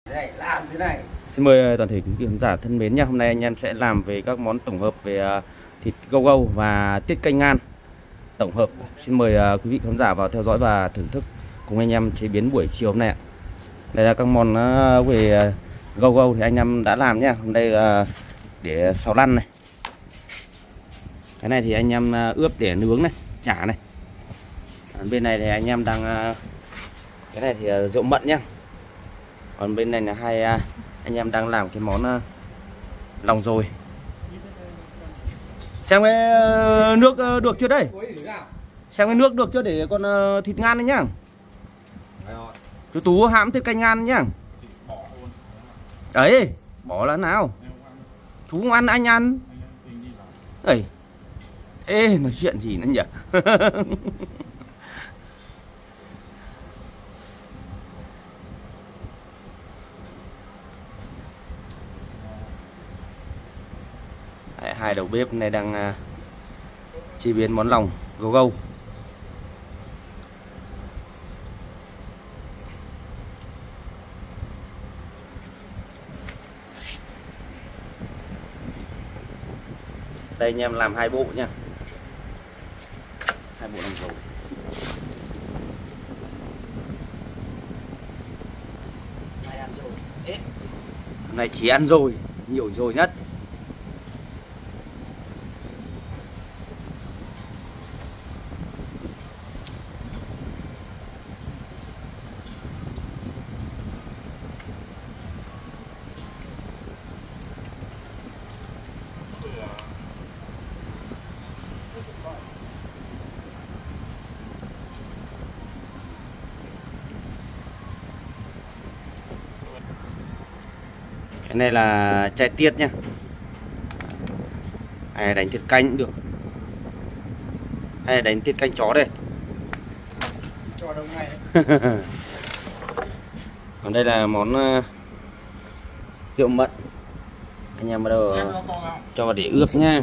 Đây, làm thế này. Xin mời toàn thể quý vị khán giả thân mến nha. Hôm nay anh em sẽ làm về các món tổng hợp về thịt gâu gâu và tiết canh ngan tổng hợp. Xin mời quý vị khán giả vào theo dõi và thưởng thức cùng anh em chế biến buổi chiều hôm nay ạ. Đây là các món về gâu gâu thì anh em đã làm nhá. Hôm nay để xào lăn này. Cái này thì anh em ướp để nướng này, chả này. Bên này thì anh em đang cái này thì rượu mận nhá. Còn bên này là hai anh em đang làm cái món lòng dồi. Xem cái nước được chưa đây? Xem cái nước được chưa để con thịt ngan đấy nhá. Chú Tú hãm thịt canh ngan nhá. Đấy, bỏ là nào. Chú không ăn anh ăn. Đấy. Ê, nói chuyện gì nữa nhỉ? Đấy, hai đầu bếp này đang chế biến món lòng gâu gâu. Đây anh em làm hai bộ nha. Hai bộ lòng dồi. Hôm nay chỉ ăn rồi, nhiều rồi nhất. Cái này là chai tiết nhá. Hay đánh tiết canh cũng được. Hay đánh tiết canh chó đây. Cho đông ngay đấy. Còn đây là món rượu mận. Anh em bắt đầu cho vào để ướp nha.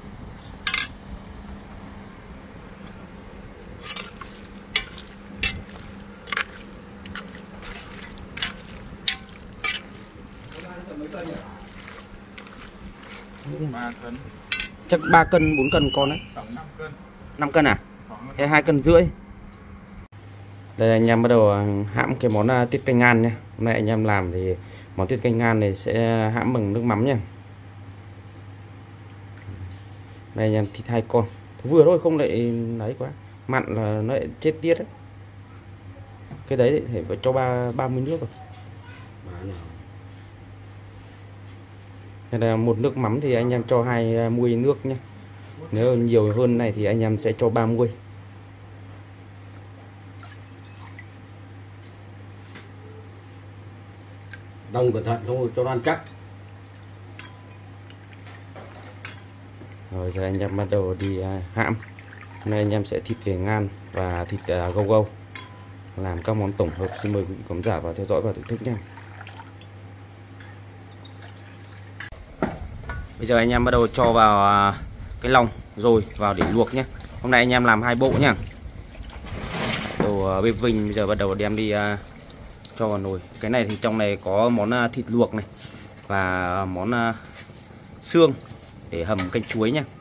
Chắc 3 cân 4 cân con đấy. 5 cân à? Thế 2 cân rưỡi. Đây anh em bắt đầu hãm cái món tiết canh ngan nha. Hôm nay anh em làm thì món tiết canh ngan này sẽ hãm bằng nước mắm nha. Đây anh em thịt 2 con. Vừa thôi không lại đấy quá. Mặn là nó lại chết tiết đấy. Cái đấy thì phải cho 30 nước rồi. Đây là một nước mắm thì anh em cho 2 muôi nước nhé. Nếu nhiều hơn này thì anh em sẽ cho 3 muôi. Đông cẩn thận không cho nó ăn chắc. Rồi giờ anh em bắt đầu đi hãm. Hôm nay anh em sẽ thịt về ngan và thịt gâu gâu. Làm các món tổng hợp. Xin mời quý vị khán giả vào theo dõi và thưởng thức nha. Bây giờ anh em bắt đầu cho vào cái lòng rồi vào để luộc nhé. Hôm nay anh em làm 2 bộ nhá. Đồ bếp Vinh bây giờ bắt đầu đem đi cho vào nồi. Cái này thì trong này có món thịt luộc này và món xương để hầm canh chuối nhá.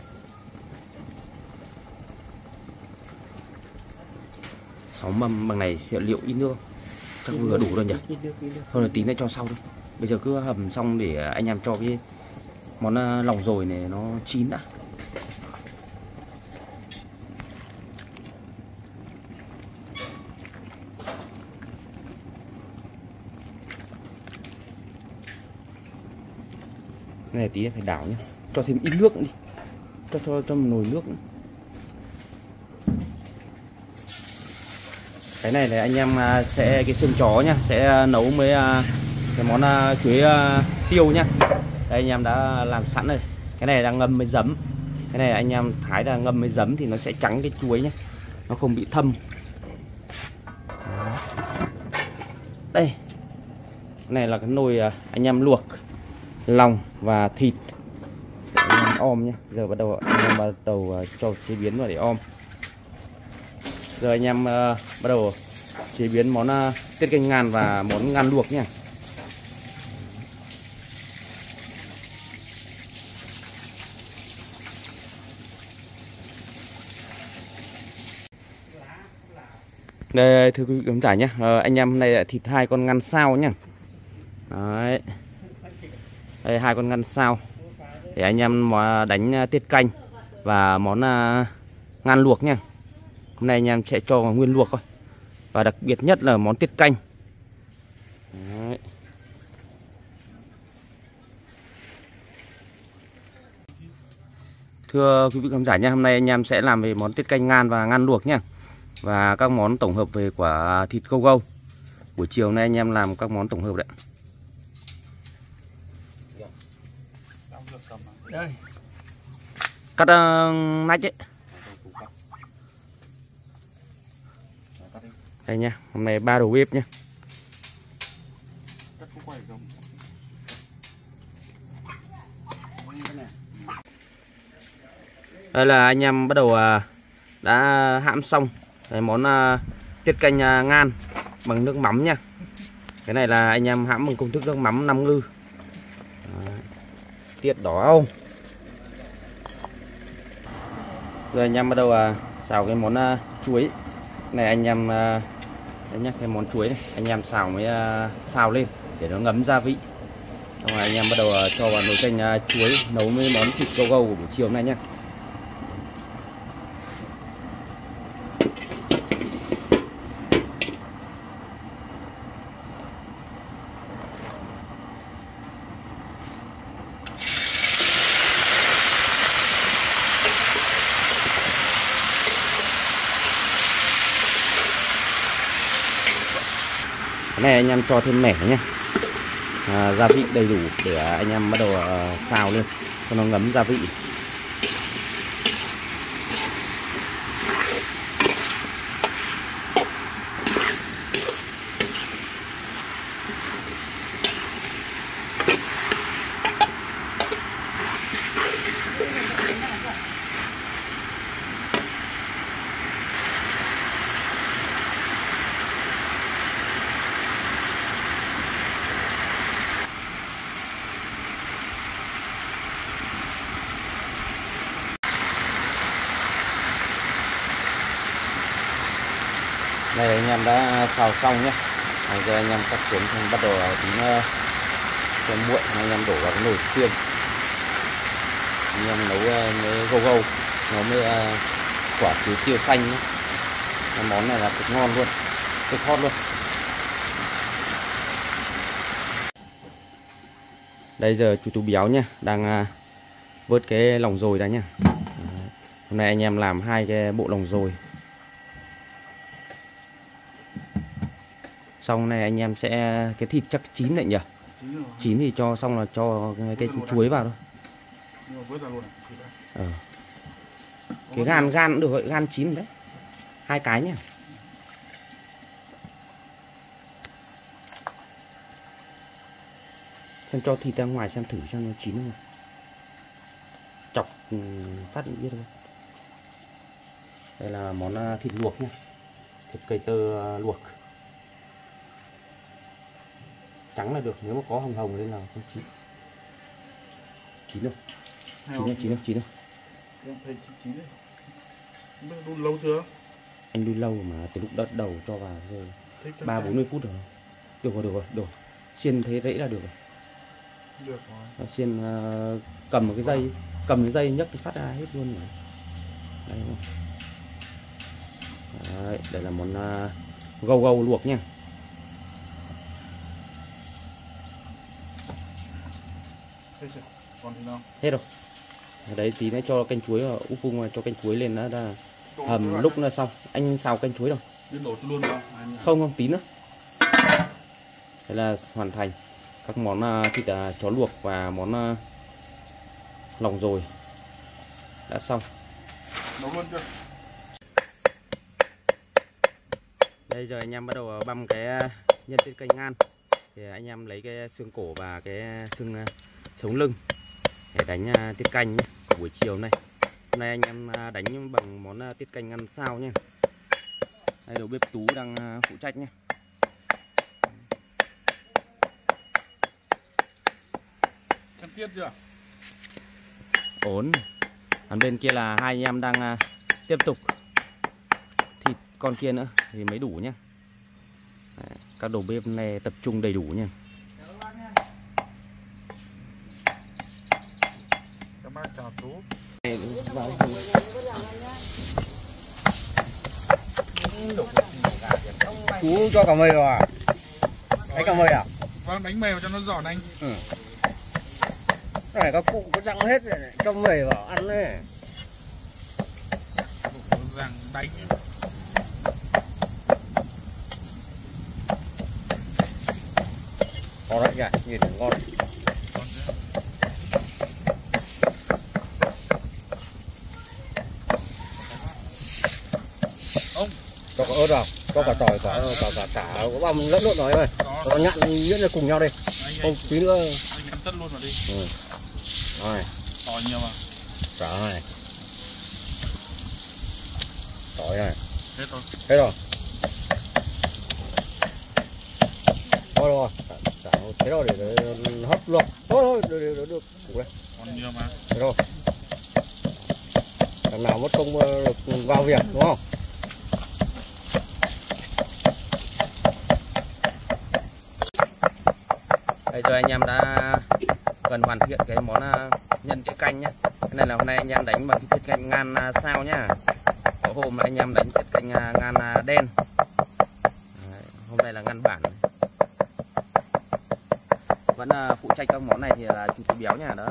Sáu mâm bằng này liệu ít nước chắc vừa đủ rồi nhỉ. Thôi là tí nữa cho sau đi. Bây giờ cứ hầm xong để anh em cho cái món lòng dồi này nó chín đã. Này tí phải đảo nhé. Cho thêm ít nước nữa đi. Cho một nồi nước nữa. Cái này là anh em sẽ cái xương chó nhá, sẽ nấu với cái món chuối tiêu nhá. Đây anh em đã làm sẵn rồi. Cái này đang ngâm với giấm. Cái này anh em thái là ngâm với giấm thì nó sẽ trắng cái chuối nhá. Nó không bị thâm. Đây. Cái này là cái nồi anh em luộc lòng và thịt để anh em om nhá. Giờ bắt đầu anh em bắt đầu cho chế biến vào để om. Giờ anh em bắt đầu chế biến món tiết canh ngan và món ngan luộc nha. Đây thưa quý vị khán giả nhé, anh em hôm nay là thịt 2 con ngăn sao nhá. Đấy. Đây 2 con ngăn sao để anh em mà đánh tiết canh và món ngan luộc nha. Hôm nay anh em sẽ cho nguyên luộc thôi. Và đặc biệt nhất là món tiết canh. Đấy. Thưa quý vị khán giả nhé, hôm nay anh em sẽ làm về món tiết canh ngan và ngan luộc nhá. Và các món tổng hợp về quả thịt câu gâu. Buổi chiều nay anh em làm các món tổng hợp đấy. Đây. Cắt nách ấy. Đây nha, hôm nay 3 đầu bếp nhá. Đây là anh em bắt đầu đã hãm xong cái món tiết canh ngan bằng nước mắm nha. Cái này là anh em hãm bằng công thức nước mắm 5 ngư. Tiết đỏ không. Rồi anh em bắt đầu xào cái món chuối. Này anh em đấy nhá, cái món chuối này anh em xào mới xào lên để nó ngấm gia vị. Xong rồi anh em bắt đầu cho vào nồi canh chuối nấu với món thịt câu gâu của buổi chiều nay nhá. Cái này anh em cho thêm mẻ nhé, gia vị đầy đủ để anh em bắt đầu xào lên cho nó ngấm gia vị. Đây anh em đã xào xong nhé. Giờ anh em cắt xuống xong bắt đầu tính cho muội, anh em đổ vào cái nồi chiên. Anh em nấu với gâu gâu, nấu với quả chuối tiêu xanh nhé. Cái món này là cực ngon luôn, cực hot luôn. Đây giờ chú Tú Béo nhá, đang vớt cái lòng dồi ra nhá. Hôm nay anh em làm 2 cái bộ lòng dồi. Xong này anh em sẽ cái thịt chắc chín lại nhỉ. Chín thì cho xong là cho cái chuối vào thôi. Cái gan cũng được rồi, gan chín đấy. 2 cái nhá. Xem cho thịt ra ngoài xem thử xem nó chín không. Chọc phát biết thôi. Đây là món thịt luộc nhá. Thịt cây tơ luộc. Trắng là được, nếu mà có hồng hồng lên là không chín. Chín đâu? Chín đâu? Em thấy chín đấy. Đun lâu chưa? Anh đun lâu mà từ lúc đợt đầu cho vào rồi 3-40 phút rồi. Được rồi. Xiên thế rễ là được rồi. Được rồi. Xiên cầm cái dây nhấc cái phát ra hết luôn rồi. Đây không? Đấy, đây là món gâu gâu luộc nha. Còn thì nào? Hết rồi. Đấy tí nữa cho canh chuối vào, úp vung cho canh chuối lên nó ra hầm lúc là xong. Anh xào canh chuối đâu? Đổ luôn vào. Không tí nữa. Đây là hoàn thành các món thịt chó luộc và món lòng dồi đã xong. Nấu luôn chưa? Đây giờ anh em bắt đầu băm cái nhân tiết canh ngan. Thì anh em lấy cái xương cổ và cái xương sống lưng để đánh tiết canh nhé, của buổi chiều này. Hôm nay anh em đánh bằng món tiết canh ngăn sao nhé. Đây đầu bếp Tú đang phụ trách nhé. Xem tiết chưa? Ổn. Còn bên kia là hai anh em đang tiếp tục thịt con kia nữa thì mới đủ nhá. Đấy, các đầu bếp này tập trung đầy đủ nha. Các bác chào chú. Chú cho cả mây vào à? Đánh cả mây à? Vâng, đánh mèo cho nó giòn anh. Cái này các cụ có răng hết rồi này, cho mây vào ăn đấy. Rằng đánh. Ngon đấy nhỉ, nhìn ngon. Ông Cho cả ớt vào, cho cả tỏi, cả chả có bao lẫn lộn rồi ơi. Nó nhặn nhuyễn ra cùng nhau đi. Không tí nữa. anh ăn tất luôn vào đi. Rồi, Tỏi nhiều mà. chả này. Tỏi này. Hết rồi. Hết rồi. Thôi rồi. Thế rồi để hấp luộc. Thôi được. Đủ đây. Còn nhiều mà. Thế rồi. Thằng nào mất công được vào việc đúng không? Bây giờ anh em đã gần hoàn thiện cái món nhân tiết canh nhé. Cái này là hôm nay anh em đánh bằng cái tiết canh ngan sao nhá. Có hôm là anh em đánh tiết canh ngan đen. Đấy, hôm nay là ngan bản. Vẫn phụ trách các món này thì là chú Tú Béo nha. Đó.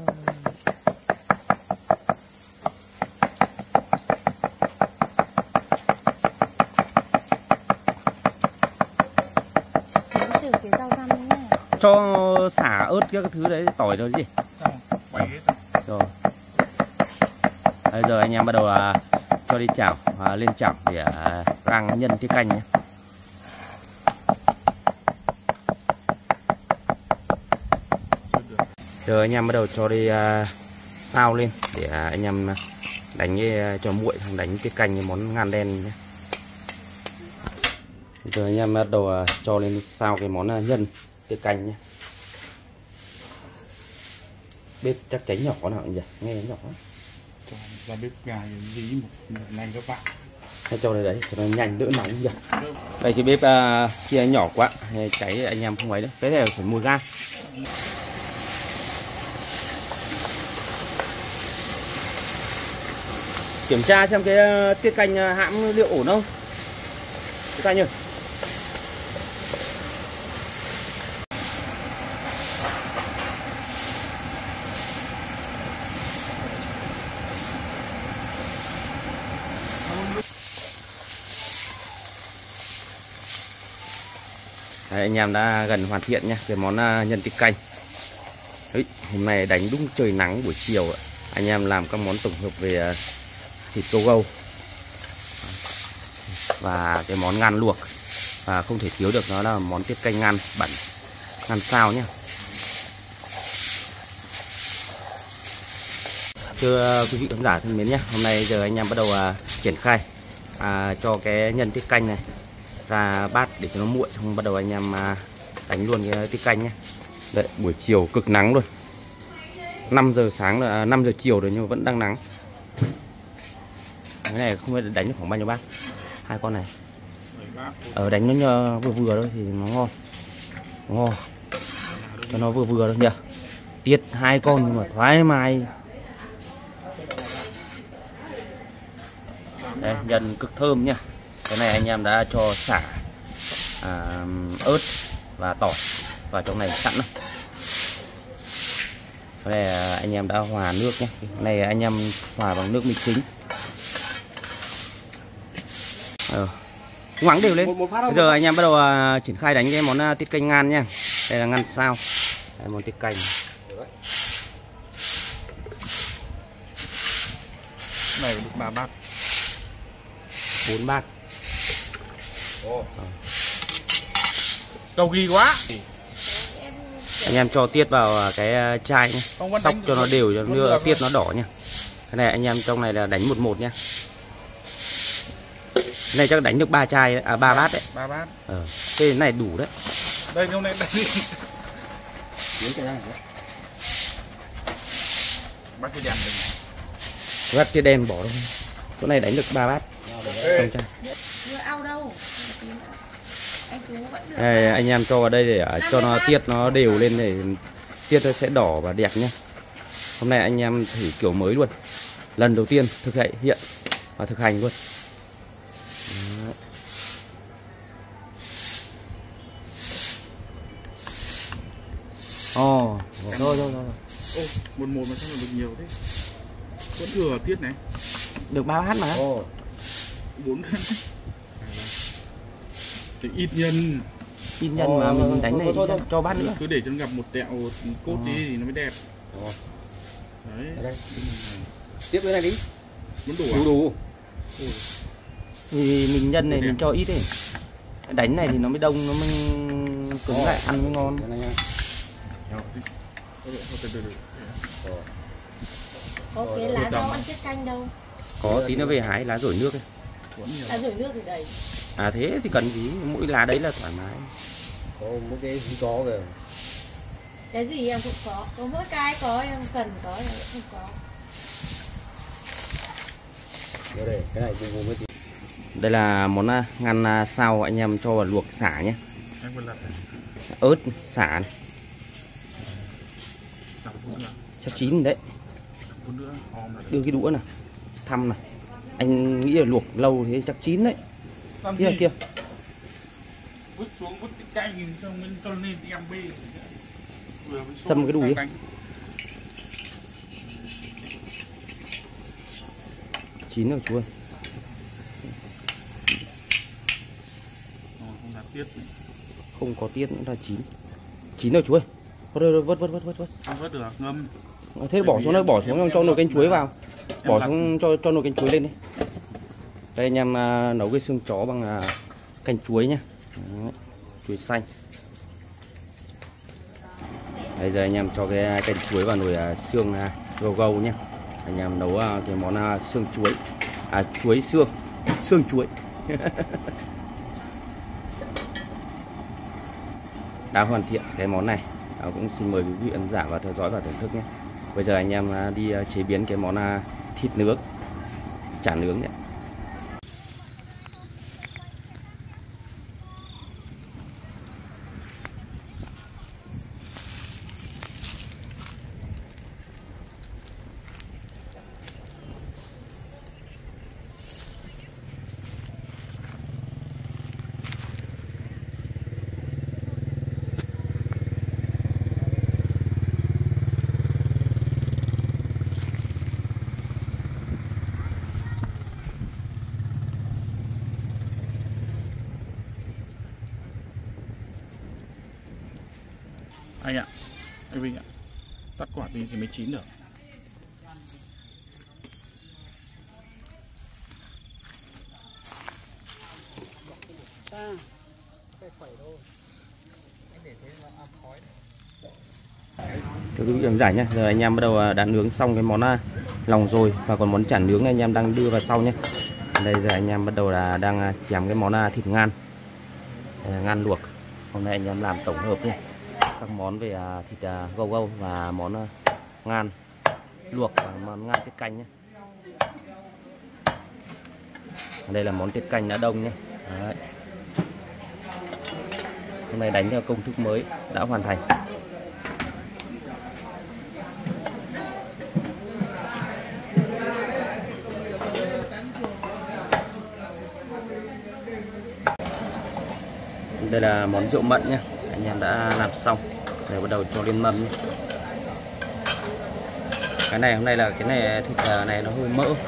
Cho xả ớt các thứ đấy, tỏi rồi gì. Quay hết Rồi. Bây giờ anh em bắt đầu cho đi chảo, lên chảo để rang nhân tiết canh nhé. Giờ anh em bắt đầu cho đi xào lên để anh em đánh cho nguội, đánh tiết canh cái món ngan đen nhé. Giờ anh em bắt đầu cho lên xào cái món nhân tiết canh nhé. Bếp chắc cháy nhỏ nào nhỉ, nghe nhỏ quá. cho ra bếp gà dí một nhanh các bạn. Hãy cho đấy cho nó nhanh đỡ nóng nhỉ. Đây cái bếp kia nhỏ quá cháy anh em không ấy đấy, cái này phải mùi ga. Kiểm tra xem cái tiết canh hãm liệu ổn không tiết canh ơi. Đấy, anh em đã gần hoàn thiện nha cái món nhân tiết canh. Đấy, hôm nay đánh đúng trời nắng buổi chiều anh em làm các món tổng hợp về thịt câu gâu và cái món ngan luộc, và không thể thiếu được đó là món tiết canh ngan bẩn, ngan sao nhé. Thưa quý vị khán giả thân mến nhé, hôm nay giờ anh em bắt đầu triển khai cho cái nhân tiết canh này ra bát để cho nó nguội, xong bắt đầu anh em đánh luôn cái tiết canh nhé. Đấy, buổi chiều cực nắng luôn, 5 giờ sáng là 5 giờ chiều rồi nhưng mà vẫn đang nắng. Cái này không biết đánh được khoảng bao nhiêu bát, hai con này đánh nó vừa vừa thôi thì nó ngon, cho nó vừa vừa thôi nhỉ. Tiết hai con nhưng mà thoải mái. Đây, nhân cực thơm nhá. Cái này anh em đã cho xả ớt và tỏi vào trong này sẵn rồi. Cái này anh em đã hòa nước nhé. Cái này anh em hòa bằng nước mì chính. Ngoắng đều lên. Bây giờ anh em bắt đầu triển khai đánh cái món tiết canh ngan nha. Đây là ngan sao. Đây, món tiết canh. Này được 3 bát. 4 bát. Cầu kỳ quá. Anh em cho tiết vào cái chai nhé. Sóc cho nó đều cho nước tiết nó đỏ nha. Cái này anh em trong này là đánh 1-1 nha. Cái này chắc đánh được 3 chai, 3 bát đấy. 3 bát. Cái này đủ đấy. Đây hôm nay đánh đi. Bát cái đèn này. Bát cái đen bỏ đâu. Chỗ này đánh được 3 bát. Trong chai. Chưa ao đâu. Anh Tú vẫn được. Đây, anh em cho vào đây để cho nó tiết nó đều lên để tiết nó sẽ đỏ và đẹp nhé. Hôm nay anh em thử kiểu mới luôn, lần đầu tiên thực hiện và thực hành luôn. Đấy. Ồ, rồi. Ô, một mà sao mà được nhiều thế? Vẫn thừa tiết này. Được 3 bát mà. Ồ, 4 cân. Thì ít nhân. Tin nhân mà mình đánh này thôi. cho bát nữa. Cứ để cho nó gặp một tẹo cốt đi thì nó mới đẹp. Ồ. Đấy. Đây. Tiếp cái này đi. Vẫn đủ à? Đủ. Ôi, Thì mình nhân này Đẹp. mình cho ít đi. Đánh này thì nó mới đông, nó mới cứng lại ăn mới ngon. Đây này nha. từ. Có cái lá rau ăn tiết canh đâu. Có tí nó về hái lá rổi nước ấy. Vẫn nhiều. Lá rổi nước thì đầy. À thế thì cần gì, mỗi lá đấy là thoải mái. Có mỗi cái gì có kìa. Cái gì em cũng có mỗi cái có em cần có em không có. Đây, cái này cùng với tí. Đây là món ngăn sao anh em cho vào luộc sả nhé. Anh vừa lật này. Ớt, sả này. Đập vốn nữa. Sắp chín rồi đấy. Vốn nữa. Om lại. Đưa cái đũa này, thăm này. Anh nghĩ là luộc lâu thế chắc chín đấy. Làm Kia gì? kia. Vứt xuống vứt cái canh xong mình cho lên em bê. Xâm cái đùi ấy. Chín rồi chú ơi. Không dám tiết. Không có tiết nữa là chín. Chín rồi chú ơi. Thôi vớt. Không vớt được, ngâm. Thế bỏ xuống cho nồi canh chuối vào. Bỏ xuống cho nồi canh chuối lên đi. Đây anh em nấu cái xương chó bằng canh chuối nhá. Đấy, chuối xanh. Bây giờ anh em cho cái canh chuối vào nồi xương gâu nhé. Anh em nấu cái món xương chuối. Chuối xương chuối. Đã hoàn thiện cái món này. Cũng xin mời quý vị khán giả vào theo dõi và thưởng thức nhé. Bây giờ anh em đi chế biến cái món thịt nướng, chả nướng nhé. Anh ạ, anh Vinh ạ, tắt quả đi thì mới chín được. Thưa quý vị khán giả nhé, giờ anh em bắt đầu đã nướng xong cái món lòng rồi và còn món chả nướng anh em đang đưa vào sau nhé. Đây giờ anh em bắt đầu là đang chém cái món thịt ngan, ngan luộc. Hôm nay anh em làm tổng hợp nhé, các món về thịt gâu và món ngan luộc và món ngan tiết canh nhé. Đây là món tiết canh đã đông nhé. Đấy. Hôm nay đánh theo công thức mới đã hoàn thành. Đây là món rượu mận nhé, anh em đã làm xong để bắt đầu cho lên mâm nhé. Cái này hôm nay là cái này thịt này nó hơi mỡ,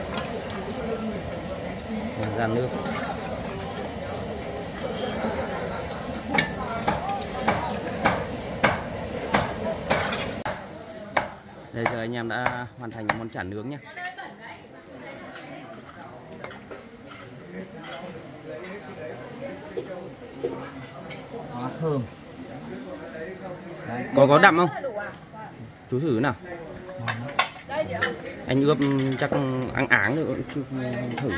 ra nước. Đây giờ anh em đã hoàn thành món chả nướng nhé. Thơm. Có đậm không? Chú thử nào. Anh ướp chắc áng áng rồi chứ thử.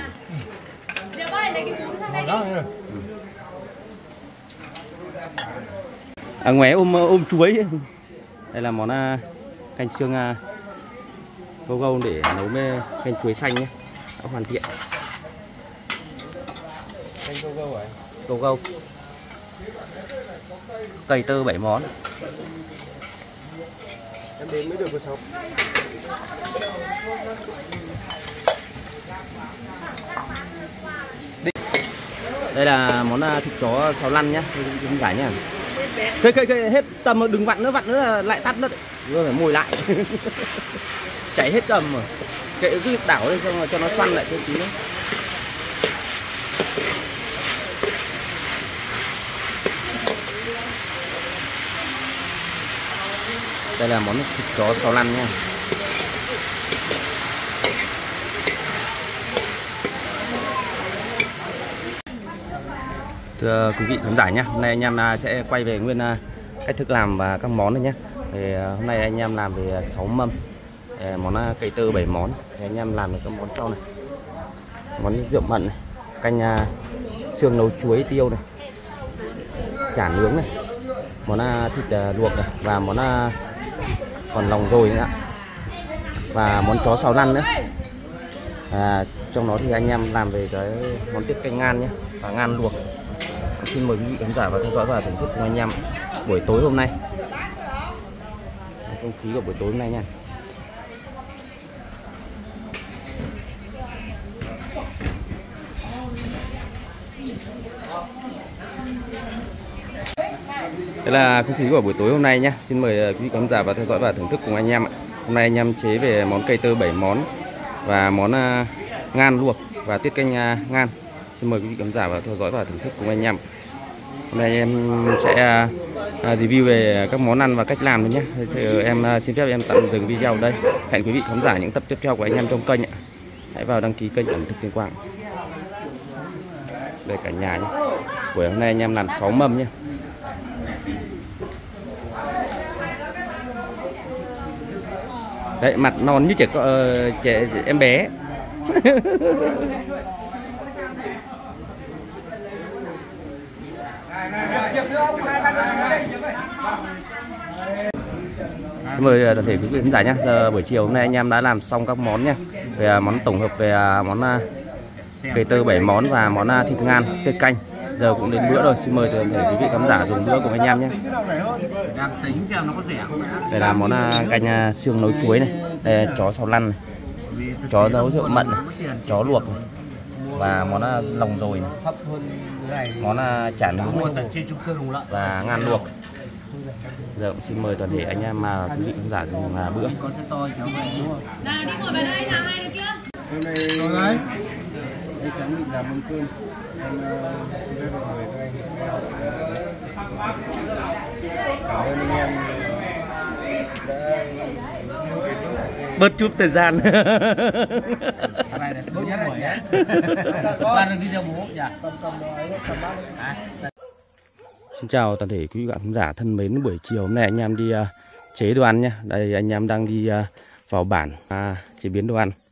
Ngoé ôm chuối. Đây là món canh xương gâu để nấu với canh chuối xanh nhé. Đã hoàn thiện. Gâu gâu. Cây tơ 7 món. Em đến mới được một số. Đây là món thịt chó xào lăn nhá, không giải nhá. Cây hết tầm đừng vặn nữa là lại tắt mất. Rồi phải mồi lại. Chảy hết tầm rồi. Kệ cứ đảo lên xong rồi cho nó xoăn lại thêm tí nữa. Đây là món thịt chó xào lăn nha. Thưa quý vị khán giả nhé, hôm nay anh em sẽ quay về nguyên cách thức làm và các món này nhé. Thì hôm nay anh em làm về 6 mâm, món cây tơ 7 món. Thì anh em làm được các món sau này: món rượu mận này, canh xương nấu chuối tiêu này, chả nướng này, món thịt luộc này, và món còn lòng dồi nữa, và món chó xào lăn nữa. Trong đó thì anh em làm về cái món tiết canh ngan nhé, và ngan luộc. Xin mời quý vị khán giả vào theo dõi và thưởng thức cùng anh em buổi tối hôm nay. Không khí của buổi tối hôm nay nha. Đây là không khí của buổi tối hôm nay nhé. Xin mời quý vị khán giả vào theo dõi và thưởng thức cùng anh em ạ. Hôm nay anh em chế về món cây tơ 7 món và món ngan luộc và tiết canh ngan. Xin mời quý vị khán giả vào theo dõi và thưởng thức cùng anh em. Hôm nay em sẽ review về các món ăn và cách làm nhé. Em xin phép em tạm dừng video ở đây. Hẹn quý vị khán giả những tập tiếp theo của anh em trong kênh. Hãy vào đăng ký kênh ẩm thực Tuyên Quang. Đây cả nhà nhé. Buổi hôm nay anh em làm 6 mâm nhé. Đấy, mặt non như trẻ em bé. Mời toàn thể quý vị khán giả nhé. Giờ buổi chiều hôm nay anh em đã làm xong các món nhé. Về món tổng hợp về món cây tơ 7 món và món thịt ngan tiết canh. Giờ cũng đến bữa rồi. Xin mời toàn thể quý vị khán giả dùng bữa cùng anh em nhé. Đây là món canh xương nấu chuối này. Đây là chó xào lăn này, chó nấu rượu mận này, chó luộc này, và món lòng dồi này, món chả nướng và ngan luộc. Giờ cũng xin mời toàn thể anh em mà quý vị khán giả dùng bữa. Nào đi ngồi vào đây nào, hai đứa kia. Hôm nay đây sáng định làm mâm cơm. Em rất là mời các anh cảm ơn anh em đã Bớt chút thời gian. Xin chào toàn thể quý vị khán giả thân mến. Buổi chiều hôm nay anh em đi chế đồ ăn nhé. Đây anh em đang đi vào bản chế biến đồ ăn.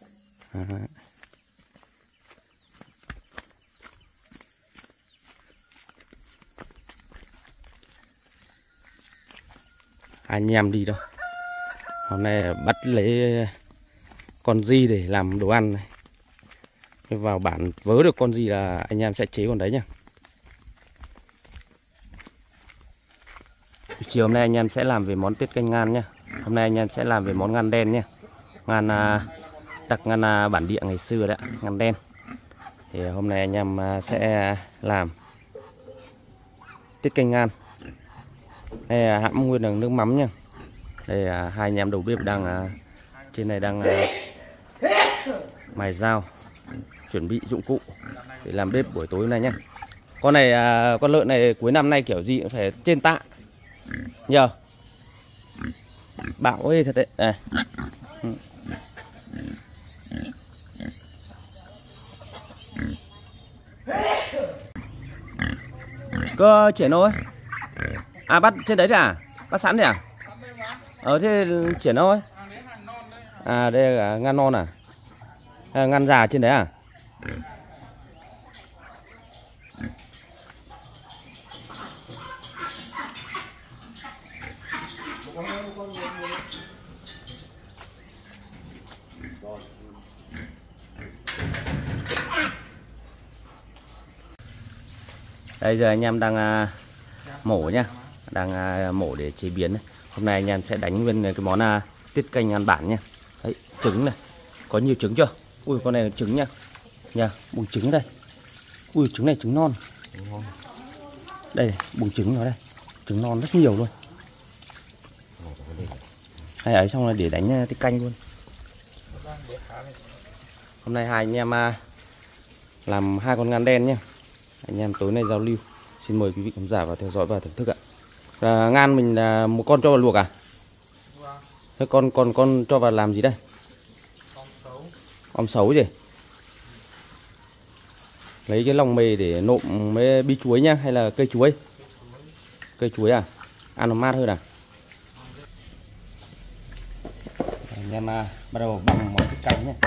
Anh em đi đâu? Hôm nay bắt lấy con gì để làm đồ ăn này. Vào bản vớ được con gì là anh em sẽ chế con đấy nhá. Chiều hôm nay anh em sẽ làm về món tiết canh ngan nhá. Hôm nay anh em sẽ làm về món ngan đen nhá. Ngan đặc ngan bản địa ngày xưa đấy, ngan đen. Thì hôm nay anh em sẽ làm tiết canh ngan. Đây là hãm nguyên bằng nước mắm nhá. Đây là hai anh em đầu bếp đang trên này đang mài dao, chuẩn bị dụng cụ để làm bếp buổi tối hôm nay nhá. Con này con lợn này cuối năm nay kiểu gì cũng phải trên tạ nhờ. Bạo ơi thật đấy. Đây. Cơ chuyển thôi. À bắt trên đấy à? Bắt sẵn đấy à? Thế chuyển thôi. À đây là ngan non à? Ngan già trên đấy à? Đây giờ anh em đang mổ nhá, đang mổ để chế biến. Hôm nay anh em sẽ đánh nguyên cái món tiết canh ăn bản nha. Đấy, trứng này, có nhiều trứng chưa? Ui, con này là trứng nha, bùng trứng đây. Ui, trứng này trứng non. Đây, bùng trứng nó đây, trứng non rất nhiều luôn. Hay ấy xong là để đánh tiết canh luôn. Hôm nay hai anh em làm 2 con ngan đen nhé. Anh em tối nay giao lưu. Xin mời quý vị khán giả vào theo dõi và thưởng thức ạ. Ngan mình là một con cho vào luộc à? Thế con cho vào làm gì đây? Om sấu gì? Lấy cái lòng mề để nộm với bí chuối nhá, hay là cây chuối? Cây chuối à? Ăn nó mát hơn à? Anh em bắt đầu băm món tiết canh nhé.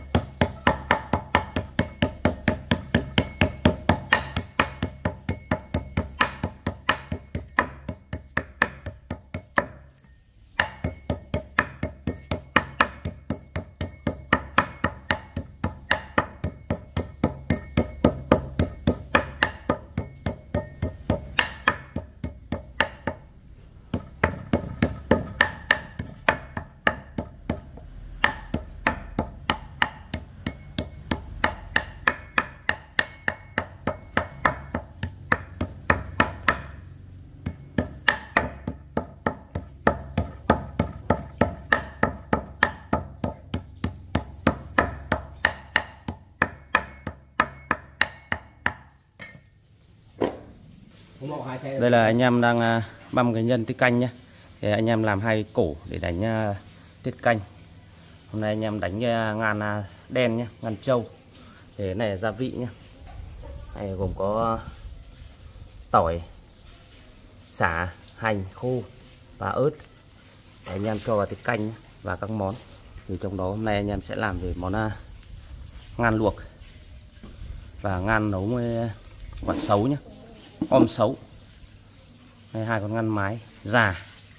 Đây là anh em đang băm cái nhân tiết canh nhé. Thì anh em làm 2 cổ để đánh tiết canh. Hôm nay anh em đánh ngan đen nhé, ngan trâu. Để này là gia vị nhé. Này gồm có tỏi, sả, hành khô và ớt. Để anh em cho vào tiết canh nhé, và các món. Thì trong đó hôm nay anh em sẽ làm về món ngan luộc và ngan nấu với quả sấu nhé, om sấu. Đây, 2 con ngan mái già.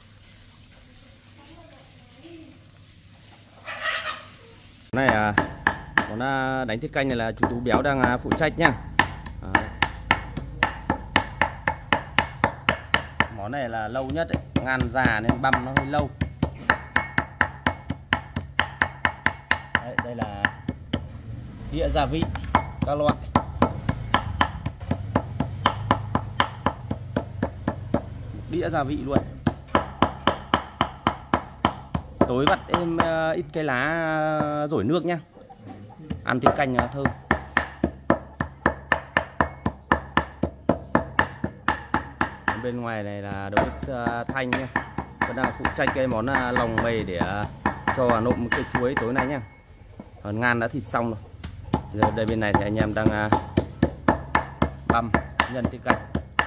Này món đánh tiết canh này là chú Tú Béo đang phụ trách nhá. Món này là lâu nhất đấy, ngan già nên băm nó hơi lâu. Đấy, đây là đĩa gia vị các loại. Đĩa gia vị luôn. Tối vắt em ít cái lá rổi nước nhá, ăn tiết canh thơm. Bên ngoài này là đầu bếp Thanh nhá, vẫn đang phụ trách cái món lòng mề để cho vào nộm cây chuối tối nay nhá. Còn ngan đã thịt xong rồi. Giờ đây bên này thì anh em đang băm nhân tiết canh.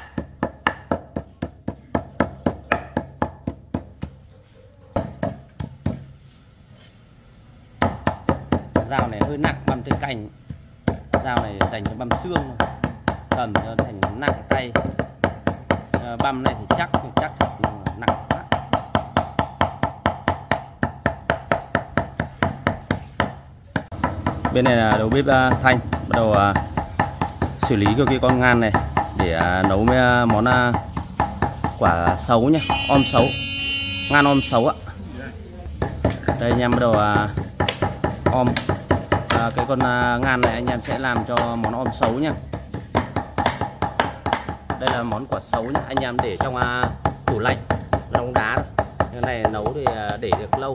Dao này hơi nặng, băm tiết canh. Dao này dành cho băm xương, cầm cho thành nặng tay. Băm này thì chắc thật, nặng quá. Bên này là đầu bếp Thanh bắt đầu xử lý cái con ngan này để nấu với món quả sấu nhá, om sấu, ngan om sấu ạ. Đây anh em bắt đầu om cái con ngan này anh em sẽ làm cho món om sấu nhá. Đây là món quả sấu nhá, anh em để trong tủ lạnh đông đá. Cái này nấu thì để được lâu.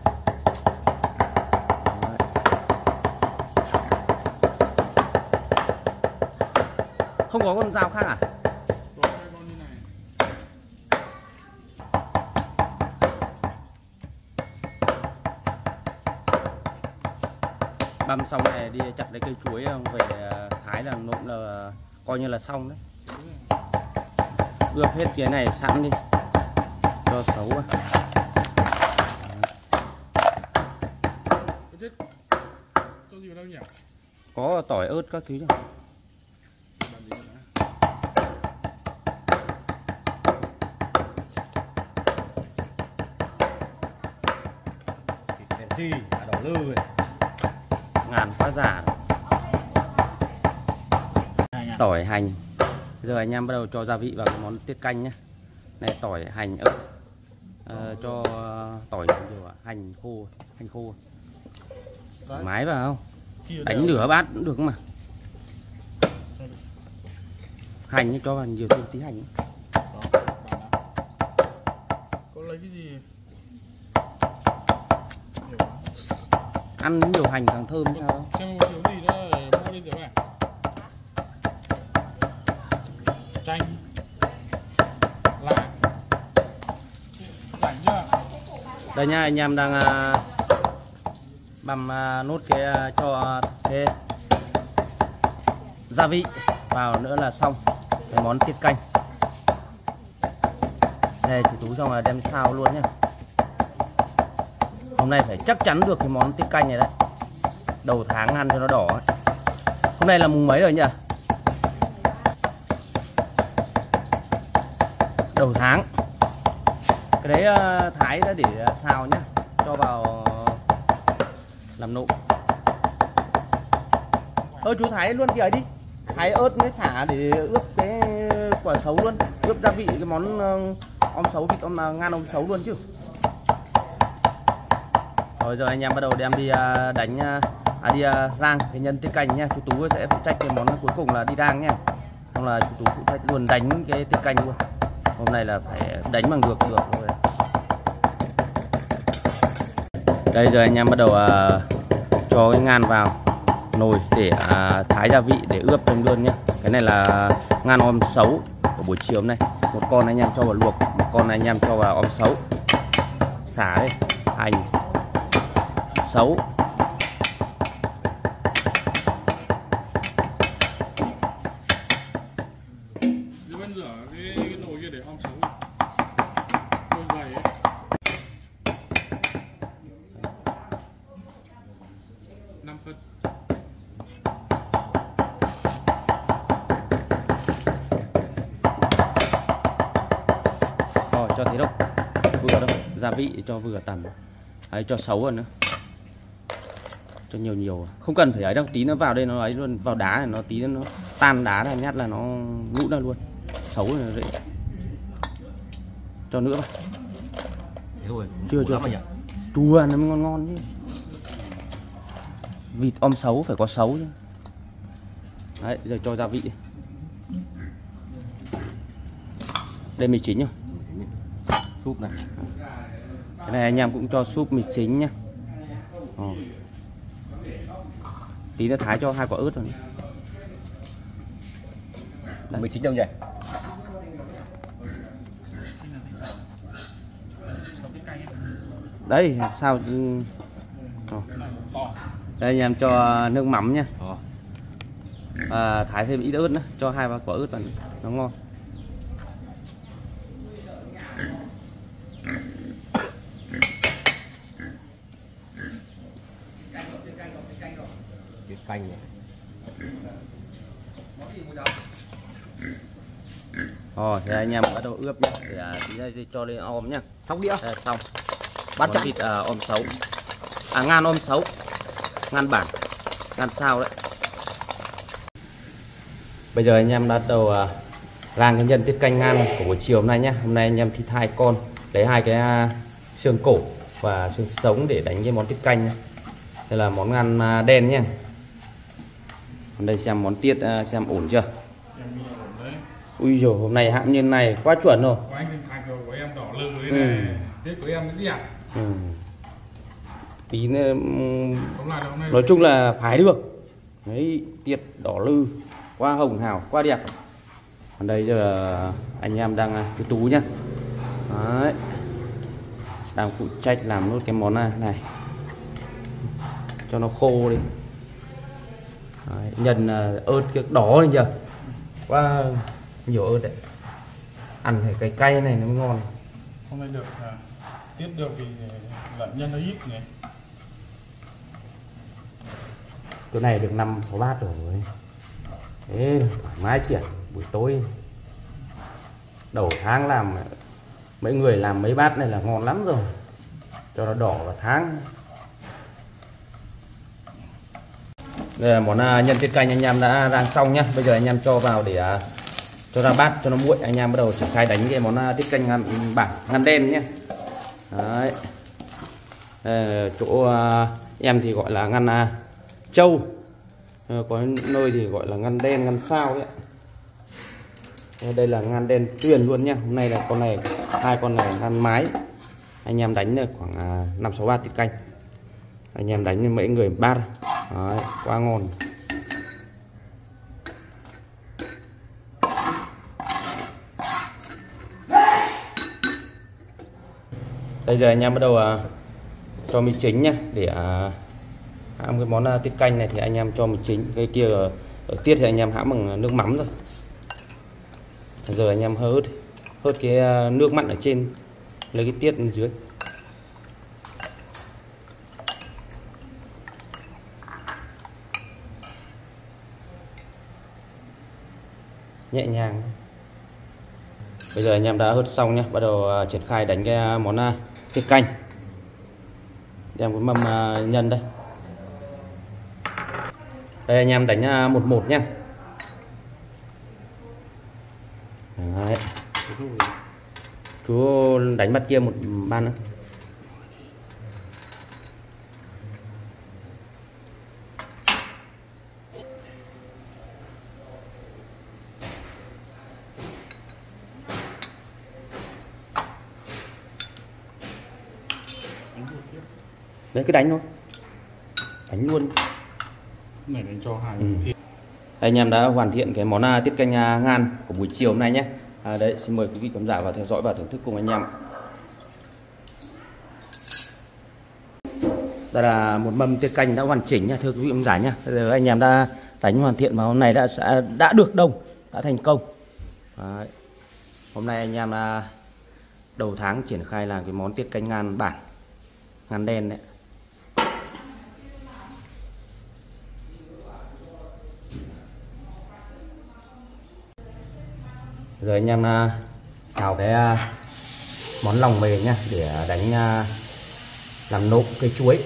Không có con dao khác à? Băm xong này đi chặt lấy cây chuối về hái là nộm là coi như là xong đấy. Ướp hết cái này sẵn đi cho xấu à. Cho gì vào đâu nhỉ? Có tỏi ớt các thứ đâu. Gì đỏ lư này. Ngàn quá giả. Tỏi hành Bây giờ anh em bắt đầu cho gia vị vào cái món tiết canh nhé. Này tỏi, hành, ớt, cho tỏi nhiều, hành khô, mái vào, đánh nửa bát cũng được mà. Hành cho vào nhiều thêm tí hành. Có lấy cái gì? Ăn nhiều hành càng thơm sao? Xem một thiếu gì nữa để mua đi tiểu này. Chanh, lạc, rảnh chưa? Đây nha, anh em đang băm nốt cái cho cái gia vị vào nữa là xong cái món tiết canh. Đây chủ Tú xong là đem xào luôn nhé. Hôm nay phải chắc chắn được cái món tiết canh này đấy. Đầu tháng ăn cho nó đỏ ấy. Hôm nay là mùng mấy rồi nhỉ? Đầu tháng. Cái đấy thái ra để xào nhé, cho vào làm nộm. Chú thái luôn kìa đi, thái ớt với xả để ướp cái quả sấu luôn, ướp gia vị cái món om sấu, vịt ngan om sấu luôn chứ. Rồi giờ anh em bắt đầu đem đi đánh đi rang cái nhân tiết canh nha. Chú Tú sẽ phụ trách cái món cuối cùng là đi rang nha. Xong là chú Tú phụ trách luôn đánh cái tiết canh luôn. Hôm nay là phải đánh bằng được rồi. Đây giờ anh em bắt đầu cho cái ngan vào nồi để thái gia vị để ướp trong luôn nhé. Cái này là ngan om sấu của buổi chiều hôm nay. Một con anh em cho vào luộc, một con anh em cho vào om sấu. Xả đây, hành, sấu. Đi bên rửa cái nồi kia để om sấu. Nồi dày ấy. Phân. Rồi cho thế đâu, vừa đâu, gia vị cho vừa tầm, đấy, cho sấu vào nữa, cho nhiều, không cần phải ấy đâu, tí nó vào đây nó ấy luôn, vào đá này nó tí nó tan đá ra nhát là nó nhũ ra luôn, sấu này dễ. Cho nữa vào. Thế thôi. Chưa chua nó mới ngon chứ. Vịt om sấu phải có sấu chứ. Đấy, giờ cho gia vị. Đây mì chính rồi. Súp này. Cái này anh em cũng cho súp mì chính nhá. Tí nữa thái cho 2 quả ớt rồi. Mì chính đâu nhỉ? Đấy, sao đây anh em cho nước mắm nhá. Thái thêm ít ớt nữa, cho 2-3 quả ớt vào nó ngon. Tiết canh này. Rồi thì anh em bắt đầu ướp nhé, để tí nữa cho lên om nhá. Xong đĩa. Xong. Bát Món vịt om sấu. Ngan om sấu. Ngan bản, ngan sao đấy. Bây giờ anh em bắt đầu rang cái nhân tiết canh ngan của buổi chiều hôm nay nhé. Hôm nay anh em thịt 2 con, lấy 2 cái xương cổ và xương sống để đánh cái món tiết canh. Đây là món ngan đen nhé. Còn đây xem món tiết xem ổn chưa. Ui dồi, hôm nay hãng như này quá chuẩn rồi. Của anh thành rồi, của em đỏ lừ đấy này. Tiết của em cái gì ạ? Tí nữa, nói chung là phải được. Đấy, tiết đỏ lư, quá hồng hào, quá đẹp. Còn đây giờ anh em đang chú Tú nhá. Đấy, đang phụ trách làm nốt cái món này cho nó khô đi. Đấy, nhân ớt cái đỏ này chưa, quá nhiều ớt đấy, ăn phải cái cay này nó mới ngon. Hôm nay được tiết được thì lợn nhân nó ít nhỉ. Cái này được 5-6 bát rồi. Thế thoải mái triển buổi tối đầu tháng làm, mấy người làm mấy bát này là ngon lắm rồi, cho nó đỏ vào tháng. Đây là món nhân tiết canh anh em đã rang xong nhá. Bây giờ anh em cho vào để cho ra bát cho nó nguội, anh em bắt đầu triển khai đánh cái món tiết canh bản ngăn đen nhé. Đấy. Chỗ em thì gọi là ngăn trâu, có nơi thì gọi là ngăn đen, ngăn sao đấy. Đây là ngăn đen tuyền luôn nhá. Hôm nay là con này, hai con này ngăn mái. Anh em đánh khoảng 5-6 bát tiết canh. Anh em đánh mấy người bát. Đấy, quá ngon. Bây giờ anh em bắt đầu cho mì chính nhá, để hãm cái món tiết canh này thì anh em cho mì chính. Cái kia ở tiết thì anh em hãm bằng nước mắm rồi. Bây giờ anh em hớt cái nước mặn ở trên, lấy cái tiết bên dưới. Nhẹ nhàng. Bây giờ anh em đã hớt xong nhé, bắt đầu triển khai đánh cái món tiết canh. Đem cái mâm nhân đây. Đây anh em đánh 1-1 nhé. Đấy. Chú đánh bắt kia một ban nữa. Đấy, cứ đánh thôi, đánh luôn. Này đánh cho hai. Anh em đã hoàn thiện cái món tiết canh ngan của buổi chiều hôm nay nhé. Đấy, xin mời quý vị khán giả vào theo dõi và thưởng thức cùng anh em. Đây là một mâm tiết canh đã hoàn chỉnh nha, thưa quý vị khán giả nhé. Bây giờ anh em đã đánh hoàn thiện và hôm nay đã được đông, đã thành công. Đấy. Hôm nay anh em đầu tháng triển khai làm cái món tiết canh ngan bản, ngan đen đấy. Giờ anh em xào cái món lòng mề nhá, để đánh làm nộm cây chuối.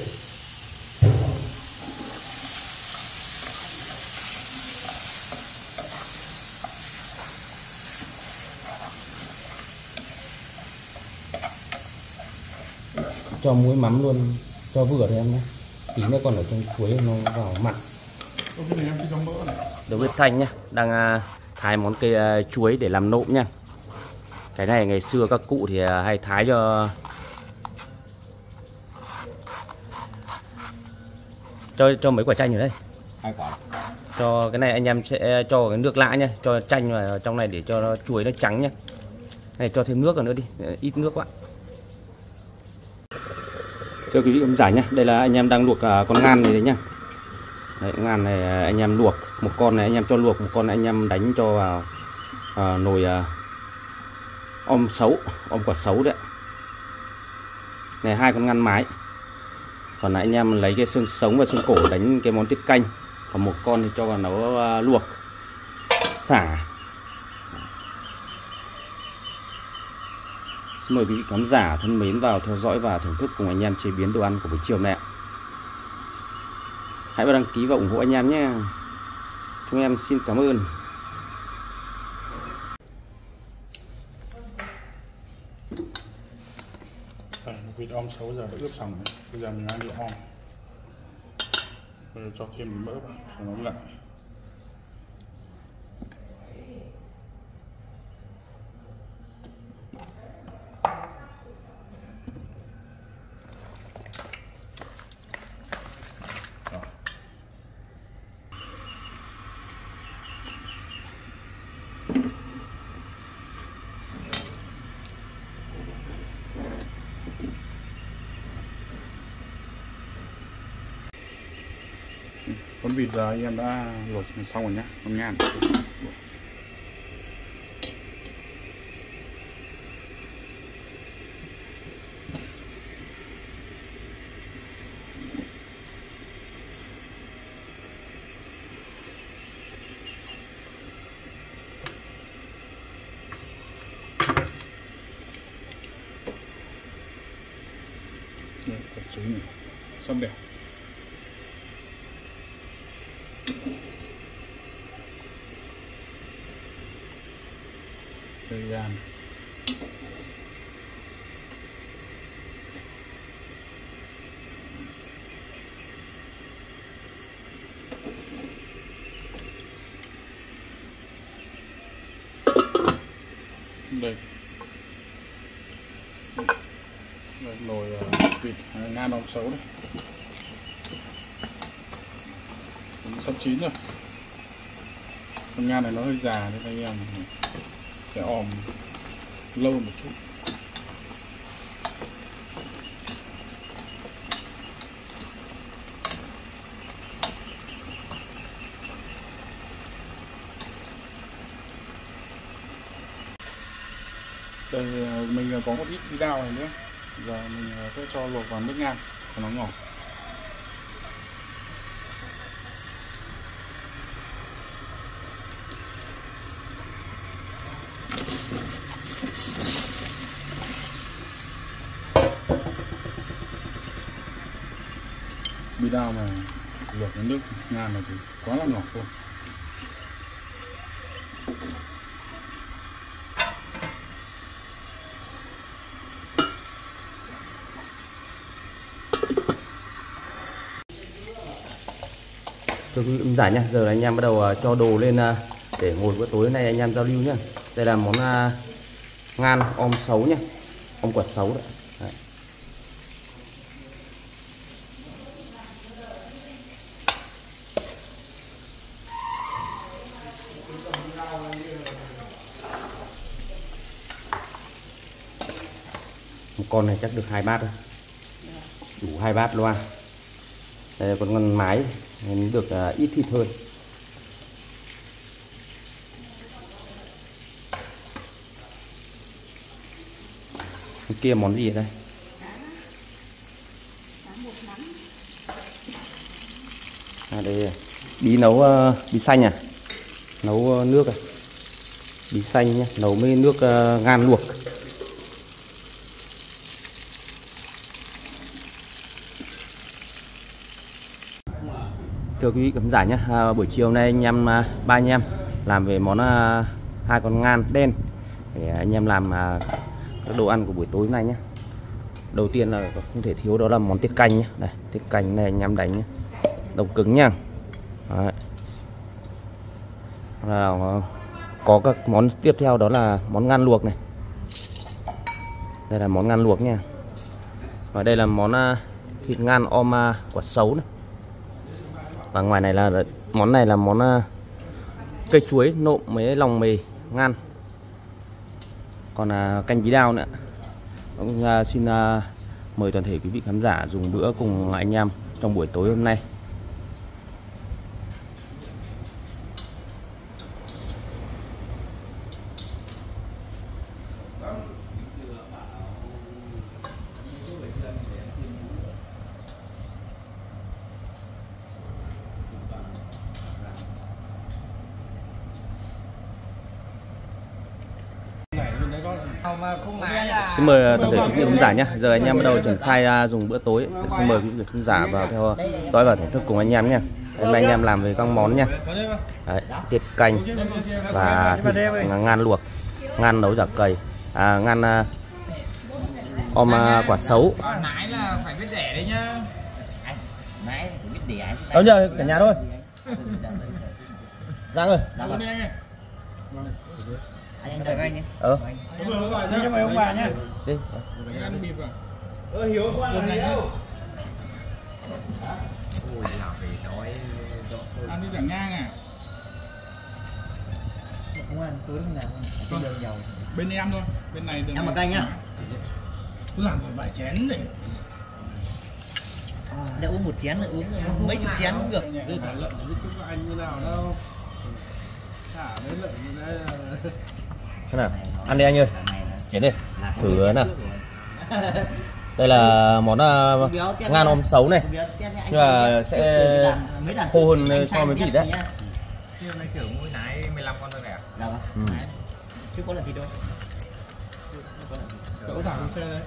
Cho muối mắm luôn, cho vừa thôi em nhé, tí nữa còn ở trong chuối nó vào mặn. Đối với Thanh nhá, đang thái món cây chuối để làm nộm nha. Cái này ngày xưa các cụ thì hay thái cho mấy quả chanh ở đây. 2 quả. Cho cái này anh em sẽ cho cái nước lã nhá, cho chanh vào trong này để cho nó chuối nó trắng nhá. Này cho thêm nước vào nữa đi, ít nước quá. Thưa quý vị khán giả nhá, đây là anh em đang luộc con ngan này đấy nhá. Đấy, ngan này anh em luộc, một con này anh em cho luộc, một con này anh em đánh cho vào nồi om quả sấu đấy. Này 2 con ngan mái. Còn lại anh em lấy cái xương sống và xương cổ đánh cái món tiết canh. Còn một con thì cho vào nấu luộc sả. Xin mời quý vị khán giả thân mến vào theo dõi và thưởng thức cùng anh em chế biến đồ ăn của buổi chiều này. Hãy vào đăng ký và ủng hộ anh em nhé. Chúng em xin cảm ơn. Vịt om xấu giờ đã ướp xong rồi. Bây giờ mình ăn đi om. Rồi cho thêm mỡ vào cho nó lạnh. Con vịt giờ em đã luộc xong rồi nhá, con ngan. Cột trứng này, xong đẹp. gan. Đây. Đây, nồi vịt ngan om sấu đây. Sắp chín rồi. Con ngan này nó hơi già nên anh em sẽ òm lâu một chút. Đây mình có một ít bí đao này nữa. Giờ mình sẽ cho luộc vào nước ngan cho nó ngọt. Bí đao mà luộc cái nước ngan này thì quá là ngọt luôn. Thưa quý vị khán giả nhé, giờ là anh em bắt đầu cho đồ lên để ngồi bữa tối nay anh em giao lưu nhé. Đây là món ngan om sấu nhé, om quả sấu đấy. Đấy. Một con này chắc được 2 bát thôi, đủ 2 bát loa. Đây là con mái nên được ít thịt hơn. Cái kia món gì ở đây? Đây bí nấu bí xanh à? Nấu nước à? Bí xanh nhé, nấu với nước ngan luộc. Thưa quý vị khán giả nhé, buổi chiều nay anh em ba anh em làm về món 2 con ngan đen để anh em làm các đồ ăn của buổi tối nay nhé. Đầu tiên là không thể thiếu đó là món tiết canh nhé. Đây, tiết canh này anh em đánh nhé. Đông cứng nha. Đấy. Có các món tiếp theo đó là món ngan luộc này. Đây là món ngan luộc nha. Và đây là món thịt ngan om quả sấu này. Và ngoài này là món này là món cây chuối nộm với lòng mì ngan. Còn canh bí đao nữa. Xin mời toàn thể quý vị khán giả dùng bữa cùng anh em trong buổi tối hôm nay. Xin mời toàn thể quý vị khán giả nhé. Giờ anh em bắt đầu triển khai dùng bữa tối. Xin mời quý vị khán giả vào theo dõi và thưởng thức cùng anh em nhé. Hôm nay anh em làm về các món nha. Đấy, tiết canh và thịt ngan luộc, ngan nấu chả cầy, ngan om quả sấu. Nãy là phải biết đẻ đấy nhá. Nãy phải biết đẻ. Đâu giờ cả nhà thôi. Giang ơi. Anh đợi anh nhé. Đi cho mày ông bà nhá. Đi. Ăn bịp à? Hiếu qua rồi đâu. Ui làm về đói. Ăn đi chẳng ngang à? Không ăn tối lúc nào. Đường dầu. Bên em thôi, bên này đường. Em một canh nhá. Cứ làm một vài chén để. Đã uống một chén là uống mấy chục chén cũng được. Đây phải lợn chứ có anh như nào đâu. Thả mấy lợn như đây là. Thế nào? Ăn đi anh ơi. Chén đi. Thử nào. Đây là món ngan om sấu này. Nhưng mà sẽ khô hơn so với vịt đấy. Kia này kiểu mỗi nãy 15 con thôi vẻ. Dạ vâng. Chứ có lần thịt đâu. Cậu thả xe đấy.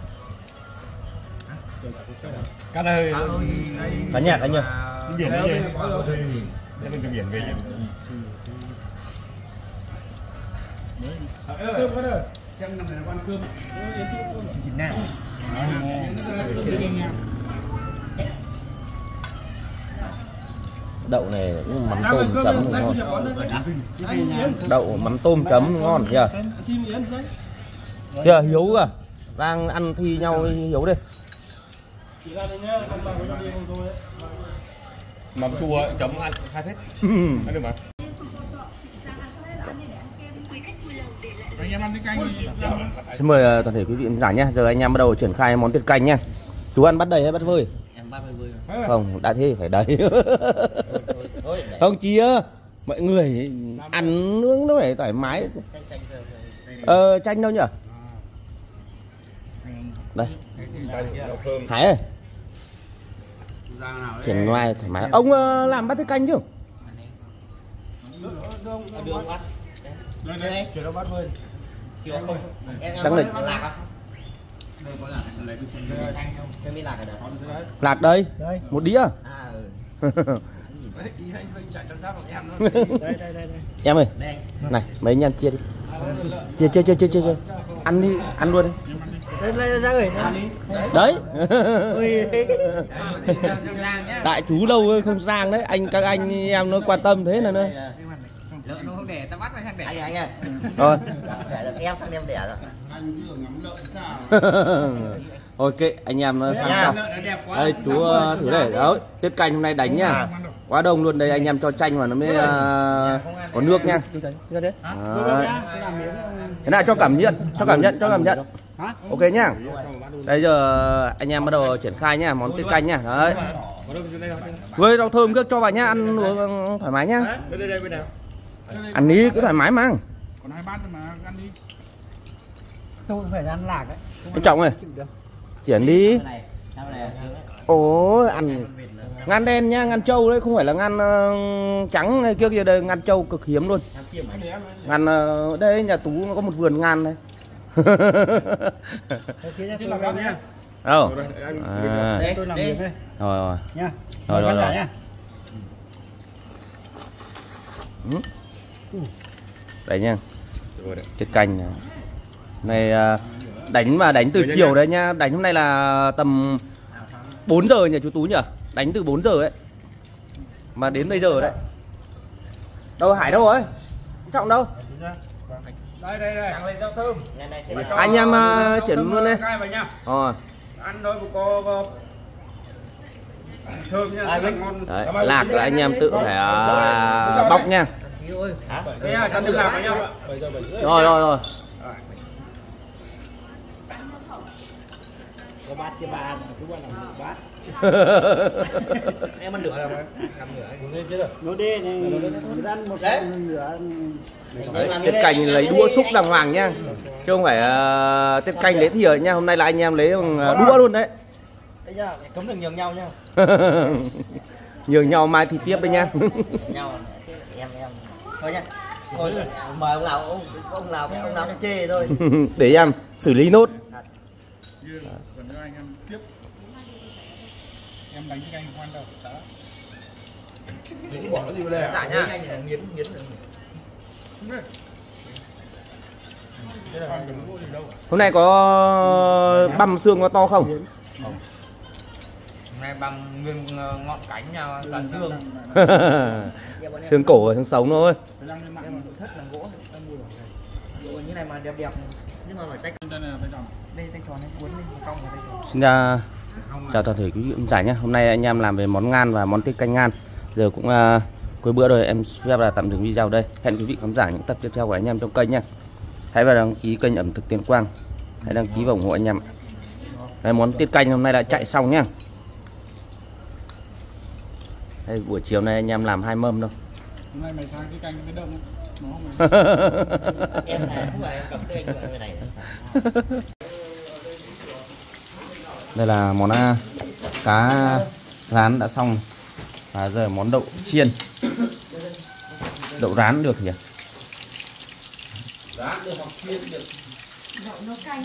Cá đây. Cá nhạt anh ơi. Biển đấy gì? Đây mình cái biển về nhỉ? xem lần này là con cơm. Việt Nam. Đậu này cũng mắm tôm chấm ngon. Đậu mắm tôm chấm ngon nhỉ. Kìa Hiếu à, đang ăn thi nhau Hiếu đây. Mắm chua chấm ăn hai phết. Ăn được mà. Anh em ăn cái canh đi. Xin mời toàn thể quý vị khán giả nhé. Giờ anh em bắt đầu triển khai món tiết canh nhé. Chú ăn bắt đầy hay bắt vơi? Em ba mươi. Không, đã thế thì phải đầy. Không chia. Mọi người ăn nướng nó phải thoải mái. Chanh đâu nhỉ? Đây. Hải ơi. Triển ngoài thoải mái. Ông làm bát tiết canh chứ? Đây, chuyển đâu bắt vơi. Trắng lịch. Lạc đây. Một đĩa. Em ơi. Này, mấy anh em chia đi. Chia. Ăn đi, ăn luôn đi. Đấy. Tại chú lâu không sang đấy, các anh em nó quan tâm thế này nữa. Lợn nó không đẻ, tao bắt mày sang đẻ. Anh ơi. Rồi. Đẻ được em sang em đẻ rồi. Anh vừa ngắm lợn sao? Ok, anh em nó sang xong. Đây chú thử để đấy, tiết canh hôm nay đánh nhá. Quá đông luôn đây, anh em cho chanh vào nó mới có nước nha. Thế nào cho cảm nhận. Ok nhá. Bây giờ anh em bắt đầu triển khai nhá, món tiết canh nhá. Đấy. Với rau thơm cứ cho vào nhá, ăn thoải mái nhá. Ăn đi cứ thoải mái mang. Còn 2 bát mà ăn đi. Tôi phải ăn lạc đấy. Anh Trọng ơi. Triển đi. Ôi ăn ngan đen nhá, ngan trâu đấy, không phải là ngan trắng hay kia đây, ngan trâu cực hiếm luôn. Ngan đây nhà Tú nó có một vườn ngan đây. Đâu? Tôi làm việc đây. Rồi. Nha. Rồi. Nha. Đấy nha. Tiết canh này đánh từ chiều đấy nha, đánh hôm nay là tầm 4 giờ nhỉ chú Tú nhỉ? Đánh từ 4 giờ đấy. Mà đến bây giờ đấy. Đâu Hải đâu rồi? Trọng đâu? Đây. Thằng lên rau thơm. Anh em chuyển luôn đi. Rồi. Ăn thôi có thơm nha. Đấy, lạc là anh em tự phải bóc nha. Rồi. Có bát chia ba, cứ qua làm một bát. Em ăn nửa rồi mà. Ăn nửa. Nó đi này, ăn một nửa. Tiết canh lấy đũa xúc đàng hoàng nha. Chứ không phải tiết canh lấy thìa nha. Hôm nay là anh em lấy bằng đũa luôn đấy. Đấy nhá, cấm đừng nhường nhau nhá. Nhường nhau mai thì tiếp đấy nha. Nhau em. Thôi nhá. Thôi mời ông nào cái chê thôi. Để em xử lý nốt. Còn nữa anh em tiếp. Em đánh cái canh khoan đầu đó. Đừng bỏ cái gì lên. Cả nhá. Nghiến. Hôm nay có băm xương có to không? Hôm nay băm nguyên ngọn cánh nha, toàn xương. Xương cổ và xương sống thôi. Như này mà đẹp nhưng mà phải tách. Đây tay tròn cuốn lên cong vào đây. Xin chào toàn thể quý vị khán giả nhé. Hôm nay anh em làm về món ngan và món tiết canh ngan. Giờ cũng cuối bữa rồi, em phép là tạm dừng video đây. Hẹn quý vị khán giả những tập tiếp theo của anh em trong kênh nhé. Hãy vào đăng ký kênh ẩm thực Tuyên Quang. Hãy đăng ký và ủng hộ anh em. Đây, món tiết canh hôm nay đã chạy xong nhá. Đây, buổi chiều nay anh em làm 2 mâm đâu. Hôm nay mày sang cái canh cái đông nó không. Em là không phải em cầm cái anh người này. Đây là món cá rán đã xong. Và giờ món đậu chiên. Đậu rán được nhỉ? Rán được hoặc chiên được. Đậu nấu canh.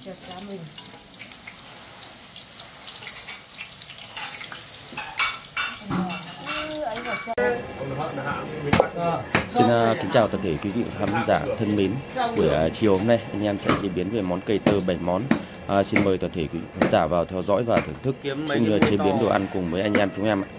Chặt cá mình. Xin kính chào toàn thể quý vị khán giả thân mến. Buổi chiều hôm nay anh em sẽ chế biến về món cây tơ 7 món. Xin mời toàn thể quý vị khán giả vào theo dõi và thưởng thức cũng như chế biến đồ ăn cùng với anh em chúng em ạ.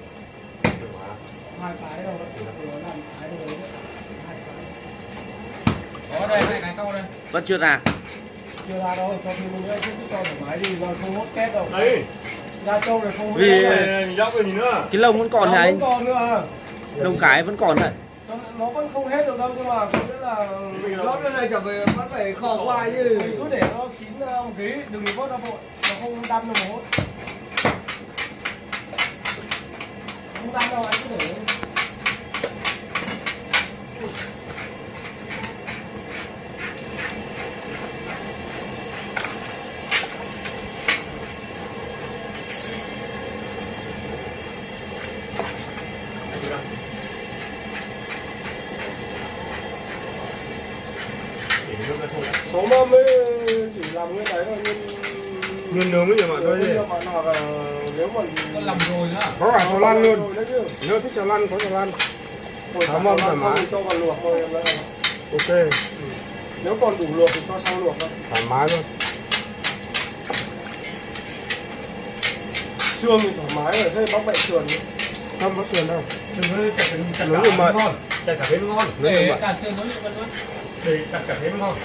Có đây, này câu đây. Vẫn chưa ra. Chưa ra đâu, cho thì mình chứ cho thoải mái đi, rồi không hốt két đâu. Đấy. Ra trâu này không hốt Vì mình dốc về gì nữa. cái lông vẫn còn này anh. Vẫn còn nữa à? Lông cái vẫn còn này. Nó vẫn không hết được đâu, nhưng mà có nghĩa là mình lót cái này trở về vẫn phải khò qua chứ. Mình cứ để nó chín một tí, đừng vớt nó vội, nó không đâm đâu mà hốt. Không đâm đâu anh cứ để. Số mâm ấy chỉ làm cái đấy thôi, nhưng nướng với nhiều bạn thôi chứ. Nếu mà nó làm rồi nữa. Có cả xào lăn luôn. Nếu thích xào lăn có xào lăn. Xào mâm thoải mái. Cho vào luộc thôi em. Ok. Nếu còn đủ luộc thì cho sau luộc thôi. Thoải mái luôn. Xương thì thoải mái rồi, thế bóc bẹ sườn. Không có sườn đâu. Đừng có chặt nướng được mật. Chặt cả thêm ngon. Để cả sườn nó nhịn luôn. Để chặt cả thêm ngon.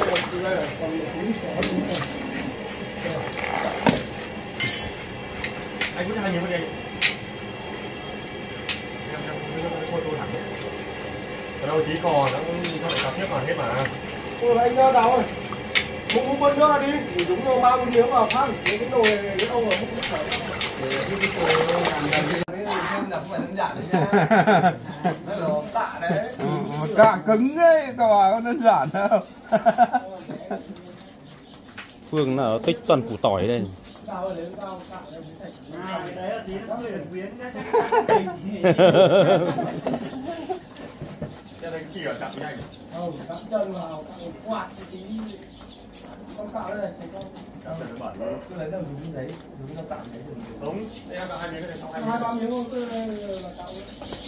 Anh cứ thay nhiều cái này. Ở đâu chỉ cò nó cũng cho lại cà tiếp mà hết mà. Ôi anh đâu rồi. Cũng bớt nước đi, thì chúng nó bao miếng vào phát. Cái nồi này cái ông ở không phải. Thêm là không phải đơn giản đấy nha. Nó là tạ đấy. Tạ cứng đấy, các bà có đơn giản đâu. Phương là tích toàn củ tỏi đây. Cho nên chỉ ở chặt nhanh. Cắm chân vào, quạt tí. Con cạo đây này, con. Cứ lấy đâu dùng đấy, dùng nó tạm đấy. Đúng, em là 2 miếng cái này xong 2 miếng. 2-3 miếng không, cứ là cạo đấy.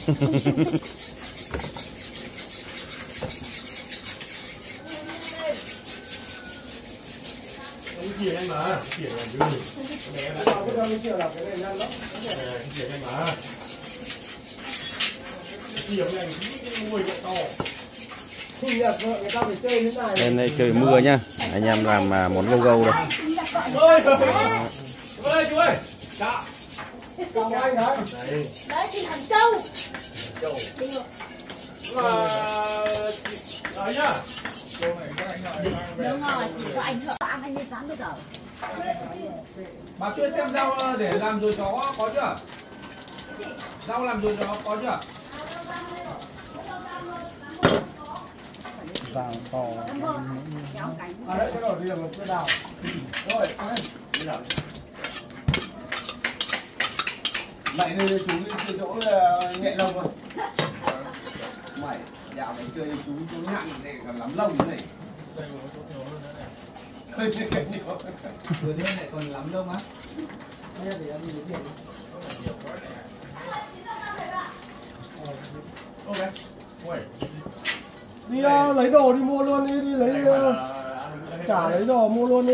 Cái anh mà, chỉ là dư. Mẹ đã Bây giờ mình chưa làm cái này nhanh lắm. chỉ anh mà. Chỉ anh cái mùi to. Sinh nhật vợ người ta phải chơi thế này. Hôm nay trời mưa nhá. Anh em làm món gâu gâu đây. Ơi, chú ơi. Dạ. Chào anh đấy. Đấy thì thằng Châu. Châu. Mà đấy nhá. Đúng rồi, chỉ có anh thợ ăn anh đi cắn bây giờ. Bà chưa xem rau để làm rồi chó có chưa? Rau làm rồi chó có chưa? Vàng to. À đấy, cái đồ đi là một cái đào. Rồi, ăn đi. Mày đây chú đi chỗ nhẹ lông rồi. Mày, dạo mày chơi chú nhặn để còn lắm lông thế này. Vừa thế này còn lắm lông á. Đây để ăn gì vậy? Ok. Ui. Đi lấy đồ đi mua luôn đi, đi lấy trả lấy đồ mua luôn đi.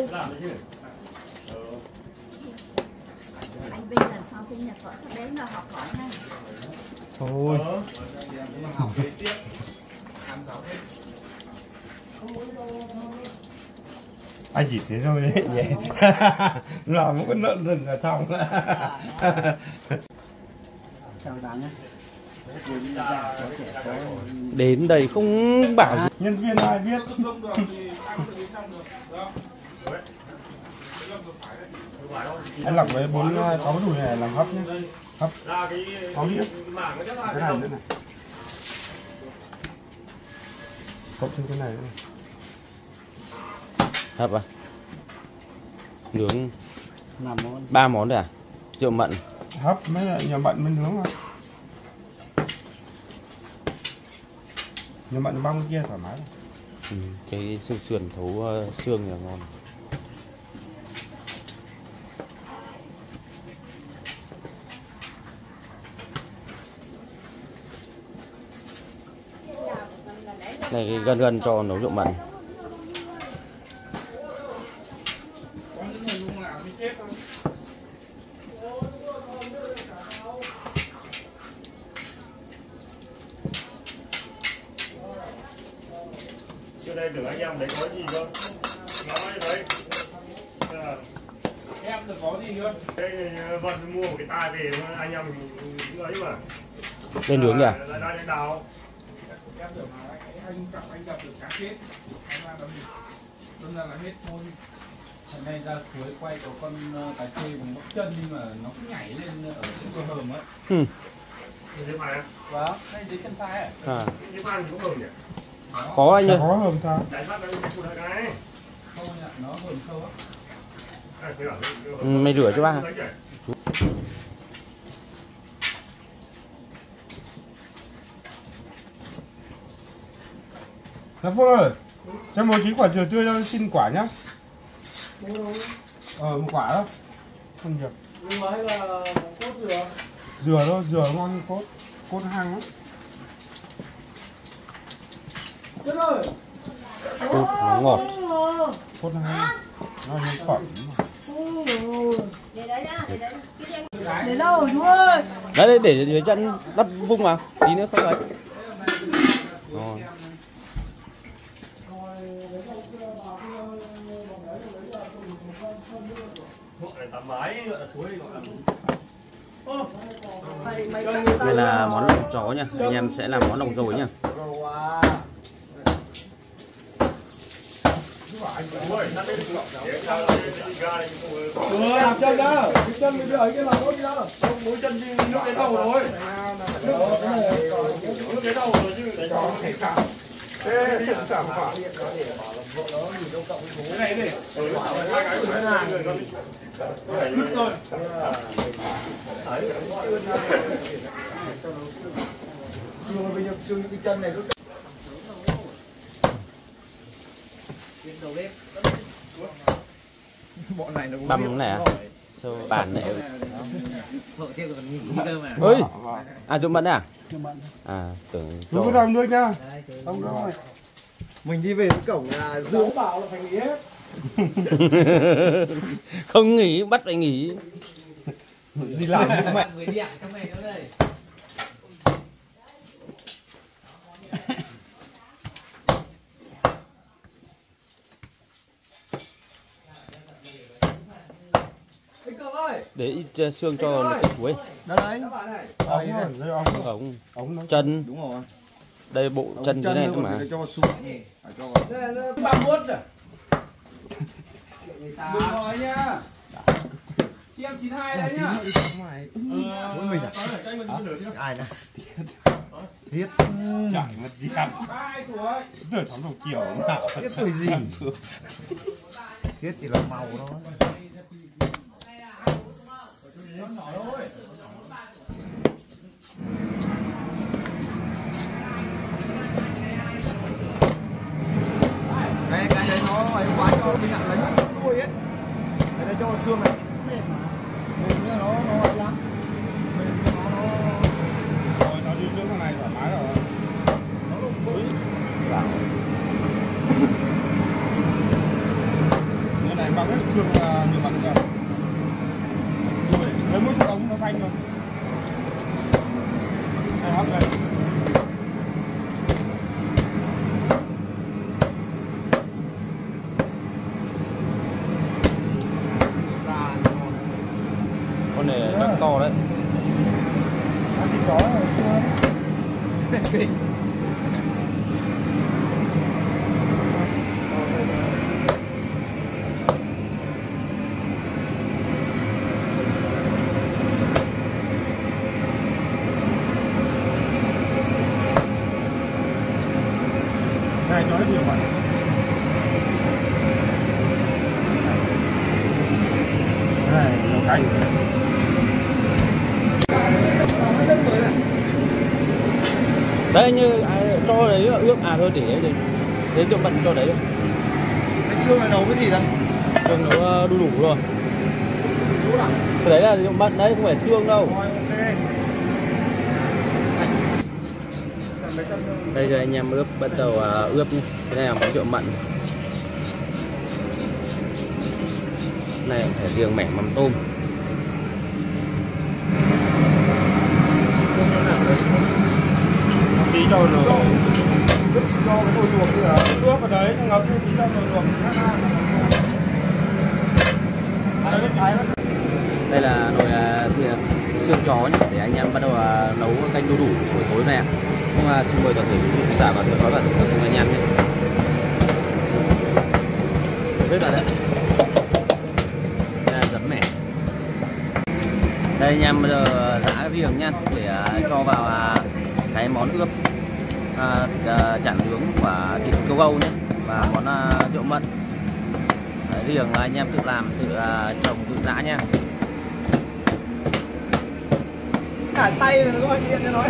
Anh Vinh lần sau sinh nhật vợ sắp đến là học hỏi nha. Thôi. Học về tiếp. Ăn giáo hết. Anh chỉ thế thôi đấy nhỉ. Làm một cái lợn rừng là xong. Chào đáng nhé. Đến đây không bảo gì. Nhân viên ai biết. Anh lọc với 4-6 đùi này làm hấp nhé. Hấp. Có biết. Cái này nữa này. Cộng thêm cái này nữa. Hấp à? Nướng 3 món rồi à? Rượu mận. Hấp mới là nhà mận mới nướng thôi. Nhà mận băm kia thoải mái. Cái xương sườn thấu xương là ngon. Này cái gần gần cho nấu rượu mận. Có những người dùng làm mới chết thôi. Trước đây tưởng anh em đấy có gì cơ. Nói đấy. Em được có gì cơ? Đây Vân mua một cái tai về anh em mình ấy mà. Lên nướng kìa. Đang lên đào. Em tưởng là anh gặp được cá chết. Anh làm gì? Đâm ra là hết thôi. Hôm nay ra suối quay có con cá trê bằng bắp chân nhưng mà nó cứ nhảy lên ở trên bờ hầm ấy. Thế phải không? Vâng, đây dưới chân phai à? À. Thế phải cũng hờm nhỉ? Có anh ơi. Có hờm sao? Đánh bắt nó phụ đại cái. Không ạ, nó hờm sâu á. Mày rửa cho ba. Dạ Phúc ơi, cho một chí quả dừa tươi cho xin quả nhá. Một quả đó. Không được. Dừa hay là cốt dừa? Dừa thôi, dừa ngon hơn cốt. Cốt hang lắm. Chết ơi. Cốt nó ngọt. Cốt hang. Nó nhân phẩm mà. Để đấy nhá, để đấy. Để đâu chú ơi? Đấy để dưới chân đắp vung vào. Tí nữa không ấy. Rồi. Đây là món lòng chó nha. Anh em sẽ làm món lòng dồi nha. Làm chân đó, cái chân mình đợi cái làm tốt chưa? Mũi chân đi nước đến đầu rồi. Nước đến đầu rồi chứ. Thế thì sản phẩm. Cái này đi. Nước thôi. Xương bây giờ xương cái chân này cứ bọn này nó cũng Băm này à? Sâu bản này. vợ kia còn nghỉ cơ mà. Ơi. À rượu mận à? À tưởng Chú có làm nước nhá. Ông ơi. Mình đi về cái cổng là Dương bảo là phải nghỉ hết. Không nghỉ bắt phải nghỉ. Đi làm với mẹ. Người đi ăn trong này nữa đây. Để ít xương cho nó cuối. Đấy. Ống chân. Đúng rồi. Đây bộ chân thế này nữa mà. Cho xuống. Ba muốt à? Đừng nói nhá. Chị em 92 đấy nhá. Muốn mình à? Ai nè? Thiết. Chạy mất gì ăn. 32 tuổi. Tưởng sống đồng kiểu nào. Thiết tuổi gì? Thiết chỉ là màu thôi. Cái đấy nó ấy quá cho mình ăn lấy đuôi ấy. Cái này cho xương này. Mềm nữa nó ấy lắm. Rồi nó đi trước cái này thoải mái rồi. Nó lùng mũi. Cái này bằng hết xương như bằng rồi. Lấy mũi sắt ống nó phanh rồi. Đây hấp đây. Con này rất to đấy. Này cho rất nhiều bạn. Này, nhiều canh. Đấy như cho đấy ướp à thôi để rượu mận cho đấy. Cái xương này nấu cái gì đây? Xương nó đu đủ rồi. Cái đấy là rượu mận đấy, không phải xương đâu. Đây rồi anh em ướp, bắt đầu ướp nhé. Cái này là món rượu mặn. Cái này phải riêng mẻ mắm tôm. Tí cho nó cho cái nồi luộc nữa ướp vào đấy, ngập tí cho nồi luộc. Đây là nồi xương chó nhé, để anh em bắt đầu nấu canh đu đủ buổi tối này. Nhưng mà xin mời toàn thể quý vị khán giả và theo dõi và thưởng thức cùng anh em nhé. Bếp là đấy. Đây là giấm mẻ. Đây anh em bây giờ giã riềng nha, để cho vào cái món ướp chả nướng của thịt câu gâu nhé, và món rượu mận. Riềng anh em tự làm, tự trồng, tự giã nha. Cả say rồi gọi điện cho nói.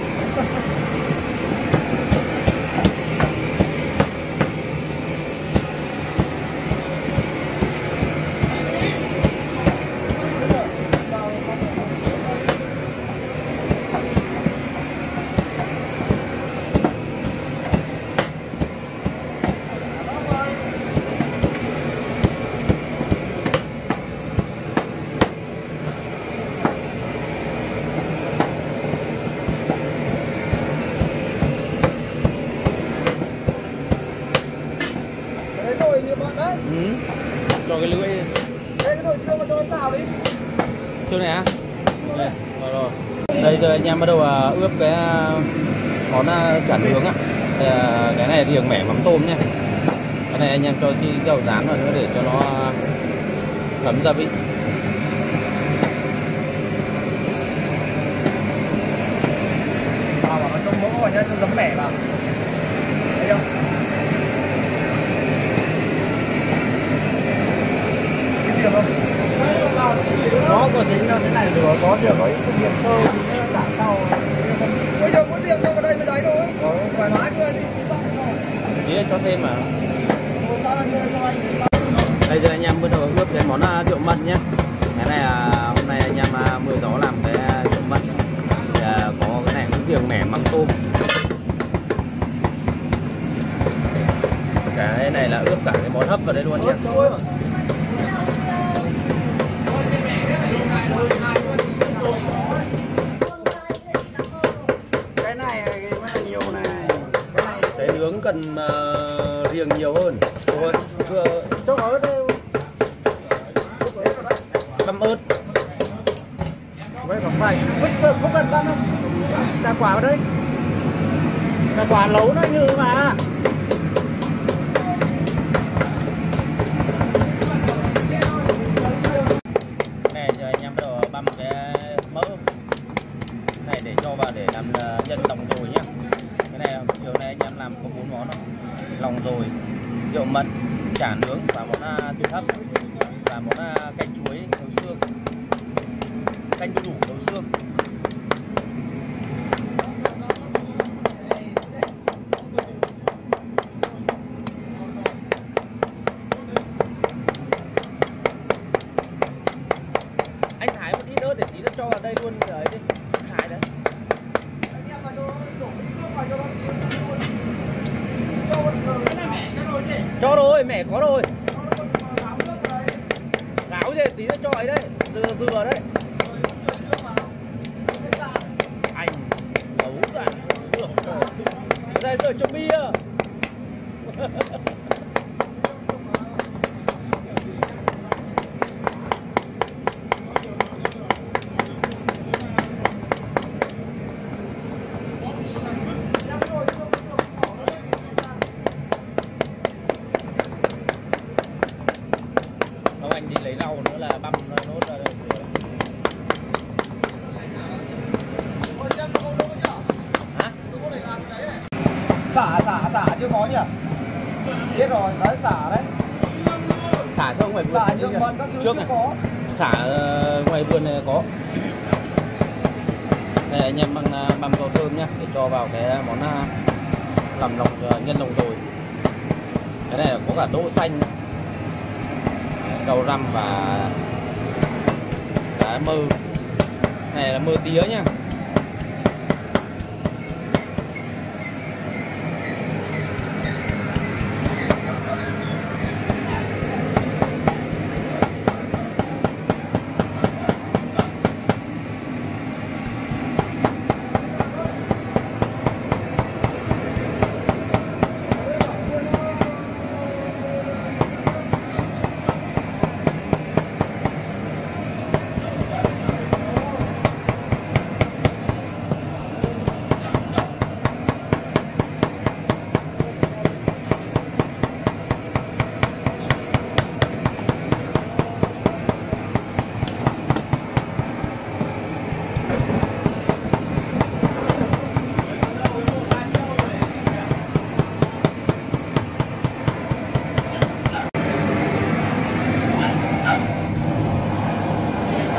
Cho cái lưỡi. Đây cái nồi xương mà cho nó xào đi. Xương này á? Đây, rồi. Đây giờ anh em bắt đầu ướp cái món chả nướng á. Cái này riềng mẻ mắm tôm nhé. Cái này anh em cho tí dầu rán vào nữa để cho nó thấm gia vị. Vào vào trong mỡ vào nhá, cho giấm mẻ vào. Thấy không? Cái không? Nó có tính thế này rồi, có được có ít điểm sâu thì nó giảm sau. Bây giờ có điểm đâu vào đây mới đấy thôi. Thoải mái cười đi. Tí cho thêm mà. Đây giờ anh em bắt đầu ướp cái món rượu mận nhé. Cái này hôm nay anh em mời gió làm cái rượu mận. Thì có cái này cũng riềng mẻ mắm tôm. Cái này là ướp cả cái món hấp vào đây luôn nhé. Cái này là nhiều này. Cái nướng cần riềng nhiều hơn. Rồi, Cho ớt đây. băm ớt. Vậy còn phải không cần băm đâu. Đà quả vào đây. Đà quả nấu nó như mà. Này giờ anh em bắt đầu băm cái mỡ này để cho vào để làm nhân lòng dồi nhé. Cái này chiều nay anh em làm có 4 món không? Lòng dồi, rượu mận, chả nướng và món thịt hấp và món canh chuối nấu xương, canh đu đủ nấu xương. Anh thái một ít ớt để tí nó cho vào đây luôn rồi đi. Thái đấy. Cho rồi, mẹ có rồi. Gáo gì tí nó cho ấy đấy, vừa đấy. Anh nấu cả. Đây rồi cho bia. Không, anh đi lấy lau nữa là băm nốt ra đây. Hả? Xả chứ có nhỉ? Biết rồi, đấy xả đấy. Xả cho ngoài vườn. Xả nhưng mà các thứ trước chưa này. có. Xả ngoài vườn này có. Đây anh em băm rau thơm nhá, để cho vào cái món làm nhân lòng dồi. Cái này có cả đỗ xanh, rau răm và cái mơ. Này là mơ tía nhá.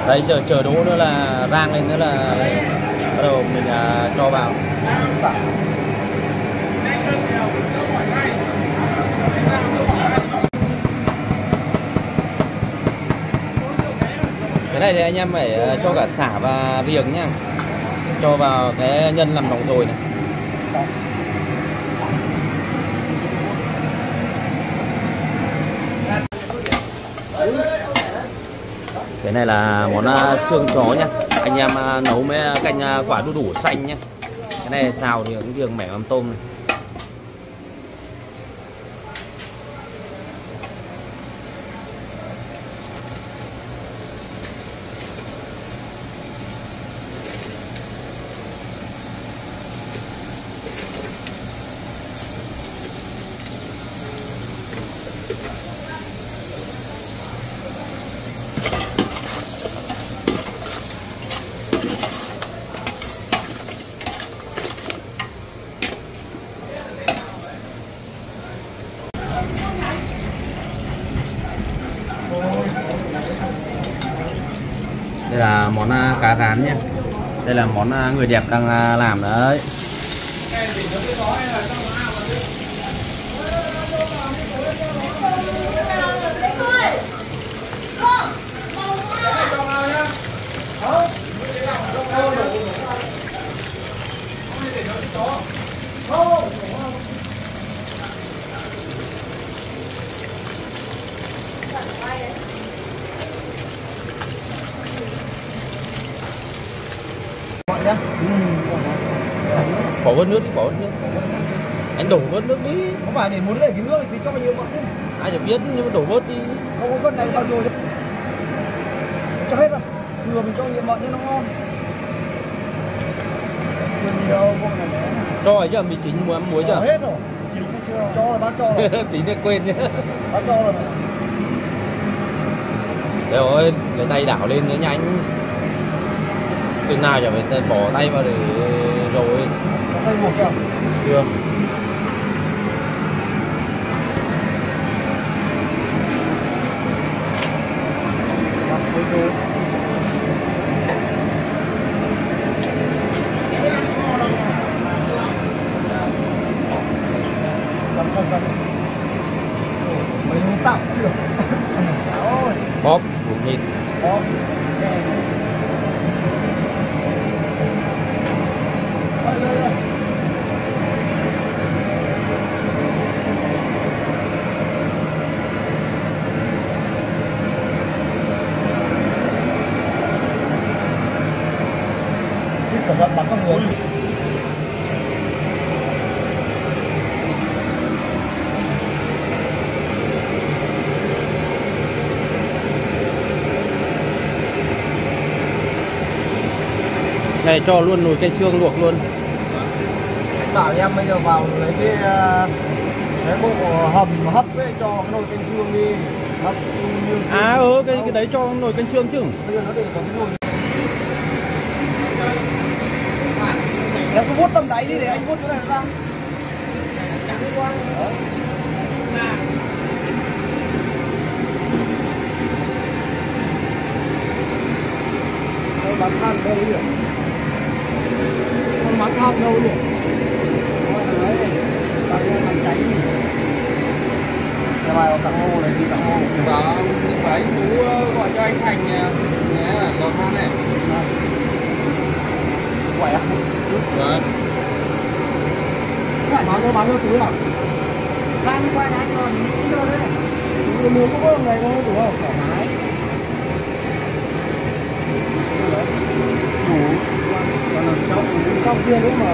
Đấy chờ đỗ nữa là rang lên nữa là bắt đầu mình cho vào xả. Cái này thì anh em phải cho cả xả và riềng nhá, cho vào cái nhân làm nóng rồi này. Cái này là món xương chó nhá, anh em nấu với canh quả đu đủ xanh nhá. Cái này xào thì cũng riềng mẻ mắm tôm này. Đây là món cá rán nhé. Đây là món người đẹp đang làm đấy. Bỏ vớt nước đi, bỏ vớt nước. Anh đổ vớt nước đi. Không phải để muốn để cái nước thì cho bao nhiêu mặn đi. Ai chẳng biết nhưng mà đổ vớt đi. Không có vớt này bao nhiêu cho hết rồi. Thừa mình cho nhiều mặn cho nó ngon. Cho chứ mì chính muối chưa? Hết rồi. Cho rồi bác cho rồi. Tí nữa quên nhé. Bác cho rồi. Đấy rồi, cái tay đảo lên nó nhanh. Chừng nào chả phải bỏ tay vào để rồi. Có tay buộc chưa? Chưa. Mấy muốn tạo cũng được. Bóp, nhìn. Bóp. Cẩn thận bắn con người. Này cho luôn nồi canh xương luộc luôn. Bảo em bây giờ vào lấy cái bộ hầm hấp ấy, cho cái nồi canh xương đi. Hấp như cái đấy cho nồi canh xương chứ. bây giờ nó để có cái nồi. Em cứ vuốt tầm đáy đi để anh vuốt cái này ra. Con bán than đâu nhỉ? Con bán than đâu nhỉ? Đấy, tao làm cháy nhỉ? Cái bài tặng ngô này đi tặng ngô. Bảo anh Phú gọi cho anh Thành nè, có than này. Quẩy à? Vâng. Bán cho túi à? Bán qua đã còn chưa đấy. Mua có này không đủ không? Thoải mái. Đủ. Còn là trong kia nữa mà.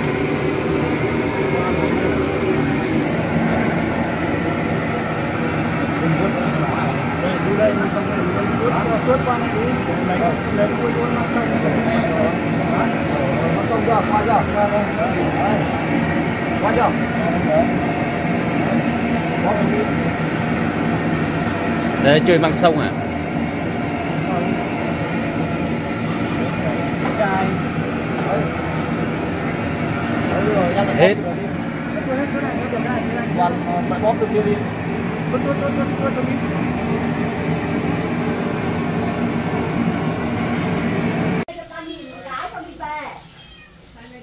Đây xong rồi tuốt qua này đi. Lấy cái cuốn nó xong rồi. Nó xong chưa? Qua chưa? Qua chưa? Đấy chơi băng sông à? Chai. Hết. Còn bạn bóp được kia đi. Tuốt đi.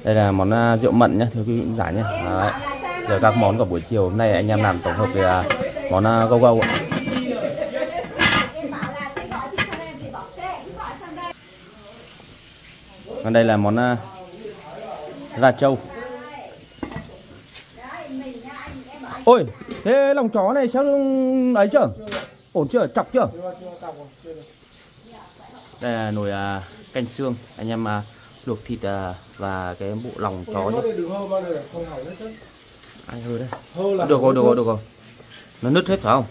Đây là món rượu mận nhé, thưa quý vị khán giả nhé. Đấy. Rồi các món của buổi chiều hôm nay anh em làm tổng hợp về món gâu gâu ạ. Còn đây là món da trâu. Ôi, thế lòng chó này sao ấy chưa? Ổn chưa? Chọc chưa? Đây là nồi canh xương, anh em luộc thịt và cái bộ lòng chó nhé. Ai hơ đây? Được rồi. Nó nứt hết phải không?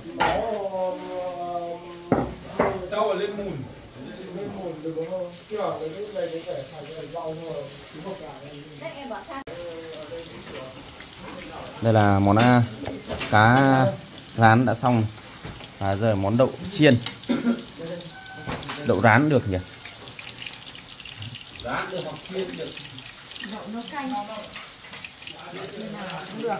Rau lên mùn. Đây là món cá rán đã xong. Và giờ món đậu chiên. Đậu rán được nhỉ? Rán được hoặc chiên được. Đậu nó canh. Được.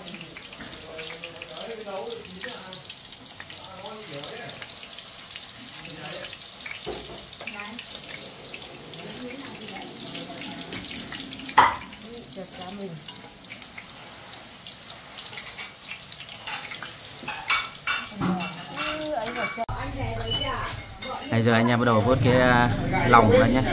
Bây giờ anh em bắt đầu vớt cái lòng ra nhé.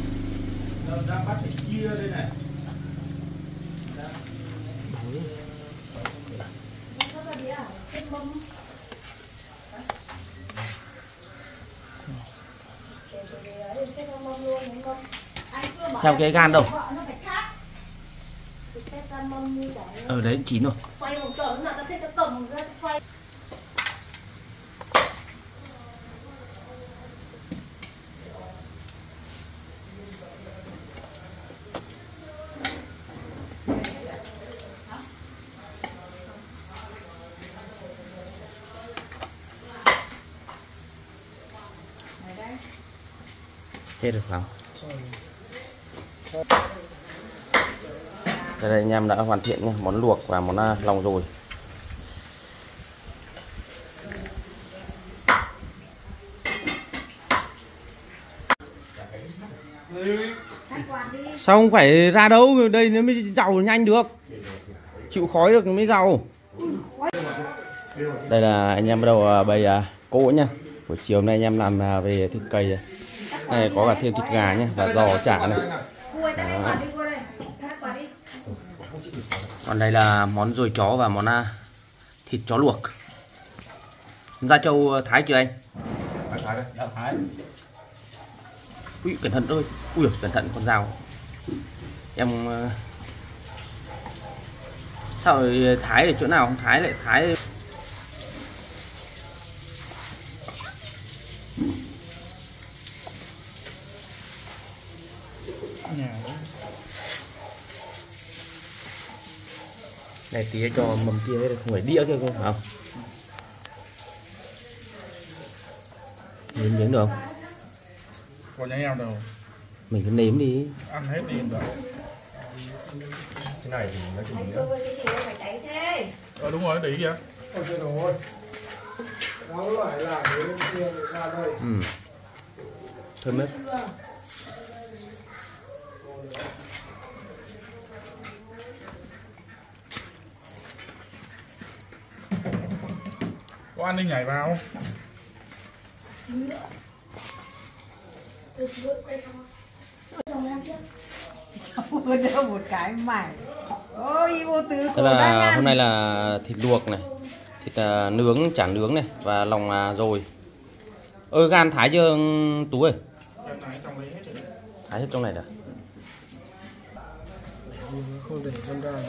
Theo cái gan đâu? Ở đấy chín rồi. Hết được không? Đây anh em đã hoàn thiện nhé, món luộc và món lòng rồi. Sao không phải ra đâu, đây nó mới giàu nhanh được. Chịu khói được mới giàu. Đây là anh em bắt đầu bày cỗ nhá. Buổi chiều nay anh em làm về thịt cầy này, có cả thêm thịt gà nhé và giò chả này. Còn đây là món dồi chó và món thịt chó luộc. Da trâu thái chưa anh? Thái đấy, đã thái. Ui cẩn thận ơi, ui cẩn thận con dao. Em sao rồi thái ở chỗ nào không thái lại thái. Này tí cho mầm kia đấy, không phải đĩa kia không phải không? Nếm miếng được không? Có nhánh em đâu. Mình cứ nếm đi. Ăn hết đi đâu. Cái này thì nói chung nữa. Đúng rồi, để ý kìa. Thơm hết. Có ăn đi nhảy vào. Một cái mải. Ôi vô tư. Thế là hôm nay là thịt luộc này, thịt nướng, chả nướng này và lòng rồi. Gan thái chưa Tú ơi? Thái hết trong này đã. Không để con ra.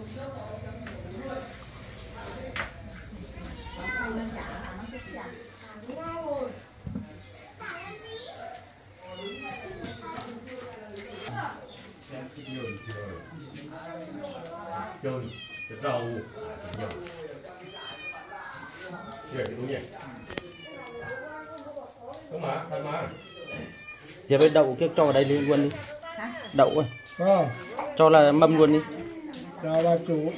Rồi, rau. Đúng mà, thân má. Giờ với đậu kia cho vào đây luôn đi. Đậu ơi. Cho là mâm luôn đi. Chào bà chủ.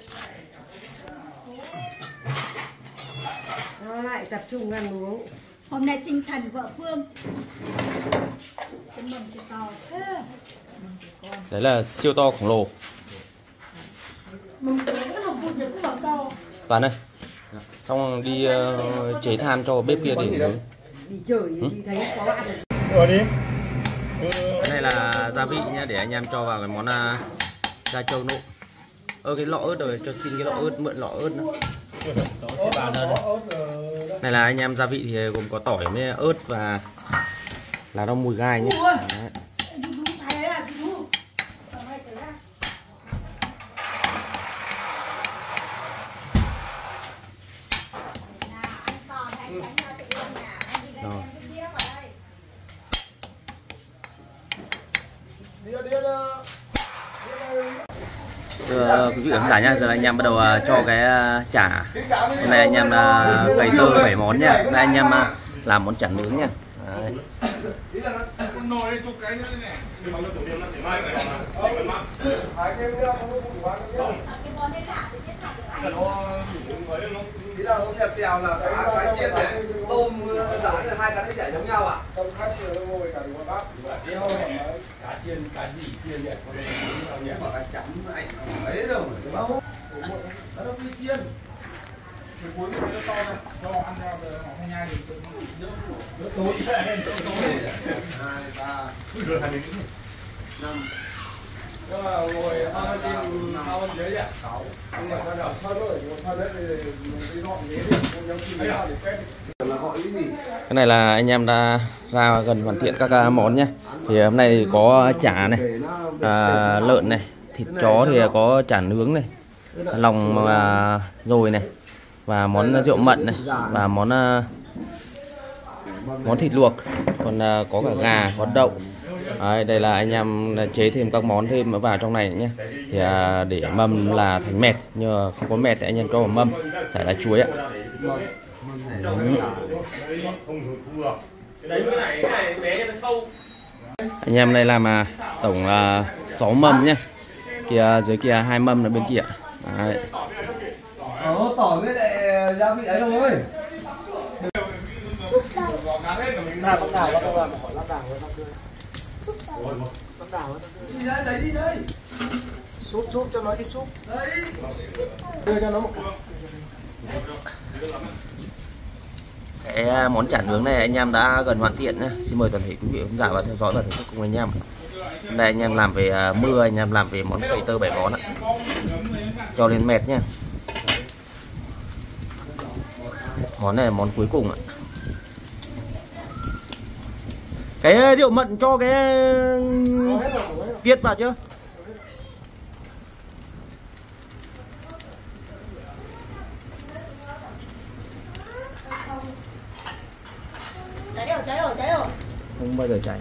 Nó lại tập trung ăn uống. Hôm nay sinh thần vợ Phương. Cái mầm cái to. Đấy là siêu to khổng lồ. Mầm cái nó không được cũng to. Toàn ơi. Xong đi chế than cho bếp kia để Đi chơi đi thấy có ăn. Rồi đi. Cái này là gia vị nhá, để anh em cho vào cái món da trâu nộm. Cái lọ ớt rồi, cho xin cái lọ ớt, mượn lọ ớt nữa. Này là anh em gia vị thì gồm có tỏi với ớt và là rau mùi gai nhé. Đấy. Quý vị khán giả nhá, giờ anh em bắt đầu cho cái chả. Hôm nay anh em gầy tơ 7 món nhá. Hôm nay anh em làm món chả nướng nhá. Đấy. Ý là nó tèo là cái chiên này, tôm rán là hai cái nó chảy giống nhau à? Cá chiên, cá gì chiên nhỉ? Mà cái chấm này ấy rồi mà đâu? Nó đâu đi chiên. Mình cuốn cái nó to ra, cho ăn ra họ không nhai được, nó tối. 2, 3, 5. Nhưng mà ngồi ao dưới ạ, 6. Nhưng mà sao đảo sao rồi, sao đấy thì đi dọn ghế đi, không dám xin ra để quét. Là họ ý gì? Cái này là anh em đã ra gần hoàn thiện các món nhé. Thì hôm nay thì có chả này, lợn này, thịt chó thì có chả nướng này, lòng dồi này, và món rượu mận này, và món thịt luộc, còn có cả gà, có đậu. Đấy, đây là anh em chế thêm các món thêm vào trong này nhé. Thì để mâm là thành mẹt, nhưng mà không có mẹt thì anh em cho vào mâm chả lá chuối ạ. Anh em đây làm tổng 6 mâm nhé. Kia dưới kia 2 mâm ở bên kia. Đấy. Tỏi với lại gia vị ấy thôi. Con đào nó làm hỏi lát đào nó tươi. Con đào nó tươi. Đấy đi đây. Súp cho nó đi súp. Đấy. Đưa cho nó một cái món chả nướng này anh em đã gần hoàn thiện nhé. Xin mời toàn thể quý vị khán giả và theo dõi và thưởng thức cùng anh em. Hôm nay anh em làm về mưa, anh em làm về món gầy tơ 7 món ạ. Cho lên mệt nhé. Món này là món cuối cùng ạ. Cái rượu mận cho cái viết vào chưa? Cháy rồi. Không bao giờ cháy.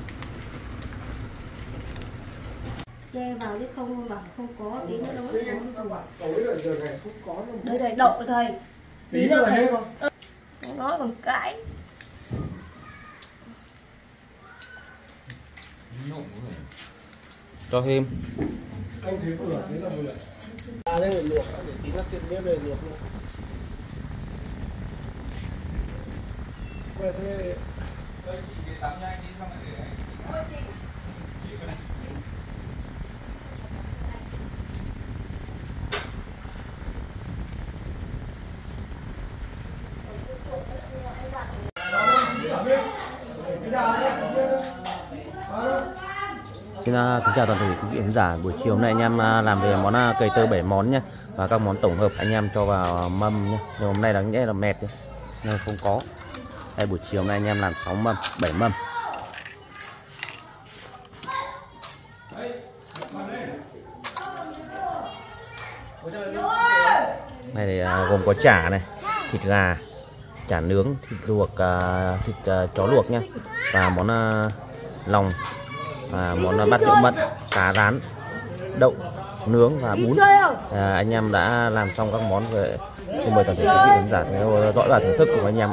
Che vào chứ không bảo không có tí nữa đâu. Đây này đậu rồi thầy. Tí nữa thầy. Nó còn cãi. Cho thêm. anh thấy vừa thế là vừa. Đây là luộc, để tí nó trên bếp này luộc luôn. Về thế Xin kính chào toàn thể quý vị khán giả. Buổi chiều hôm nay anh em làm về món cây tơ 7 món nhé, và các món tổng hợp anh em cho vào mâm nhé. Nhưng hôm nay đáng nhẽ là mệt nhé, nên không có. Đây, buổi chiều hôm nay anh em làm 6 mâm, 7 mâm. Này thì gồm có chả này, thịt gà, chả nướng, thịt luộc, thịt chó luộc nhé, và món lòng, món bát rượu mận, cá rán, đậu nướng và bún. Anh em đã làm xong các món rồi. Xin mời toàn thể quý vị khán giả theo dõi và thưởng thức cùng anh em ạ.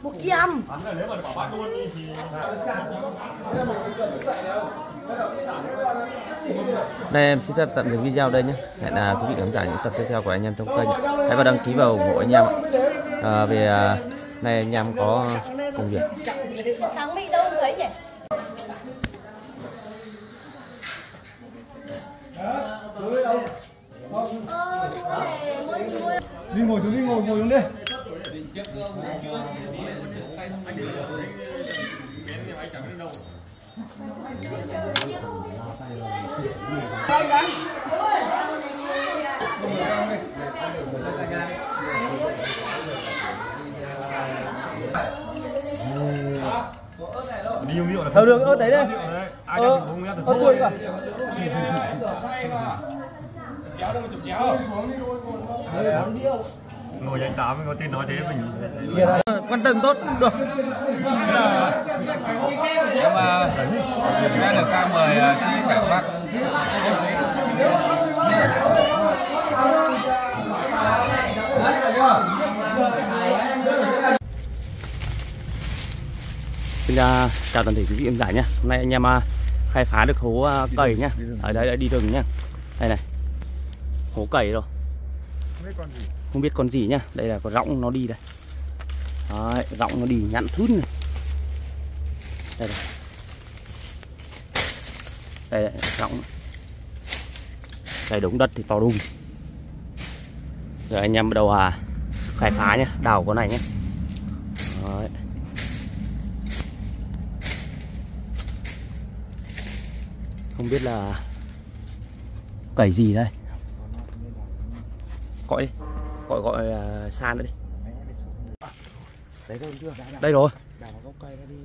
Đây em xin phép tạm dừng video đây nhé. Hẹn quý vị khán giả những tập tiếp theo của anh em trong kênh. Hãy vào đăng ký và ủng hộ anh em ạ. Về Này anh em có công việc. Sáng bị đâu thấy vậy? Đi ngồi xuống, ngồi xuống đi. Thở được ớt đấy đây. Ớt tươi cả. Ngồi anh Tám có tin nói thế mình Quan tâm tốt được. Em được sang mời cả bác. Xin chào toàn thể quý vị em giải nhá. Hôm nay anh em khai phá được hố cầy nhá. Ở đây đi rừng nhá. Đây này. Hố cầy rồi. Không biết con gì nhá. Đây là con rỗng nó đi đây. Đấy, rỗng nó đi nhẵn thún này. Đây này. Đây rỗng. Đây đống đất thì to đùng. Rồi anh em bắt đầu khai phá nhá, đào con này nhá. Đấy. Không biết là cầy gì đây. Gọi đi. Gọi san nữa đi. đấy chưa? Đây rồi. Đào vào gốc cây nó đi.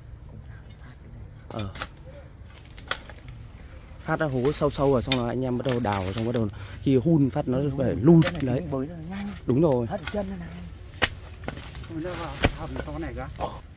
Phát ra hố sâu rồi xong rồi anh em bắt đầu đào, xong bắt đầu khi hun phát nó phải lui đấy. Đúng rồi. Hết chân này. Nó vào hầm to này cả.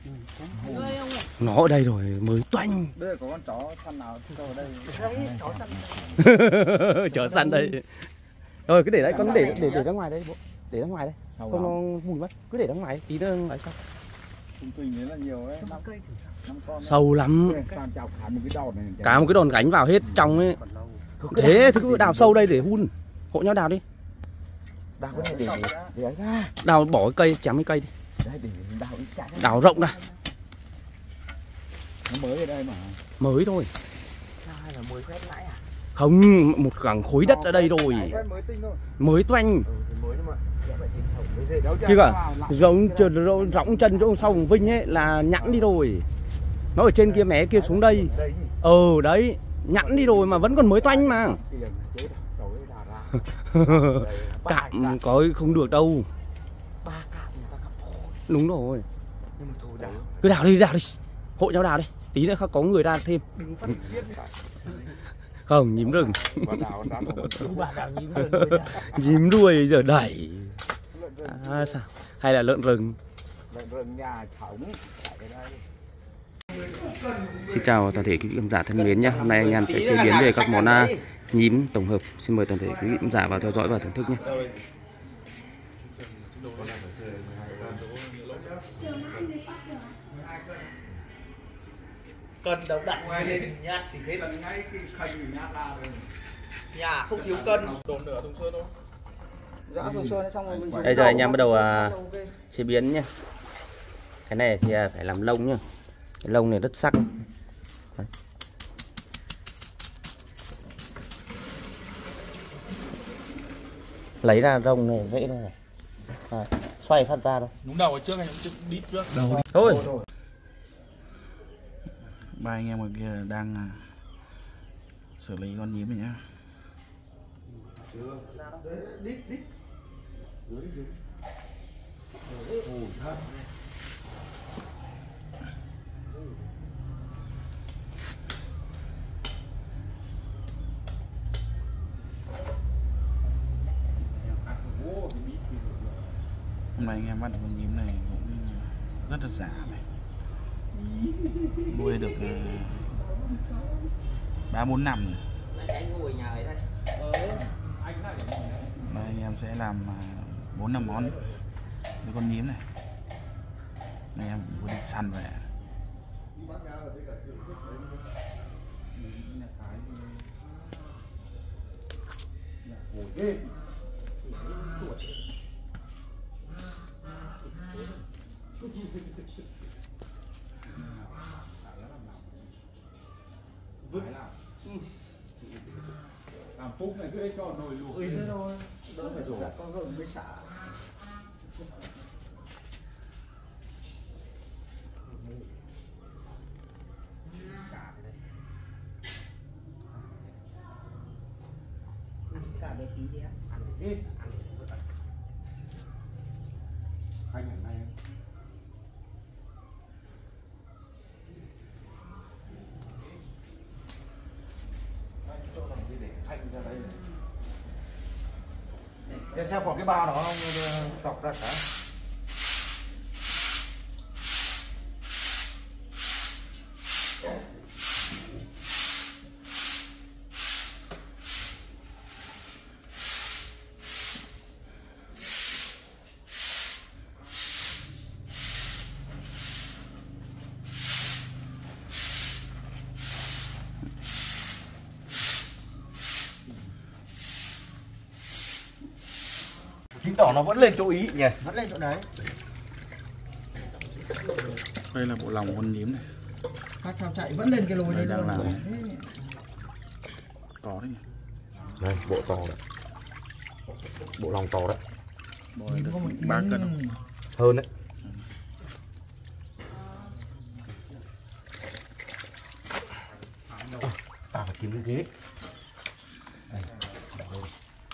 Nó ở đây rồi mới toanh. Đây có con chó săn nào ở đây. Chó săn. Chó săn đây. Rồi cứ để đấy, con để ra ngoài đây bộ. Để ra ngoài đây. Không nó mùi mất. Cứ để ra ngoài tí nữa lại sao? Trung tình đấy là nhiều đấy. 5 con. Sâu lắm. Cả một cái đòn gánh vào hết trong ấy. Thế thì cứ đào sâu đây để hun. Hộ nhau đào đi. Đào cái này để ấy ra. Đào bỏ cái cây, chém cái cây đi. Đấy để đào đi chạy. Đào rộng ra. Nó mới ở đây mà. Mới thôi. Hay là mới quét lại à? Không, một khoảng khối đất ở đây rồi. Mới tinh thôi. Mới toanh. Mới nhưng mà Kia cả rỗng chân chỗ sau Vinh ấy là nhẵn đi rồi. Nó ở trên kia mé kia xuống đây. Đấy, nhẵn đi rồi mà vẫn còn mới toanh mà. Cạm có không được đâu. Đúng rồi. Cứ đào đi. Hộ nhau đào đi. Tí nữa có người ra thêm. Không, nhím rừng. Nhím đuôi giờ đẩy. Sao? Hay là lợn rừng? Lợn rừng nhà trống. Xin chào toàn thể quý vị khán giả thân mến nhé. Hôm nay anh em sẽ chế biến về các món nhím tổng hợp. Xin mời toàn thể quý vị khán giả vào theo dõi và thưởng thức nhé. Cần đâu đặt ngoài lên nhát thì hết ngay cái khay nhát ra rồi. Nhà không thiếu cân. Đồn nửa thùng sơn thôi. Dã thùng sơn xong rồi mình. Đây giờ anh em bắt đầu chế biến nhé. Cái này thì phải làm lông nhá. Cái lông này rất sắc. Đấy. Lấy ra rông này vẽ đây này. Xoay phát ra đâu. Đúng đầu ở trước hay đít trước? Đầu đi. Thôi. Ba anh em ở kia đang xử lý con nhím này nhá. Hôm nay anh em bắt được con nhím này cũng rất là giả này. Nuôi được 3-4 năm rồi. Đây anh em sẽ làm 4-5 món với con nhím này. Anh em vừa đi săn về. Làm phúc này cứ đấy cho nồi luộc. Thế thôi, đỡ phải rủ con gượng với xả. Cả được tí đi á. Ăn ít. Anh hẳn này. Để xem có cái bao đó không chọc ra cả. Chứng tỏ nó vẫn lên chỗ ý nhỉ? Vẫn lên chỗ đấy. Đây là bộ lòng con nhím này. Phát sao chạy vẫn lên cái lối đấy đang làm. Thế. To đấy nhỉ. Đây, bộ to đấy. Bộ lòng to đấy. Bò được 3 cân không? Hơn đấy. Ta phải kiếm cái ghế. Đây, đặt lên.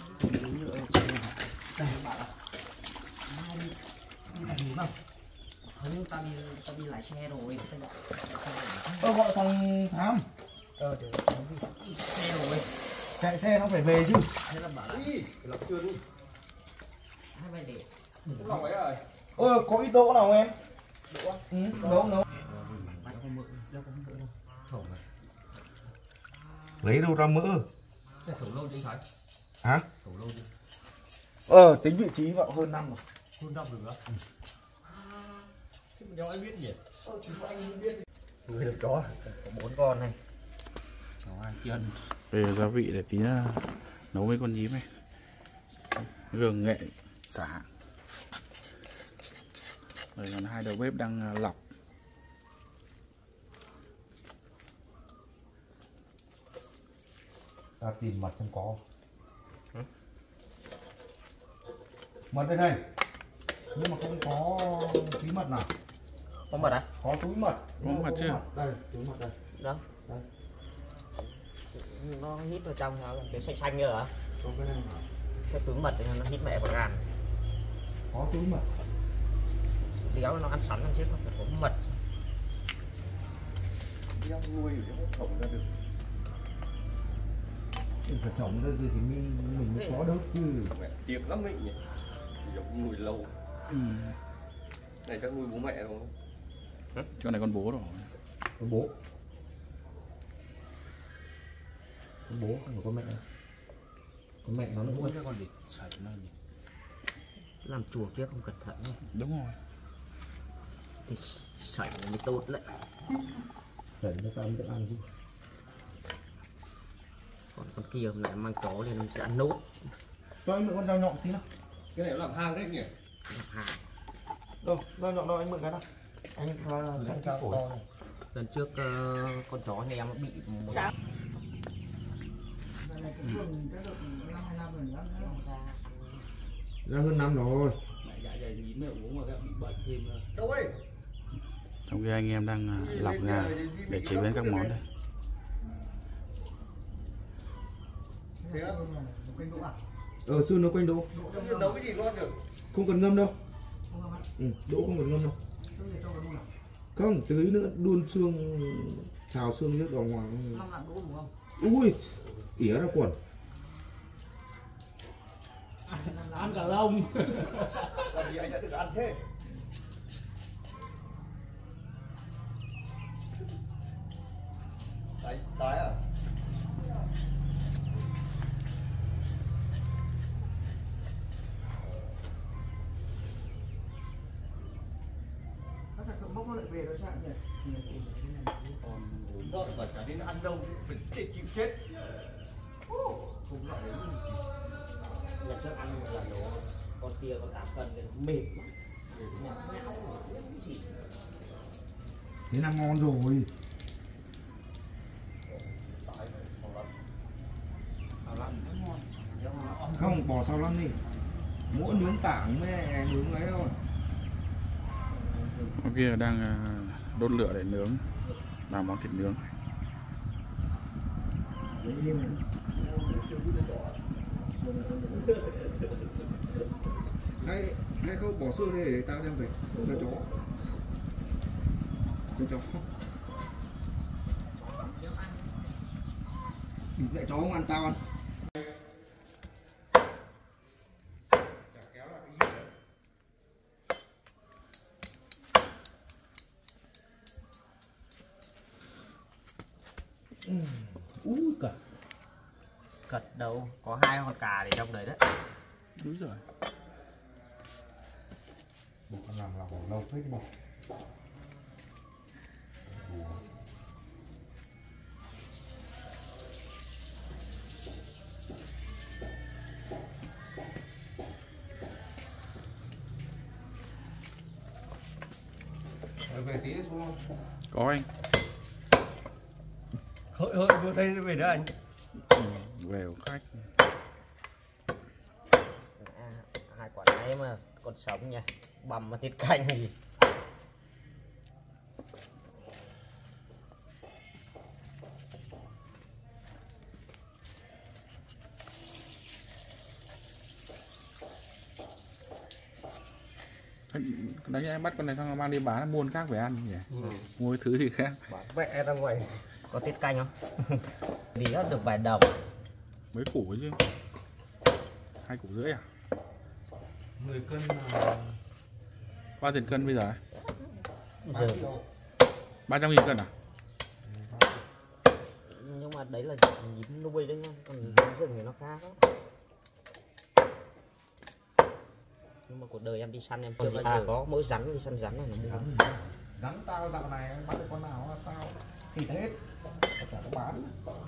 Không, tao đi lái xe rồi. Gọi thằng Thám. Đi xe rồi. Chạy xe nó phải về chứ. Thế là bảo là Lọc chưa đi. hai bài để. Lọc ấy rồi. Có ít đỗ nào không em? Đỗ á? Ừ, đỗ. Lấy đâu ra mỡ? Thủ lâu chứ phải. Hả? Thủ lâu chứ. Tính vị trí vào hơn năm rồi. Hơn năm rồi nữa. Thế mà đéo ai biết nhỉ? Người được chó, có 4 con này. Chân. Về gia vị để tí nấu với con nhím này. Gừng, nghệ, xả. Rồi còn 2 đầu bếp đang lọc. Ta tìm mật xem có. Mật đây này. Nhưng mà không có túi mật nào. Có mật à? Có túi mật. Có mật chưa? Đây, túi mật đây. Đâu? Đây. Nó hít vào trong nó cái xanh xanh nữa hả? Có cái này. Cái túi mật thì nó hít mẹ vào gan. Có túi mật. Đéo nó ăn sắn ăn chết nó phải có mật. Đeo nuôi ở trong thổng ra được. Phải sống ra rồi thì mình mới có đớt chứ. Tiếc lắm mình nhỉ. Giống nuôi lâu. Này chắc nuôi bố mẹ không? Con này con bố rồi. Con bố. Con bố không phải con mẹ. Con mẹ nó nuôi Cái con gì sảy nó nhỉ? Làm chuồng kia không cẩn thận nhỉ? Đúng rồi. Thì sảy nó mới tốt đấy. sảy cho ta biết ăn chứ. Còn con kia hôm nay mang chó lên sẽ ăn nốt. Cho anh mượn con dao nhọn tí nào. Cái này làm hang đấy nhỉ? Làm hàng. Đâu, dao nhọn đâu anh mượn cái nào. Anh cho to này. Lần trước con chó nhà em bị một... Ra hơn năm rồi. Trong khi anh em đang lọc gà để chế biến các món đây. Xương nó quanh đỗ. Nấu cái gì ngon được? Không cần ngâm đâu. Đỗ không cần ngâm đâu. Không, tí nữa đun xương, xào xương nước đỏ ngoài. Ui, ỉa ra quần. Ăn cả lông. Làm gì anh đã được ăn thế? Đấy, đói à? Mốc nó lại về nó sao nhỉ? Rồi, bởi cả đến ăn đâu mình chịu chết. Không lại đến Lần trước ăn một lần đó con kia có 8 cân cái nó mệt lắm. Thế là ngon rồi. Không, bỏ sao lăn đi. Mỗi nướng tảng với nướng ấy thôi. Hôm kia đang đốt lửa để nướng, làm món thịt nướng. Hay không bỏ xương đi để tao đem về cho chó. Cho chó. Để chó không ăn tao ăn. Cật đâu, có 2 con cà để trong đấy đấy. Đúng rồi. Bộ con làm lâu thế mà. Về tí xuống không? Có anh. Hơi vừa đây về đó anh. Về của khách. Hai quả này mà còn sống nha, băm mà tiết canh gì. Đấy em bắt con này xong mang đi bán mua khác về ăn nhỉ? Mua cái thứ gì khác. Bán vẹ ra ngoài có tiết canh không? Lý được vài đồng. Mấy củ ấy chứ. 2,5 củ à? 10 cân Bao tiền cân bây giờ? Giờ 300.000 cân à? nhưng mà đấy là nhím nuôi đấy nha, còn rừng thì nó khác đó. Nhưng mà cuộc đời em đi săn em chưa bao giờ có mỗi rắn đi săn rắn này nó mua. Rắn tao dạo này bắt được con nào tao thịt hết, chả có bán.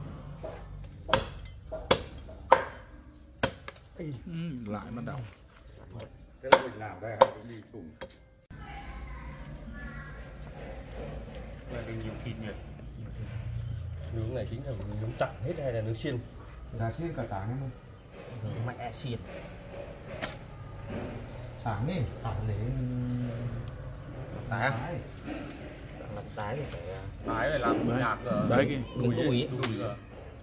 Lại bắt đầu. Cái mình làm đây hay cũng đi cùng. Là đừng nhiều thịt nhỉ. Nướng này chính là nướng chặt hết hay là nướng xiên? Là xiên cả tảng luôn. Nướng mẹ xiên. Tảng đi, tảng để tái à? Làm tái thì phải Tái phải làm nhạc đấy kia. đùi đùi đâu?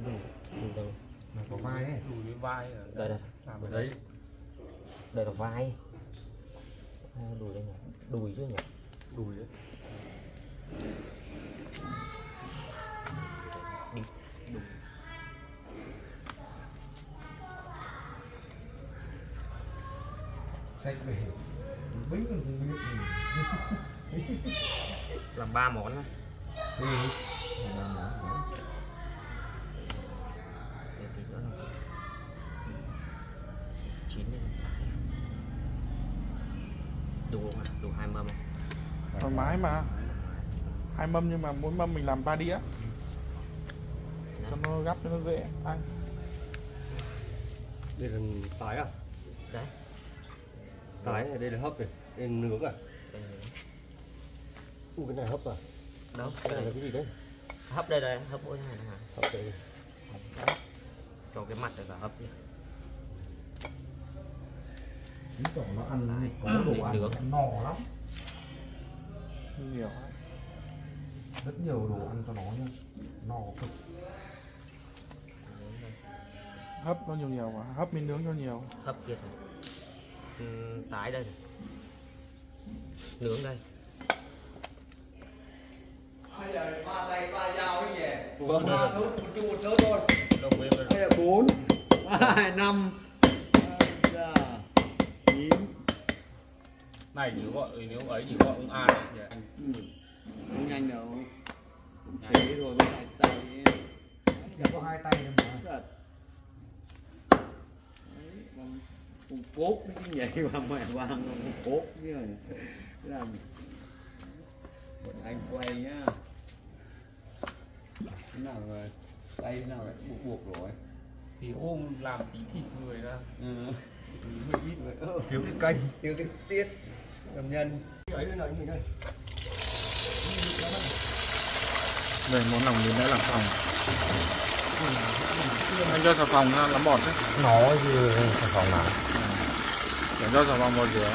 có vai ấy. đùi với vai Đây đây. làm ở đấy. Đây là vai. Đùi đây nhỉ? Đùi chứ nhỉ? Đùi đấy. Đi. Đùi. Xách về. Vĩnh còn không biết. Làm 3 món đó. Đi. Làm món. Để thịt nó là chín đi. Đủ không? Đủ 2 mâm. Thoải mái mà. 2 mâm nhưng mà mỗi mâm mình làm 3 đĩa. Cho nó gắp cho nó dễ ăn. Đây là tái à? Đấy. Tái này đây là hấp này, đây là nướng à? Cái này hấp à? Đâu? Cái này là cái gì đấy? Hấp đây đây, hấp mỗi này hả? Hấp đây. Cho cái mặt này vào hấp đi. Chứng tỏ nó ăn có đồ ăn no lắm. Nhiều. Rất nhiều đồ ăn cho nó nha. No cực. Hấp nó nhiều mà, hấp mình nướng cho nhiều. Hấp kia thôi. Tái đây này. Nướng đây. Bây giờ 3 tay 3 dao cái gì? Vâng. 3 thớt, một chung một thớt thôi. Đây là 4 2, 5 9. Này nếu ấy chỉ gọi ông An đấy anh. Không nhanh đâu. Thế rồi mới lại tay. Chỉ có 2 tay thôi mà. Cùng cốt cái nhảy vào mẹ vàng cùng cốt như này. Cái làm bọn anh quay nhá. Thế nào rồi tay nào lại buộc rồi Thì ôm làm tí thịt người ra. Hơi ít rồi. Thiếu cái canh, thiếu cái tiết. Cầm nhân. Đây món lòng miến đã làm phòng. Anh cho xà phòng ra lắm bọt đấy. Nó gì xà phòng nào? Để cho xà phòng vào rửa.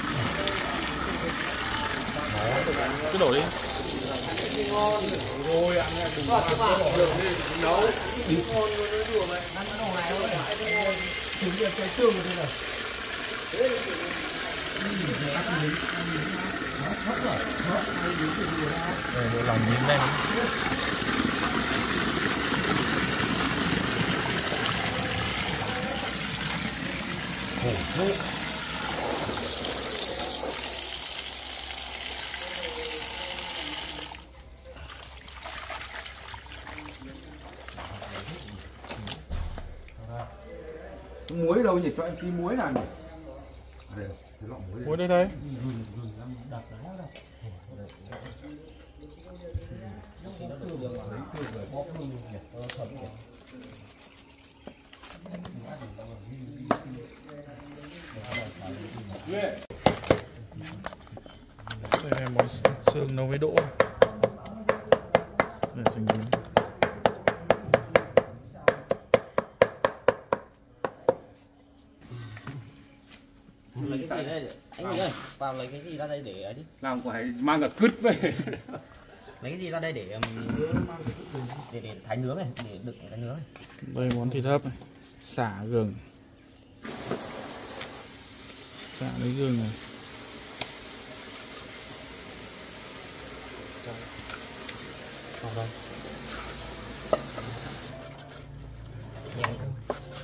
Cứ đổ đi. Rồi ăn nha, đừng ăn được đi, nấu. Đi ngon luôn nó đùa mày. Ăn cái đồ này thôi. Trứng được cái tương rồi đây này. Đây, bộ lòng miến đây. Muối đâu nhỉ? Cho anh tí muối nào nhỉ? Đây, cái lọ muối đây. Muối đây đây. Đây là món xương nấu với đỗ. Đây xương miến. Lấy cái gì đây? Anh ơi, vào lấy cái gì ra đây để ấy chứ? Làm phải mang cả cứt về. Lấy cái gì ra đây để thái nướng này, để đựng cái nướng này. Đây món thịt hấp này, xả gừng. Xả lấy gừng này. Vào đây. Nhanh thôi.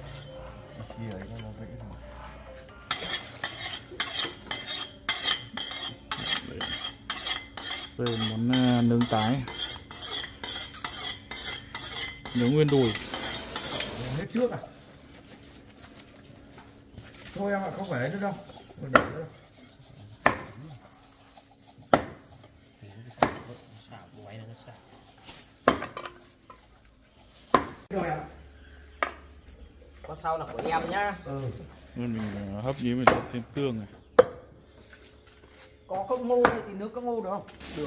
Đây món nướng tái, nướng nguyên đùi. Hết trước à? Thôi em ạ, không phải nữa đâu. Mình để nữa. Rồi ạ. Con sau là của em nhá. Nên mình hấp với mình cho thêm tương này. Có cốc ngô thì nướng cốc ngô được không? Được.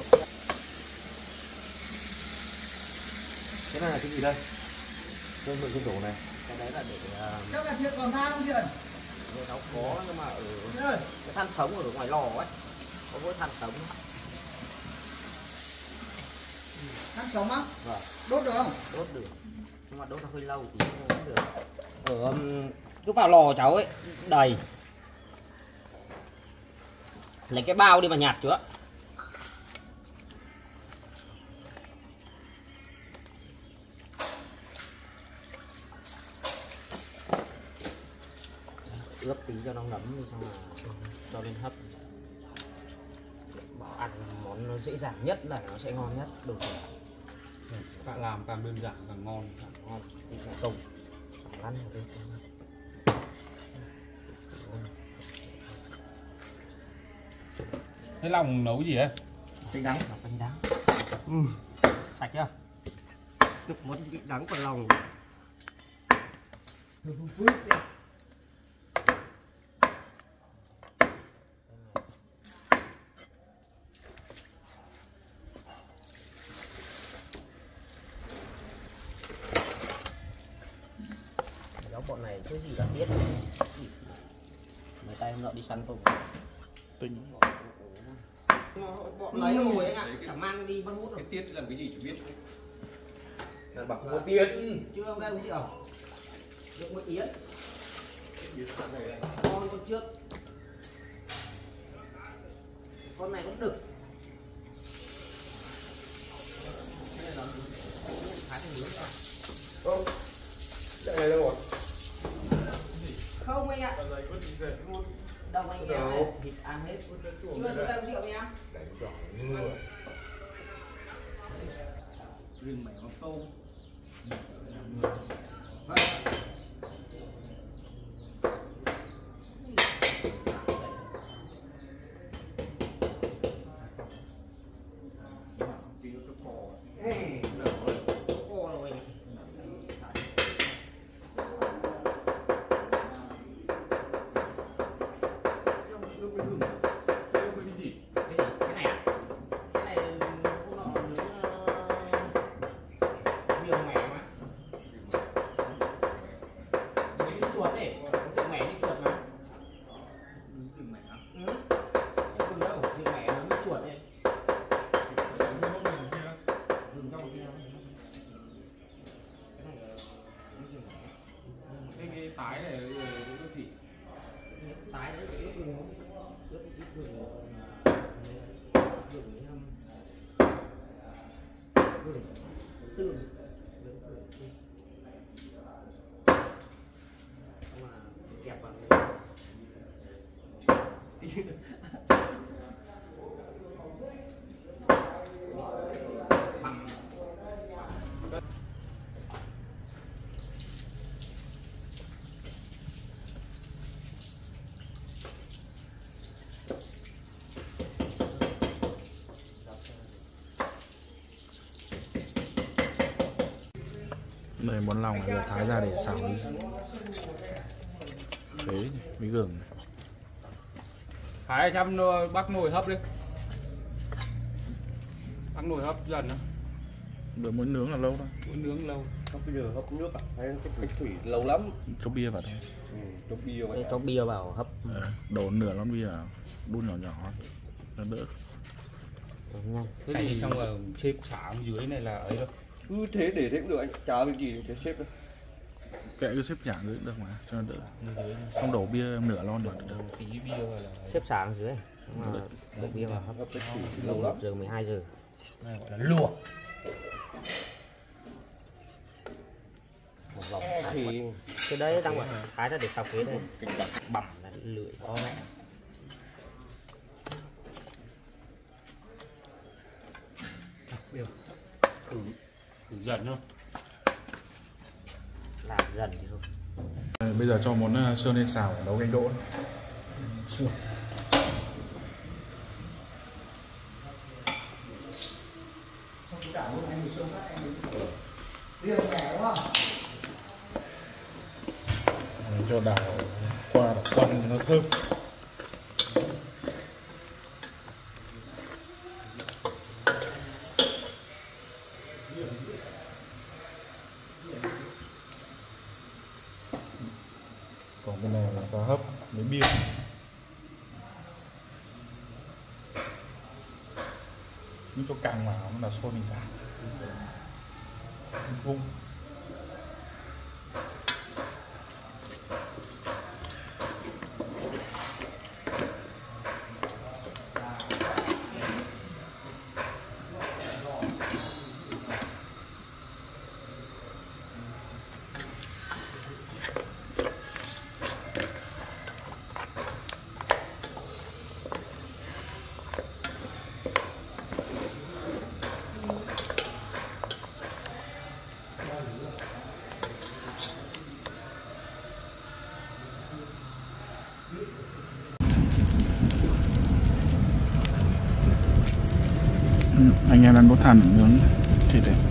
Cái này là cái gì đây? Tôi mượn cái đổ này. Cái đấy là để Chắc là chuyện còn than không chuyện? nấu có, nhưng mà ở cái than sống ở ngoài lò ấy, có mỗi than sống. Than sống á? Vâng. Đốt được không? Đốt được, nhưng mà đốt nó hơi lâu thì không được. Ở cứ vào lò cháu ấy đầy, lấy cái bao đi mà nhạt chưa. Ướp tí cho nó ngấm đi, xong là cho lên hấp. Bảo ăn món nó dễ dàng nhất là nó sẽ ngon nhất. Đồ Càng làm càng đơn giản càng ngon. ngon thì phải tùng lăn vào đây. Thế lòng nấu gì ấy? Canh đắng. Canh đắng. Sạch chưa? Cực món vị đắng còn lòng. Giáo bọn này cái gì đã biết. Người ta hôm nọ đi săn không? Tinh. Bọn lấy rồi anh ạ, chẳng mang đi bắt hút rồi. Cái tiết làm cái gì chỉ biết. Là bạc một tiết. Chưa ông đây quý chị à? Được một yến. Con trước. Con này cũng đực. Cái này là khá là nướng rồi. Không. Chạy này đâu rồi? Không anh ạ. Đâu anh em thịt ăn hết. Chưa xuống đây có rượu nha. Rừng mẻ mắm tôm. Đây món lòng này giờ thái ra để xào với khế với gừng. Thái chăm bắc nồi hấp đi. Bắc nồi hấp dần nữa. Bữa muốn nướng là lâu thôi. Muốn nướng lâu. Không bây giờ hấp nước à? Hay cái thủy lâu lắm. Cho bia vào thôi. Cho bia vào. Cho bia vào hấp. Đổ nửa lon bia vào, đun nhỏ nhỏ nó đỡ. Thế thì xong rồi xếp xả dưới này là ấy đâu. Cứ thế để thế cũng được anh, chả việc gì để xếp đâu. Kệ cứ xếp nhả dưới được mà cho nó đỡ. Không đổ bia nửa lon được đâu. Tí bia vào là xếp sáng dưới. Đổ bia vào hấp lâu lắm. 1 giờ 12 giờ. này gọi là luộc. Một vòng thì cái đấy đang gọi thái ra để xào khế đây. Bằm là lưỡi có mẹ. Biểu thử dần không? Làm dần thì thôi. Bây giờ cho món sơn lên xào nấu canh đỗ. Sườn. Cho đảo qua đảo nó thơm. Còn bên này là cá hấp với bia. Nhưng cho càng vào nó là sôi mình ra. Vung. Anh em đang có than nướng thịt đấy.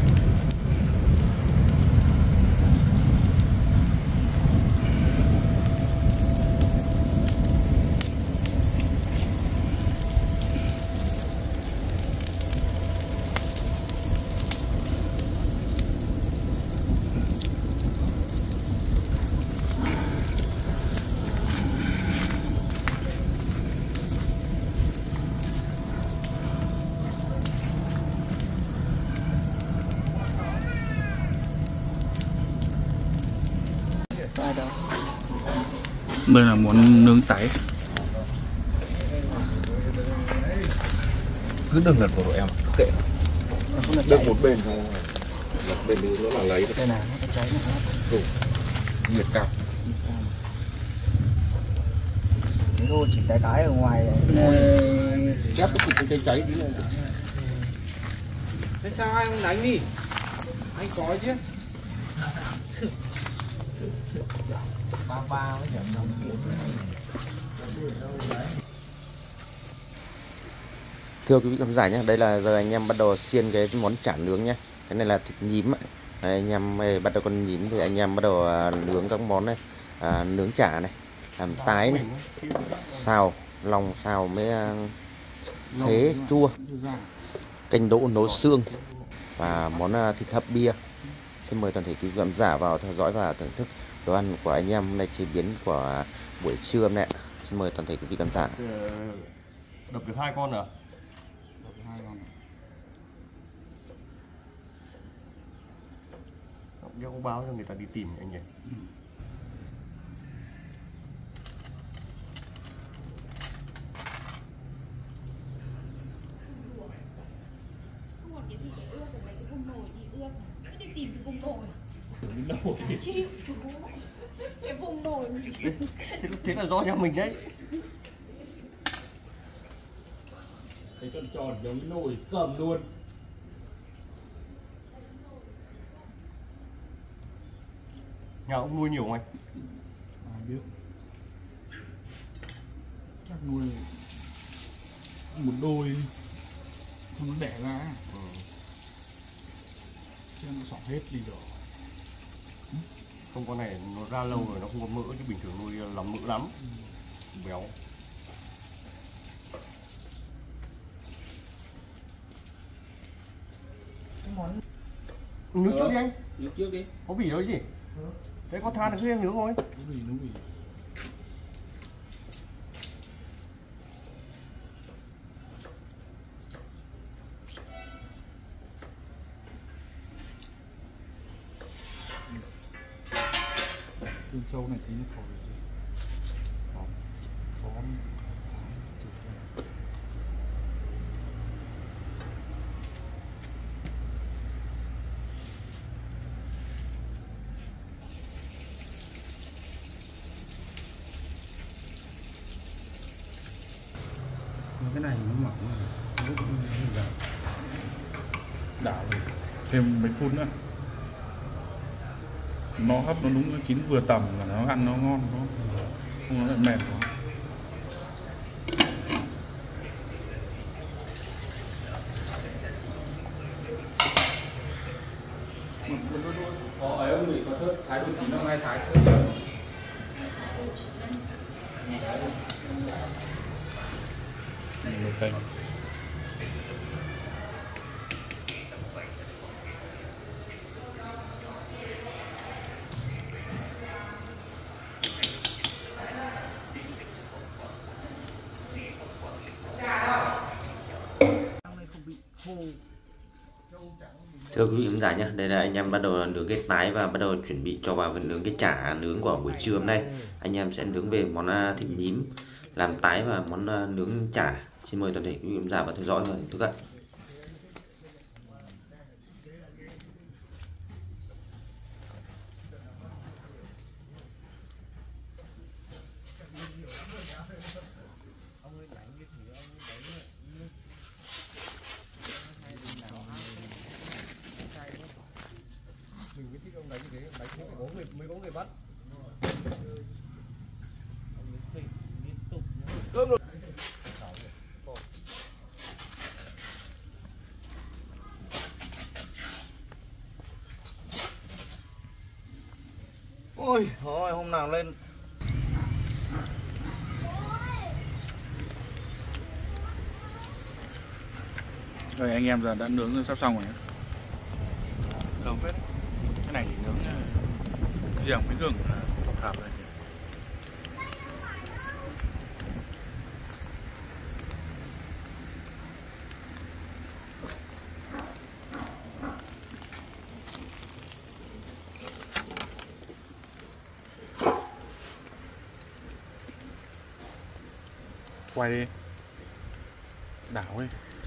Đây là món nướng tái. Cứ đừng lật vào đội em, kệ. Đừng một bên thôi. Lật bên nữa nó là lấy. Đây nào, nó cháy nó đủ. Nhiệt cao. Thế thôi, chỉ cái ở ngoài Ghép cái thịt cháy tí lên. Thế sao anh không đánh đi? Anh có chứ. ba với nhận đồng tiền. Thưa quý vị khán giả nhé, đây là giờ anh em bắt đầu xiên cái món chả nướng nhé. Cái này là thịt nhím. Đây, anh em bắt đầu con nhím thì anh em bắt đầu nướng các món này, nướng chả này, làm tái này, xào lòng xào với khế chua, canh đỗ nấu xương và món thịt hấp bia. Xin mời toàn thể quý vị khán giả vào theo dõi và thưởng thức đồ ăn của anh em hôm nay, chế biến của buổi trưa hôm nay. Xin mời toàn thể quý vị khán giả. Đập được 2 con à? Đập được 2 con. Đeo không báo cho người ta đi tìm anh nhỉ? cái gì để ướp của mấy cái vùng nồi thì ướp. Cứ đi tìm cái vùng nồi. Chịu. Cái vùng nồi. Thế là do nhà mình đấy. Cái con tròn giống nồi cầm luôn. Nhà ông nuôi nhiều không anh? Biết. Chắc nuôi một đôi xong nó đẻ ra. Chứ nó sọt hết đi rồi. Không, con này nó ra lâu rồi nó không có mỡ, chứ bình thường nuôi lắm mỡ lắm. Béo. Nướng trước đi anh. Nướng trước đi. Có vỉ đâu gì? Đấy có than thì nướng thôi. Nướng vỉ. Xương sâu này tí nó khỏi khó. Cái này nó mỏng rồi. Đảo rồi. Thêm mấy phút nữa. Nó hấp nó đúng chín vừa tầm và nó ăn nó ngon, không nó lại mềm quá. Có ấy ông bị có thớt thái đồ chín hôm nay thái thớt rồi. Một canh. Thưa quý vị khán giả nhé, đây là anh em bắt đầu nướng cái tái và bắt đầu chuẩn bị cho vào nướng cái chả nướng của buổi trưa hôm nay. Anh em sẽ nướng về món thịt nhím làm tái và món nướng chả. Xin mời toàn thể quý vị khán giả vào theo dõi và thưởng thức ạ. Mới có người bắt. Ôi, thôi hôm nào lên. Rồi anh em giờ đã nướng sắp xong rồi. Thơm phết. Cái này thì nướng riêng với gừng là hợp rồi. Quay đi. Đảo đi.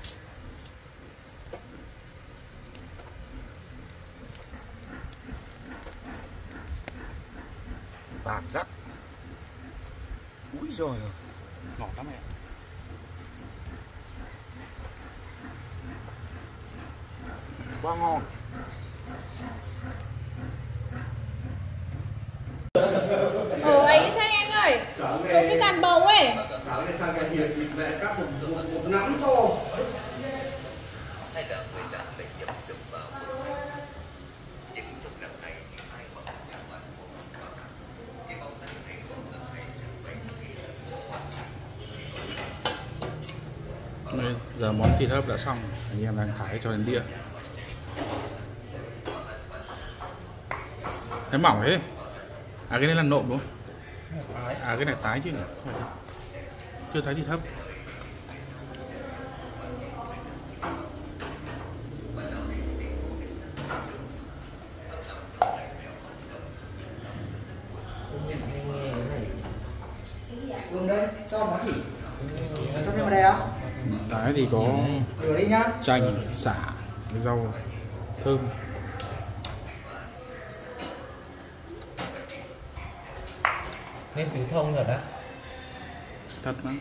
Vàng rắt. Úi rồi. Ngọt lắm em. Quá ngon. Ấy thay anh ơi. Có cái dàn bầu ấy. Nắm to. Hay là người đã bị dập chụp vào những chụp lần này thì ai mở cả bản của mình thì mong rằng này còn lần này sẽ phải thực hiện cho hoàn thành. Giờ món thịt hấp đã xong, anh em đang thái cho đến đĩa. Cái mỏng thế. À cái này là nộm đúng không? À cái này tái chứ nhỉ? Không phải chưa thái thịt hấp. Gừng đây, cho món gì? Cho thêm vào đây á? Tái thì có chanh, sả, Rau thơm. Nên tứ thông rồi đó. Thật lắm.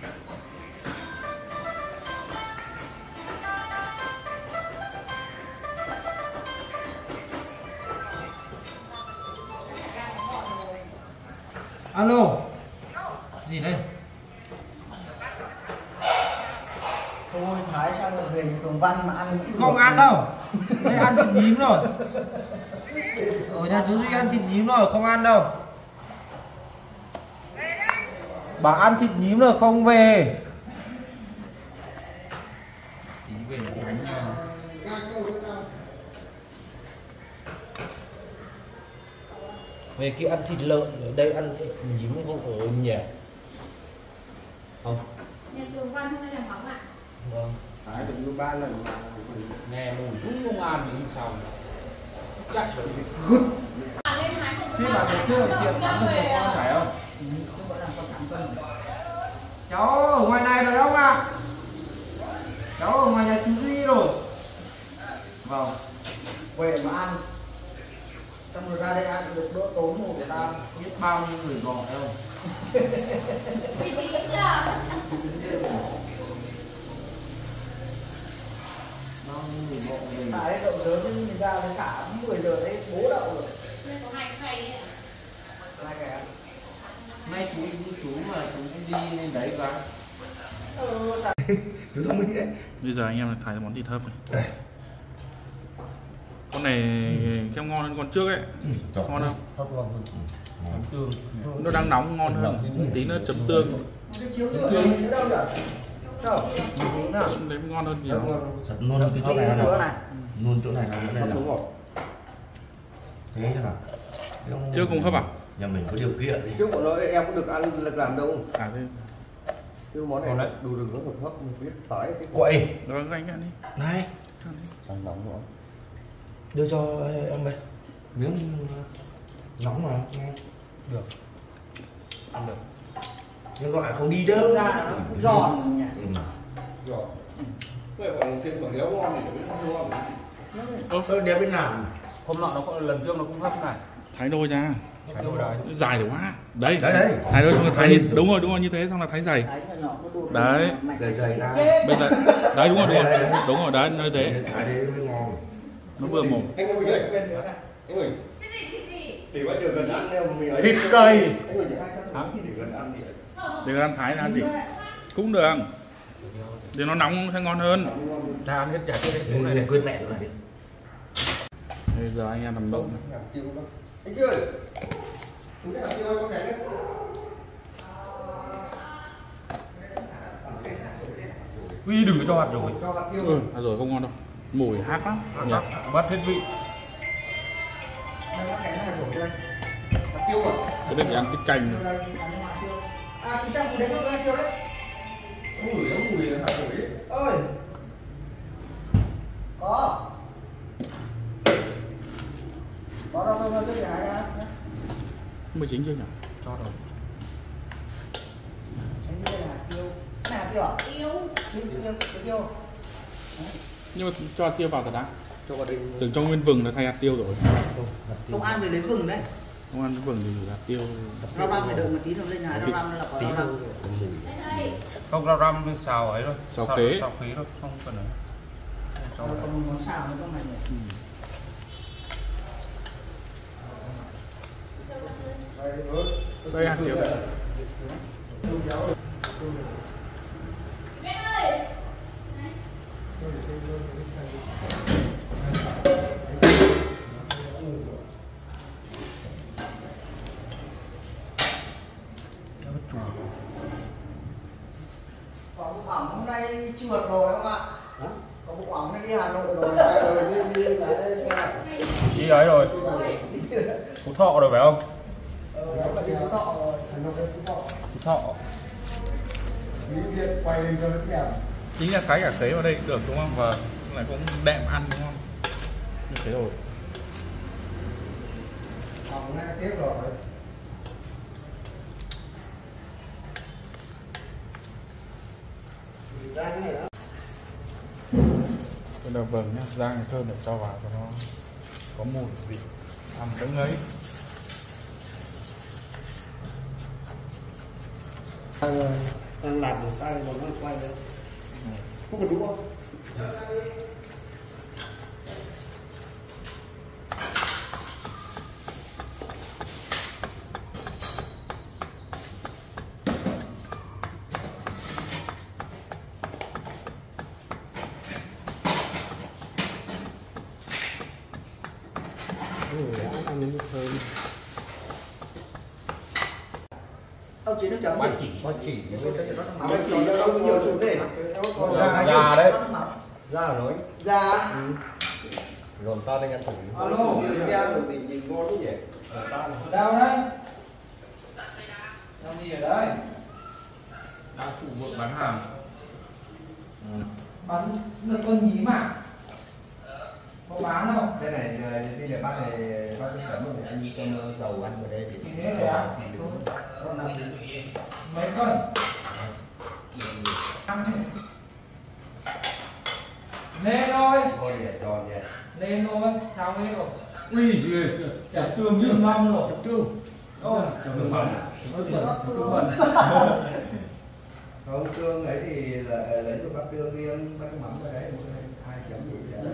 Alo. Gì đây? Thôi Thái sang rồi về Đồng Văn mà ăn Không ăn đâu. Đây ăn thịt nhím rồi. Ở nhà chú Duy ăn thịt nhím rồi, không ăn đâu. Bà ăn thịt nhím rồi không về. Tí về đánh nhau. Về kia ăn thịt lợn, ở đây ăn thịt nhím không ổn nhỉ? Không. Nhà Tường Văn hôm nay làm móng ạ. Vâng. Thái được như 3 lần mà Nghe mùi đúng công an thì xong. Chạy rồi. Khi mà mình chưa ở tiệm bán được một con phải không? Cháu ở ngoài này rồi không ạ? Cháu ở ngoài nhà chú Duy rồi. Vâng. về mà ăn xong rồi ra đây ăn được bữa tối ngủ người ta Biết bao nhiêu người gọi không? Bao nhiêu người gọi mình. tại đậu lớn nhưng mình ra với xả 10 giờ đấy bố đậu rồi hai cái Nay chú mà chú đi lên đấy vào. chú thông minh đấy. Bây giờ anh em thải món thịt hấp này. Con này keo ngon hơn con trước ấy. Ngon không? Nó đang nóng ngon hơn. Tí nữa chấm tương. Cái chiếu lửa này đâu nhỉ? Đâu? Đấy ngon hơn nhiều. Luôn cái chỗ này là luôn chỗ này là đúng rồi. Thế chứ nào? Trước không hấp à? Nhà mình có điều kiện đi. Trước bọn nó em có được ăn lực làm đâu. À thế. Nhưng món này đủ rừng nó hợp hấp mình biết tái cái Quậy. Rồi anh ăn đi. Này. Ăn nóng nữa. Đưa cho em đây. Miếng nóng mà. Được. Ăn được. Nhưng gọi không đi đâu. ra là nó cũng giòn nhỉ. Giòn. Vậy còn tiền quả đéo ngon thì biết không ngon. Đéo bên nào. Hôm nọ nó có lần trước nó cũng hấp này. Thái đôi ra. Thái đôi đấy. Dài được quá. Đấy. Đấy. Thái đôi xong rồi thái đúng rồi như thế xong là thái dày. Đấy. Dày ra. Bây giờ đấy đúng rồi đấy như thế. Thái đấy mới ngon. Nó vừa mồm. Anh ơi chơi. Anh ơi. Thì vẫn được gần ăn đâu mà mình ấy. Thịt cây. Anh ơi chỉ hai cái thì gần ăn đi. Để ăn thái là ăn gì? Cũng được. Để nó nóng sẽ ngon hơn. Ta ăn hết chả Để quên mẹ nữa này đi. Bây giờ anh em làm đậu này. Anh chưa? Chú cái hạt tiêu con này đấy. Huy đừng có cho hạt rồi. Cho hạt tiêu. Hạt rồi không ngon đâu. Mùi hắc lắm. Bắt hết vị. Đây nó cái hạt rồi đây. Hạt tiêu à? Cái này thì ăn tiết canh. À chú Trang cũng đến con hạt tiêu đấy. Nó mùi là hạt rồi đấy. Ơi. Có đâu thôi cái gì hả? 19 chưa nhỉ? Cho rồi. Anh đây là hạt tiêu. Cái này hạt tiêu à? Tiêu. Nhưng mà cho hạt tiêu vào thật đã. Cho vào đây. Tưởng cho nguyên vừng là thay hạt tiêu rồi. Không ăn thì lấy vừng đấy. Không ăn vừng thì hạt tiêu. Rau răm phải đợi một tí thôi lên nhà rau răm là có rau răm. Không rau răm với xào ấy thôi. Xào khế. Xào khế thôi, không cần ấy. Còn món xào nữa trong này nhỉ? Đây hạt tiêu. Có bộ ẩm hôm nay trượt rồi không ạ? Có bộ ẩm hay đi Hà Nội rồi Đi ấy rồi. Phú Thọ rồi phải không? Phú Thọ rồi, Hà Nội Phú Thọ. Phú Thọ. Quay lên cho nó kèm. Chính là thái cả khế vào đây được đúng không? Và lại cũng đệm ăn đúng không? Như thế rồi. Hôm nay tiếp rồi. đầu vừng nhá, rang này thơm để cho vào cho nó có mùi vị ăn đỡ ngấy. Đang làm một tay còn nó quay lên không có đúng không? Ông chỉ nó chấm ba gì? chỉ Ba chỉ nó đâu có nhiều xuống đây. già đấy, ra rồi Dạ. lồn to đây ăn thử. Alo, điều tra rồi mình nhìn ngon đúng vậy. Đâu đấy? Làm gì ở đây? đang phụ vợ bán hàng. Bán được con nhím à? Có bán không? Cái này bây giờ bác này bác chấm rồi anh đi cho dầu ăn vào đây thì thế này à? con năm Mấy cân? Lên thôi. thôi để tròn vậy. Lên thôi. Sao hết rồi? Ui gì Chả tương như mâm rồi. ôi Tương bẩn. Tương bẩn. Không, tương ấy thì là lấy một bát tương riêng, bát mắm vào đấy, hai chấm gì chấm.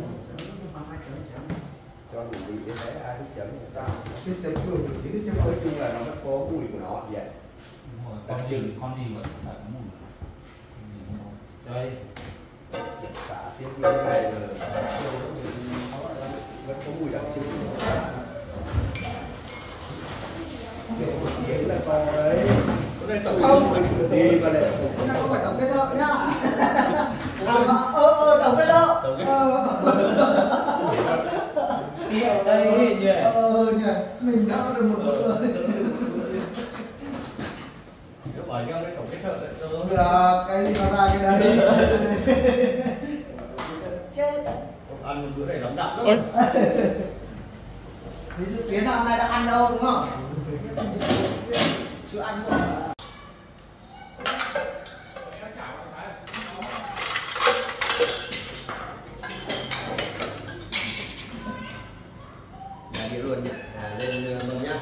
Cho đủ vị cái đấy ai cũng chấm người ta. Cái chấm tương thì cái chấm nói chung là nó có mùi của nó vậy. con gì mà thật mùi. Đây. Cả tiếp như này rồi vẫn có mùi đặc trưng của nó. Kiểu là to đấy. Không, đi vào đây. Cái này không phải tổng kết đâu nhá. Tổng kết đâu. Đây nhỉ. Nhỉ. Mình đã được một bữa. Cứ bởi nhau đấy tổng kết thợ đấy. Được, cái gì nó ra cái đấy. Chết. Ăn một bữa này lắm đạn Ôi. Ví dụ Tiến hôm nay đã ăn đâu đúng không? Chưa ăn đâu. Đi luôn nhỉ. Lên luôn nhá.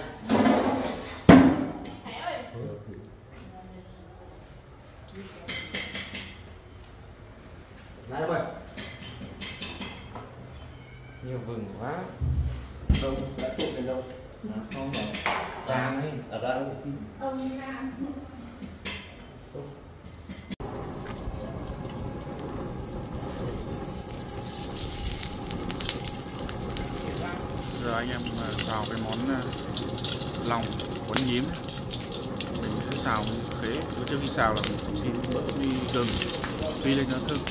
Này mày. Nhiều vừng quá. Không, đã tụt lên đâu. Không rồi. Rang ấy. Ở đâu? Ông Rang. Giờ anh em xào cái món lòng cuốn nhím. Mình sẽ xào khế. Trước khi xào là mình phi mỡ đi gừng, phi lên cho thơm.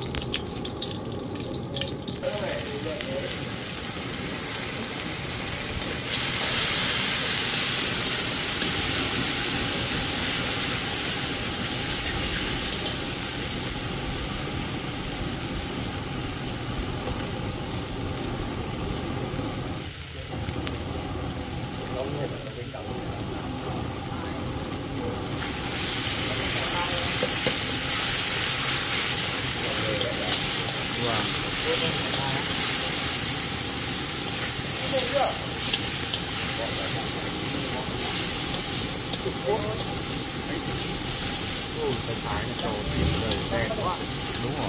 Cái thái nó trầu rồi đen quá. Đúng rồi.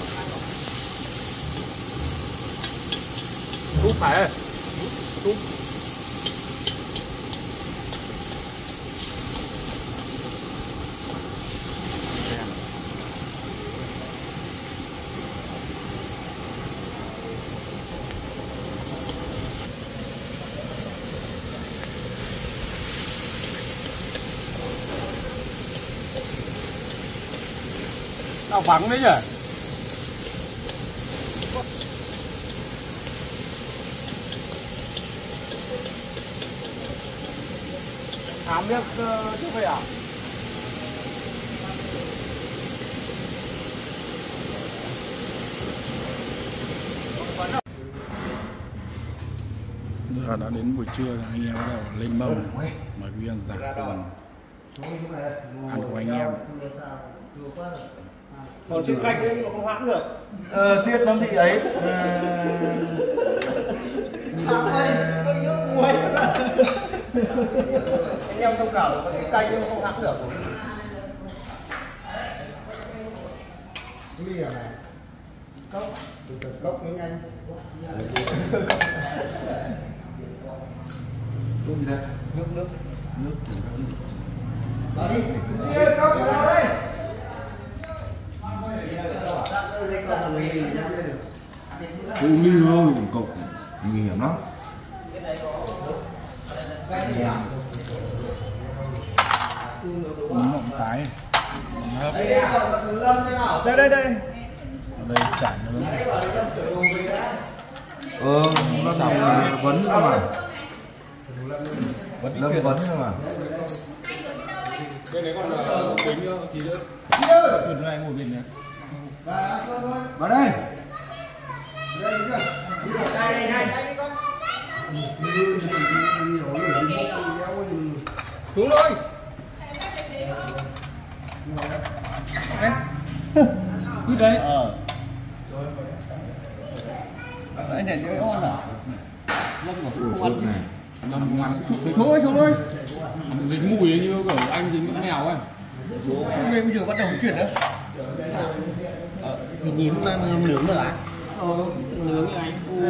Cúp phải ơi. Cúp. Nào vắng đấy nhỉ? Thám biết chứ phải à? Giờ đã đến buổi trưa, anh em bắt đầu lên mâm. Mời quý ăn giả cùng ăn của anh em. Còn trên canh ấy mà không hãm được. Tiết lắm thì ấy. Anh em thông cảm có cái canh nhưng không hãm được. Ly à này. Cốc. Từ cốc với anh. Nước gì đây? Nước. Vào đi. Cốc vào đâu đây? Cũng như thôi, cục nguy hiểm lắm. Mộng cái. Đây. Đây chả nướng. Nó xong vấn cơ mà. Lâm vấn cơ mà. Cái đấy còn tính tí nữa. Từ này ngồi bên này. Vào đây. Xuống thôi. Cứ đấy. Đấy này nó ngon à? Lâm không ăn. Nằm ngắn sụp đấy thôi xuống thôi. Dính mùi ấy như kiểu anh dính con mèo ấy. Bây giờ bắt đầu chuyển nữa. Thì nhím mà nướng được à? Nướng như anh.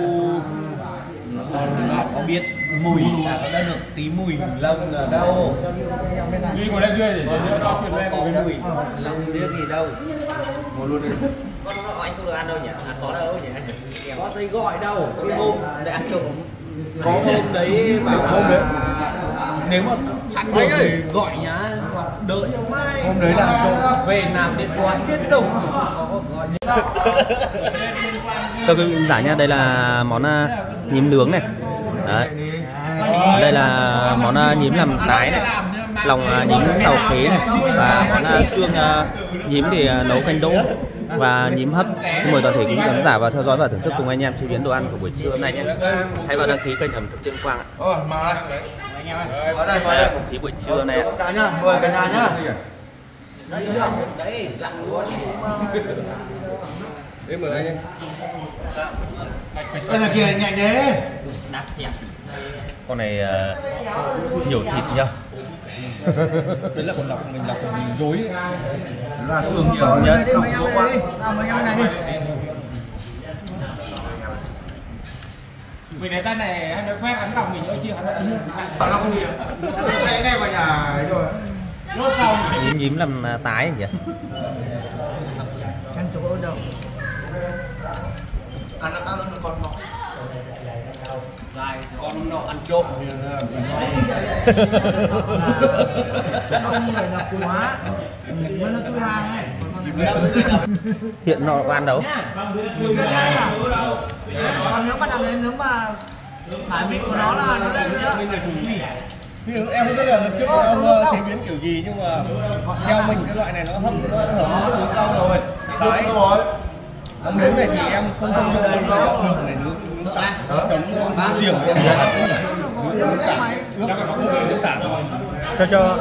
Có biết mùi là có đã được tí mùi lông ở đâu. Đi ngồi đây chưa để cho chuyển lên có mùi lông biết gì đâu. Ngồi luôn đi. Con anh không được ăn đâu nhỉ? Có đâu nhỉ? Có thấy gọi đâu. Có cái hôm để ăn trộm. Có hôm đấy bảo hôm đấy nếu mà sẵn được thì gọi nhá, đợi cho mai. Hôm đấy làm trộm về làm điện thoại tiếp tục. Cho quý vị giả nha, đây là món nhím nướng này. Đấy. Đây là món nhím làm tái này, lòng nhím xào khế này, và món xương nhím thì nấu canh đỗ và nhím hấp. Xin mời toàn thể quý khán giả vào theo dõi và thưởng thức cùng anh em chế biến đồ ăn của buổi trưa hôm nay nhé. Hãy vào đăng ký kênh ẩm thực Tuyên Quang ạ. Vào đây. Không khí buổi trưa này ạ. Cả nhá, mời cả nhà nhá. Đấy, dặn luôn. Em mời anh em. Đây là kìa nhạy đấy. Đắt nhỉ. Con này nhiều thịt nhá. Đấy là con lọc mình dối. Là xương nhiều nhất. Đi mời em này đi. Mời em này đi. Mình để tay này anh nói khoét hắn lòng mình nữa chứ hắn Nó không nhiều. Ngay vào nhà ấy rồi. lốt xong. Nhím làm tái nhỉ? Chăn chỗ ở đâu? Ăn con bò. Dài con nọ ăn trộm thì Không người đập quá. Mới là tôi hàng ấy. Hiện nọ có ăn đâu? Còn nếu mà đặt đến nếu mà hải vị của nó là nó đây nữa. Em không biết là lần trước ông chế biến kiểu gì nhưng mà theo mình cái loại này nó hấp nó hợp với nướng cao rồi. Đấy rồi. Món nướng này thì em không dùng đường này nướng tảng. Riềng em Cho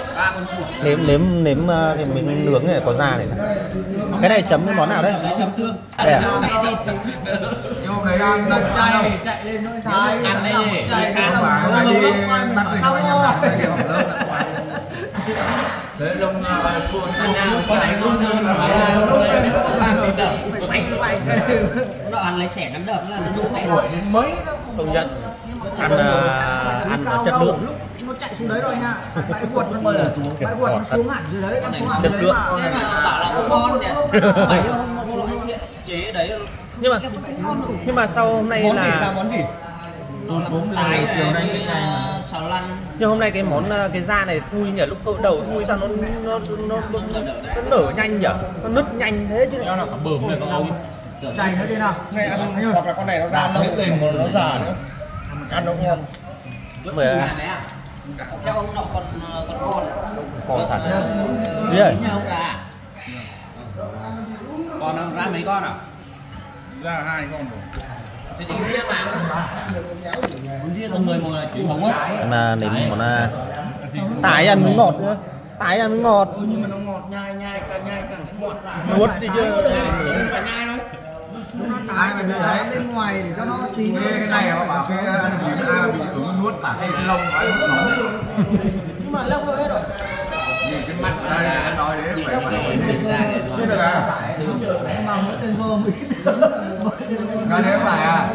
nếm cái miếng nướng này có da này. Cái này chấm cái món nào đấy? chấm tương. Đây à? Nhưng hôm đấy ăn đây chạy lên nỗi thái ăn đây nhỉ? ăn mà đi bắt mình vào nhà làm cái hộp lớn. Thế lông chua Con này ngon hơn là ăn thì đập bánh nó ăn lấy xẻ cắn đập là nó đúng mẹ tuổi đến mấy nó Công nhận ăn chất lượng. nó chạy xuống đấy rồi nha. Bãi quật nó bơi xuống, bãi quật nó xuống hẳn dưới đấy, em không hẳn Chất đấy lượng. mà. bảo là không ngon nhỉ. Bảy hôm nó xuống thiện chế đấy. Nhưng mà sau hôm nay Món gì là là món gì? xuống lại chiều nay cái ngày mà xào lăn. nhưng hôm nay cái món cái da này thui nhỉ, lúc đầu thui sao nó nở nhanh nhỉ, nó nứt nhanh thế chứ. Nó là cả bờm này các ông. Chảy nó đi nào. Này ăn hoặc là con này nó ra lâu hết lên nó già nữa. Ăn nó ngon. Mời Theo ông nọ còn thật đi ơi. Còn nó ra mấy con à? Ra 2 con rồi. Thì tính riêng mà. Riêng là người một là chỉ bóng á. Mà nếm món tải ăn miếng ngọt nữa. tái ăn ngọt. Nhưng mà nó ngọt, nhai càng ngọt. Nuốt đi chứ. Phải nhai thôi. Nó tái mà nhai bên ngoài để cho nó chín. Cái này họ bảo cái ăn tím ai bị ứng nuốt cả cái lông cái nó. Nhưng mà lông đâu hết rồi. Nhìn cái mặt ở đây là anh nói đấy phải biết được à? Mà mỗi tên vô mới nói thế phải à?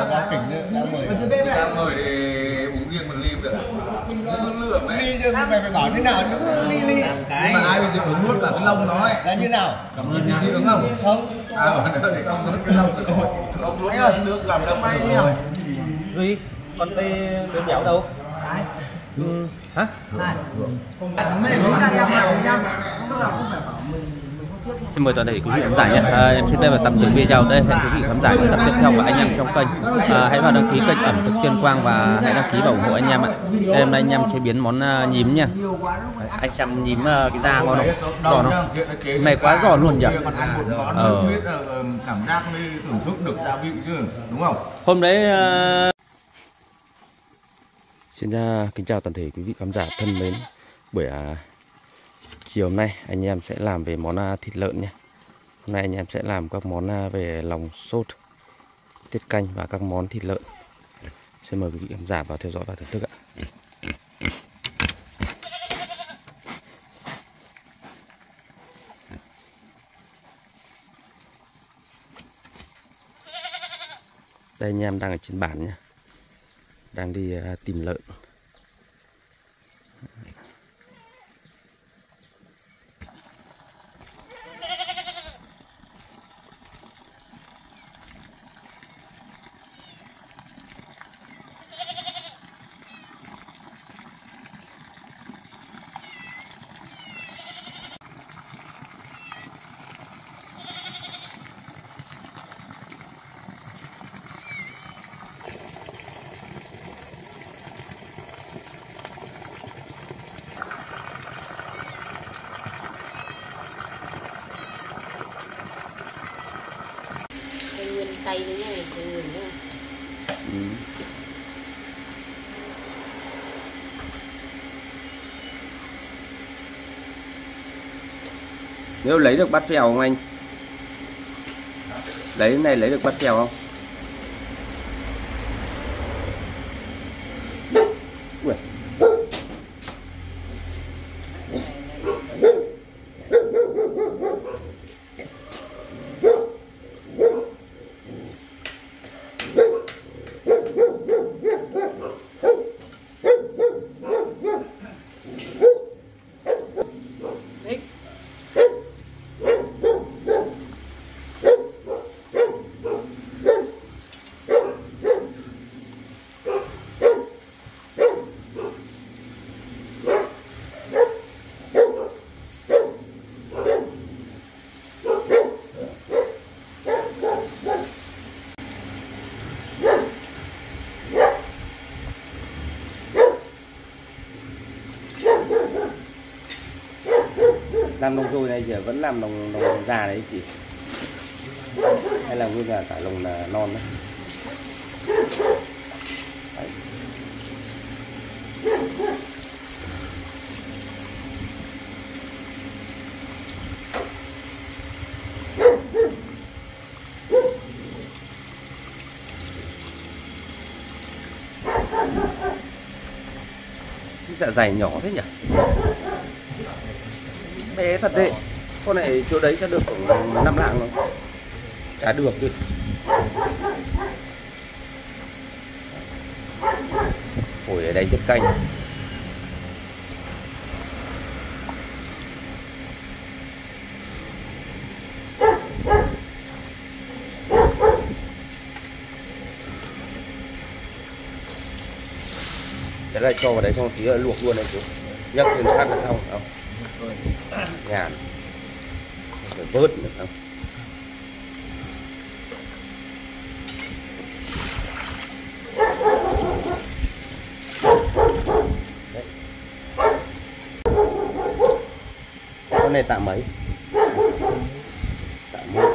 Đang mời để uống riêng một ly được. Uống lượng đấy. Ly chứ phải bảo thế nào nó cứ ly. Nhưng mà ai bị uống nuốt cả cái lông nó ấy. Là như nào? Cảm ơn nha. Uống không? Không. À để không nuốt cái lông rồi. Không nuốt nước làm lông may nhỉ? Duy, con tê đứa béo đâu? Hả? Xin mời toàn thể quý vị khán giả nhé. Em xin phép và tạm dừng video đây. Hẹn quý vị khán giả tập tiếp theo và anh em trong kênh. Hãy vào đăng ký kênh ẩm thực Tuyên Quang và hãy đăng ký và ủng hộ anh em ạ. Đây hôm nay anh em chế biến món nhím nha. Anh xem nhím cái da ngon không? Giòn không? Mày quá giòn luôn nhỉ? Cảm giác mới thưởng thức được gia vị chứ, đúng không? Hôm đấy xin kính chào toàn thể quý vị khán giả thân mến. Buổi chiều hôm nay anh em sẽ làm về món thịt lợn nha. Hôm nay anh em sẽ làm các món về lòng sốt, tiết canh và các món thịt lợn. Xin mời quý vị khán giả vào theo dõi và thưởng thức ạ. Đây anh em đang ở trên bản nha, đang đi tìm lợn. Tay đấy nha. Nếu lấy được bát phèo không anh? Lấy này lấy được bát phèo không? Ui. Làm lồng dồi này giờ vẫn làm lồng già đấy chị, hay là nguyên là cả lồng là non đấy. Cái dạ dày nhỏ thế nhỉ, bé thật đấy. Con này chỗ đấy chắc được khoảng 5 lạng không? Chả được đi. Ổi ở đây tiết canh. Cái này cho vào đấy xong tí luộc luôn này chú. Nhấc lên phát là xong không? Ngàn rồi vớt được không? Đấy. Con này tạm mấy? Tạm 1.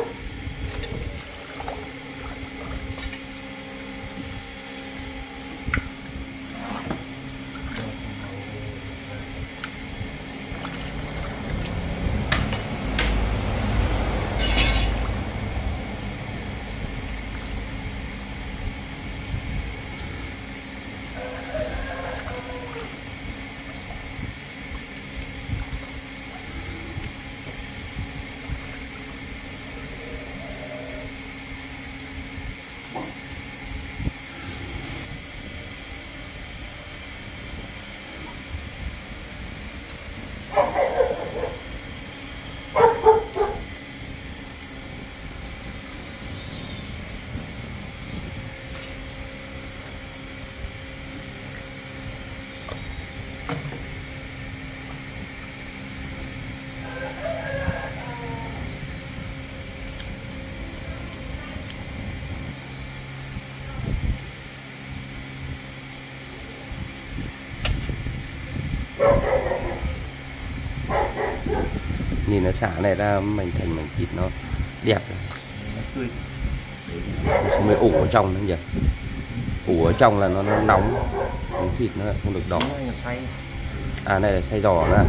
nhìn nó xả này ra mình thành mảnh thịt nó đẹp rồi. Mới ủ ở trong nữa nhỉ, ủ ở trong là nó nóng, miếng thịt nó không được đỏ. À này là xay giò nữa.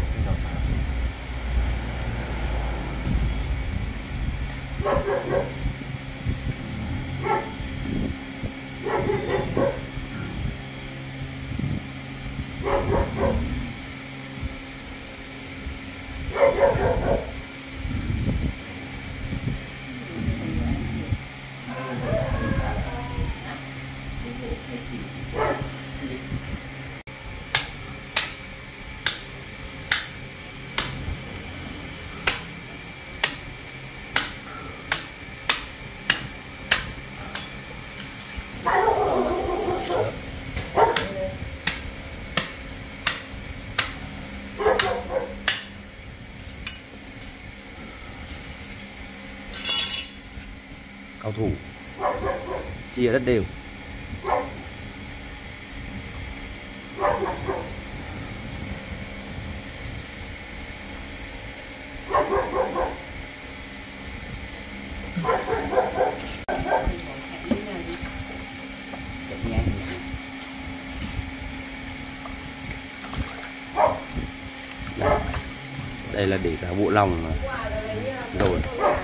Cao thủ chia rất đều. Đây là để cả bộ lòng rồi.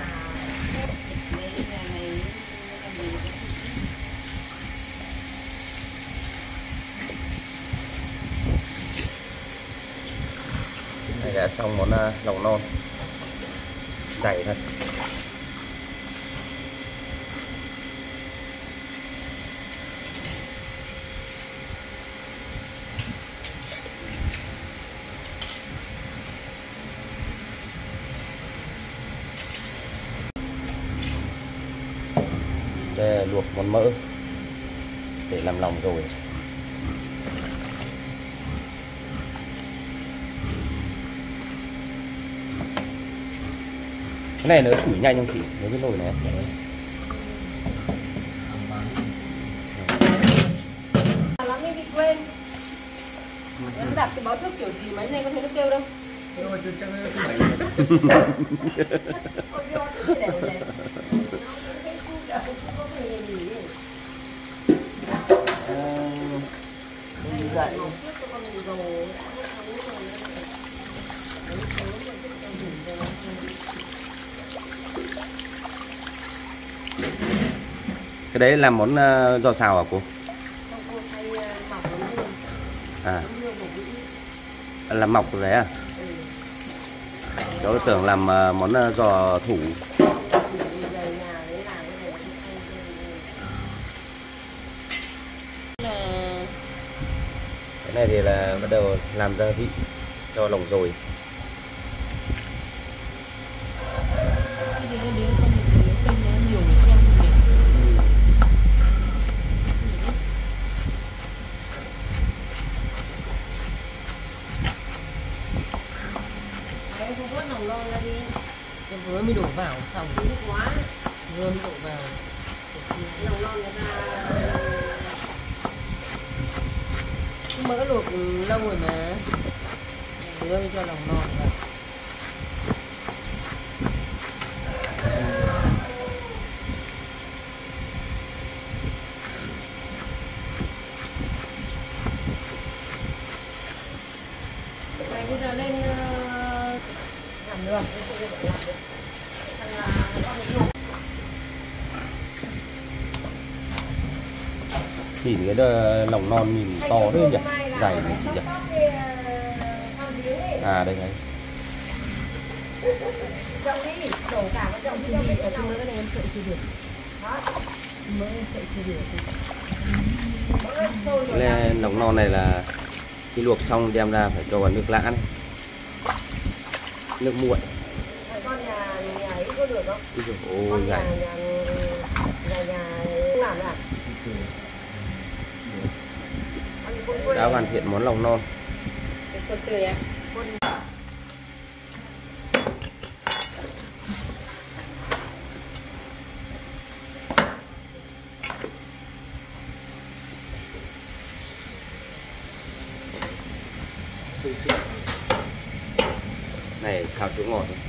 Đây đã xong món lòng non dày thật. Đây luộc món mỡ để làm lòng rồi. Cái này nó sủi nhanh không chị? Nếu cái nồi này lắm em bị quên. Em đặt cái báo thức kiểu gì mấy nay có thấy nó kêu đâu. Cái đấy là món giò xào à cô? À, làm mọc rồi đấy à? Cháu tưởng làm món giò thủ. Cái này thì là bắt đầu làm gia vị cho lòng dồi. Vừa mới đổ vào xong quá, vừa mới đổ vào lòng non người ta mỡ luộc lâu rồi mà, vừa mới cho lòng non vào. Bây giờ lên làm được. Nhìn cái lòng non nhìn to đấy nhỉ, dày này chị nhỉ. À đây này. Lòng non này là khi luộc xong đem ra phải cho vào nước lã này, nước muội. Con nhà ấy có được không? Ôi dày. Nhà làm à? Đã hoàn thiện món lòng non. Con tươi à? Này xào chua ngọt.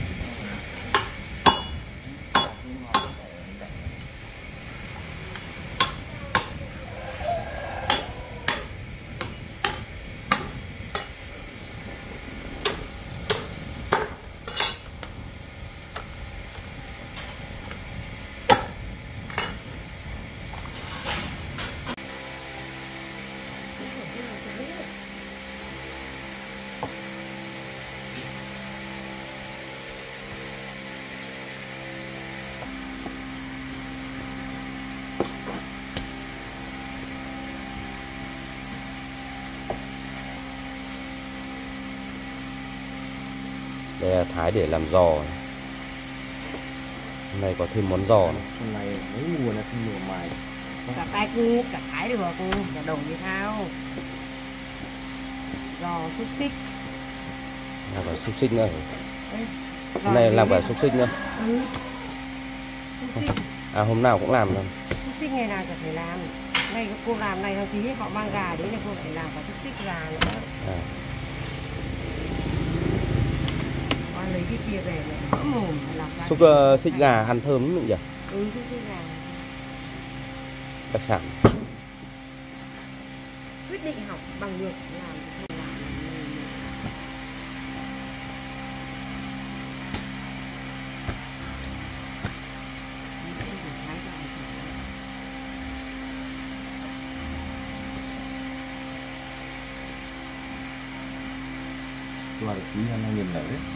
Đây là thái để làm giò. Hôm nay có thêm món giò này. Hôm nay mấy mùa là không mùa mài. Cả tay cứ cả thái được cả đồng như thao. Giò xúc xích. Làm cả xúc xích nữa. Hôm nay làm cả xúc xích nữa. Ừ. Xúc xích. À hôm nào cũng làm thôi. Xúc xích ngày nào chẳng phải làm. Đây cô làm này thằng tí họ mang gà đến là cô phải làm cả xúc xích gà nữa. À. Con lấy cái kia về này mỡ mồm làm ra. Xúc xích gà ăn thơm lắm nhỉ? Ừ, xúc xích gà. Đặc sản. Quyết định học bằng được làm không làm. Qua được tí ăn nhìn nữa đấy.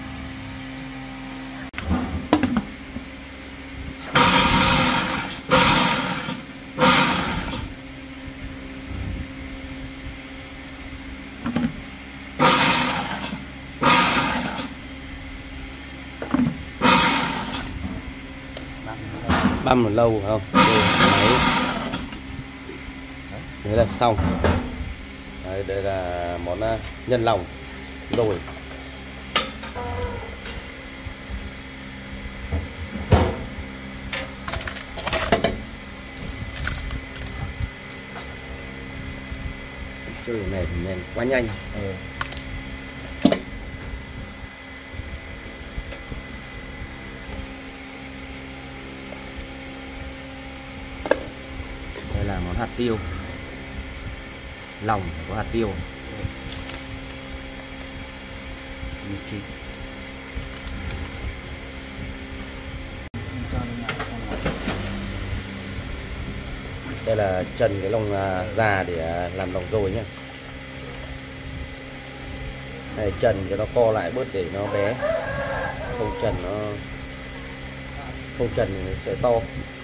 Băm một lâu phải không? Đấy. Thế là xong. Đây là món nhân lòng rồi. Chơi này thì nhanh quá nhanh. Đây là món hạt tiêu. Lòng có hạt tiêu. Đây là trần cái lòng già để làm lòng dồi nhé. Này trần cho nó co lại bớt để nó bé. Không trần nó sẽ to.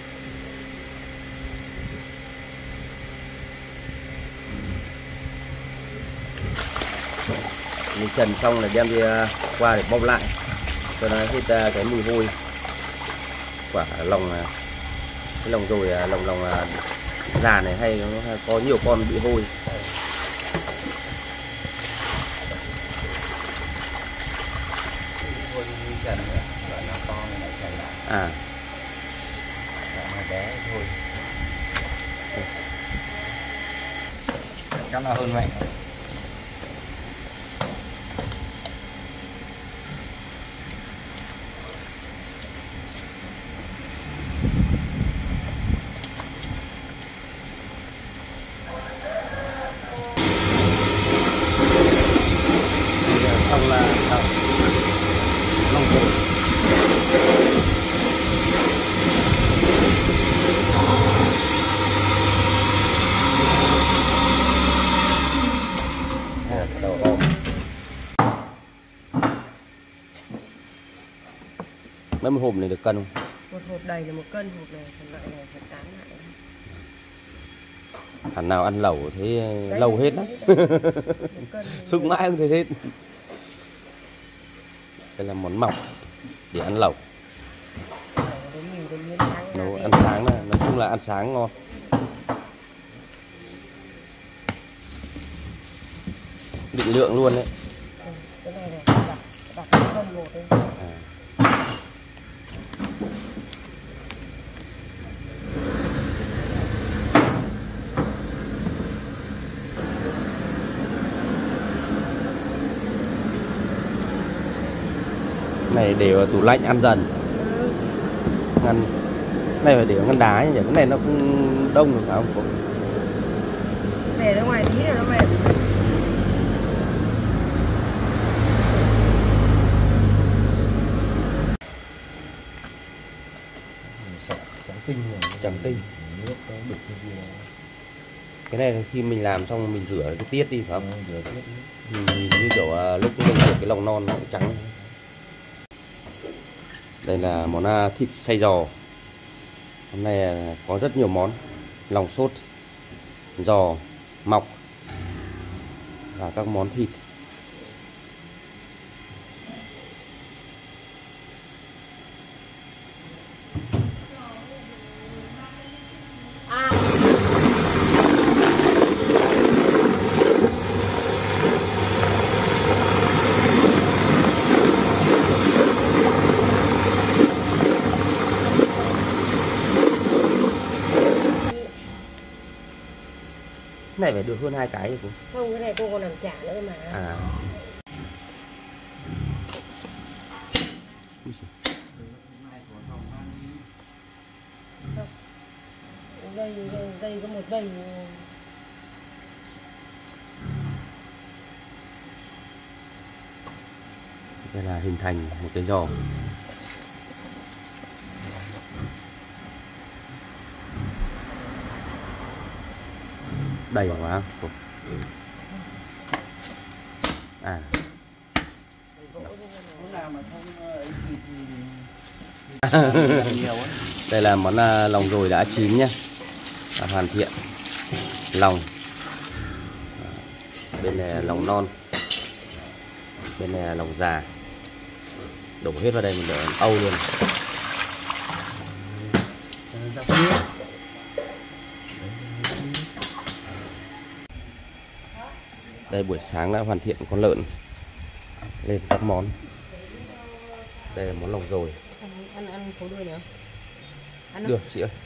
Mình trần xong là đem đi qua để bóp lại cho nó hết cái mùi hôi quả lòng. Cái lòng rồi lòng già này hay nó có nhiều con bị hôi. À bé thôi chắc là hơn vậy. Xong là lòng rồi. Đầu ôm. Mấy hộp này được cân không? Một hộp đầy là 1 cân, hộp này phần loại này phải tán lại. Hẳn nào ăn lẩu thấy đấy, lâu hết đó. Xúc mãi không thấy hết. Đây là món mọc để ăn lẩu. Nấu ăn sáng này, nói chung là ăn sáng ngon. Định lượng luôn đấy. Cái này này, đặt cân một đấy. Này để vào tủ lạnh ăn dần. Ngăn này phải để ngăn đá nhỉ, cái này nó cũng đông được phải không? Để ra ngoài tí là nó mệt. Trắng tinh. Cái này là khi mình làm xong mình rửa cái tiết đi phải không? Rửa tiết. Như kiểu lúc mình rửa cái lòng non nó cũng trắng. Đây là món thịt xay giò. Hôm nay có rất nhiều món. Lòng sốt, giò, mọc và các món thịt. Này phải được hơn 2 cái cô. Không, cái này cô còn làm chả nữa mà. À. Đây có một đây. Đây là hình thành một cái giò. Đầy quá. À. Đây là món lòng dồi đã chín nhé, hoàn thiện. Lòng, bên này là lòng non, bên này là lòng già. Đổ hết vào đây mình để âu luôn. Đây buổi sáng đã hoàn thiện con lợn lên các món. Đây là món lòng dồi. Ăn phố đuôi nữa. Ăn được chị ơi.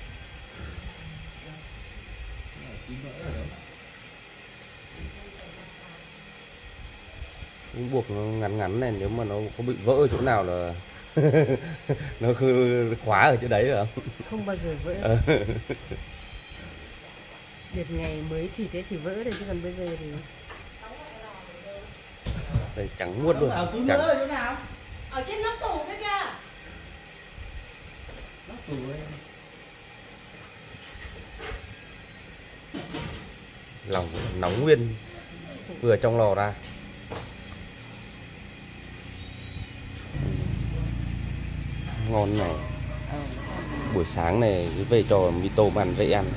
Buộc nó ngắn ngắn này, nếu mà nó có bị vỡ ở chỗ nào là nó khóa ở chỗ đấy rồi không? Không bao giờ vỡ. Đợt ngày mới thịt thế thì vỡ rồi, chứ còn bây giờ thì đây trắng muốt luôn. Trắng. Ở trên nóc tủ đấy kìa. Nóc tủ ấy. Lòng nóng nguyên vừa trong lò ra. Ngon này. Buổi sáng này về cho mì tôm ăn dễ ăn.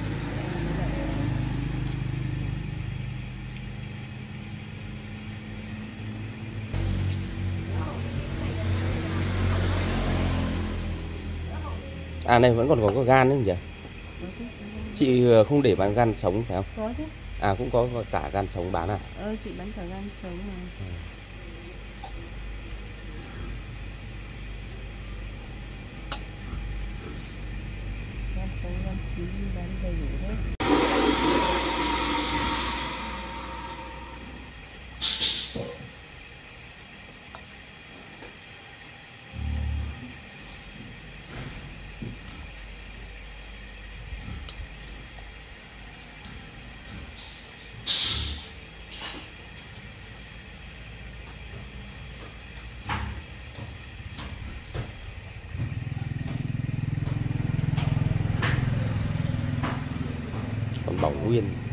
À này vẫn còn có gan nữa nhỉ? Chị không để bán gan sống phải không? Có chứ. À cũng có cả gan sống bán à? Chị bán cả gan sống mà. Gan sống, gan chín bán đầy đủ hết. Còn bỏng nguyên.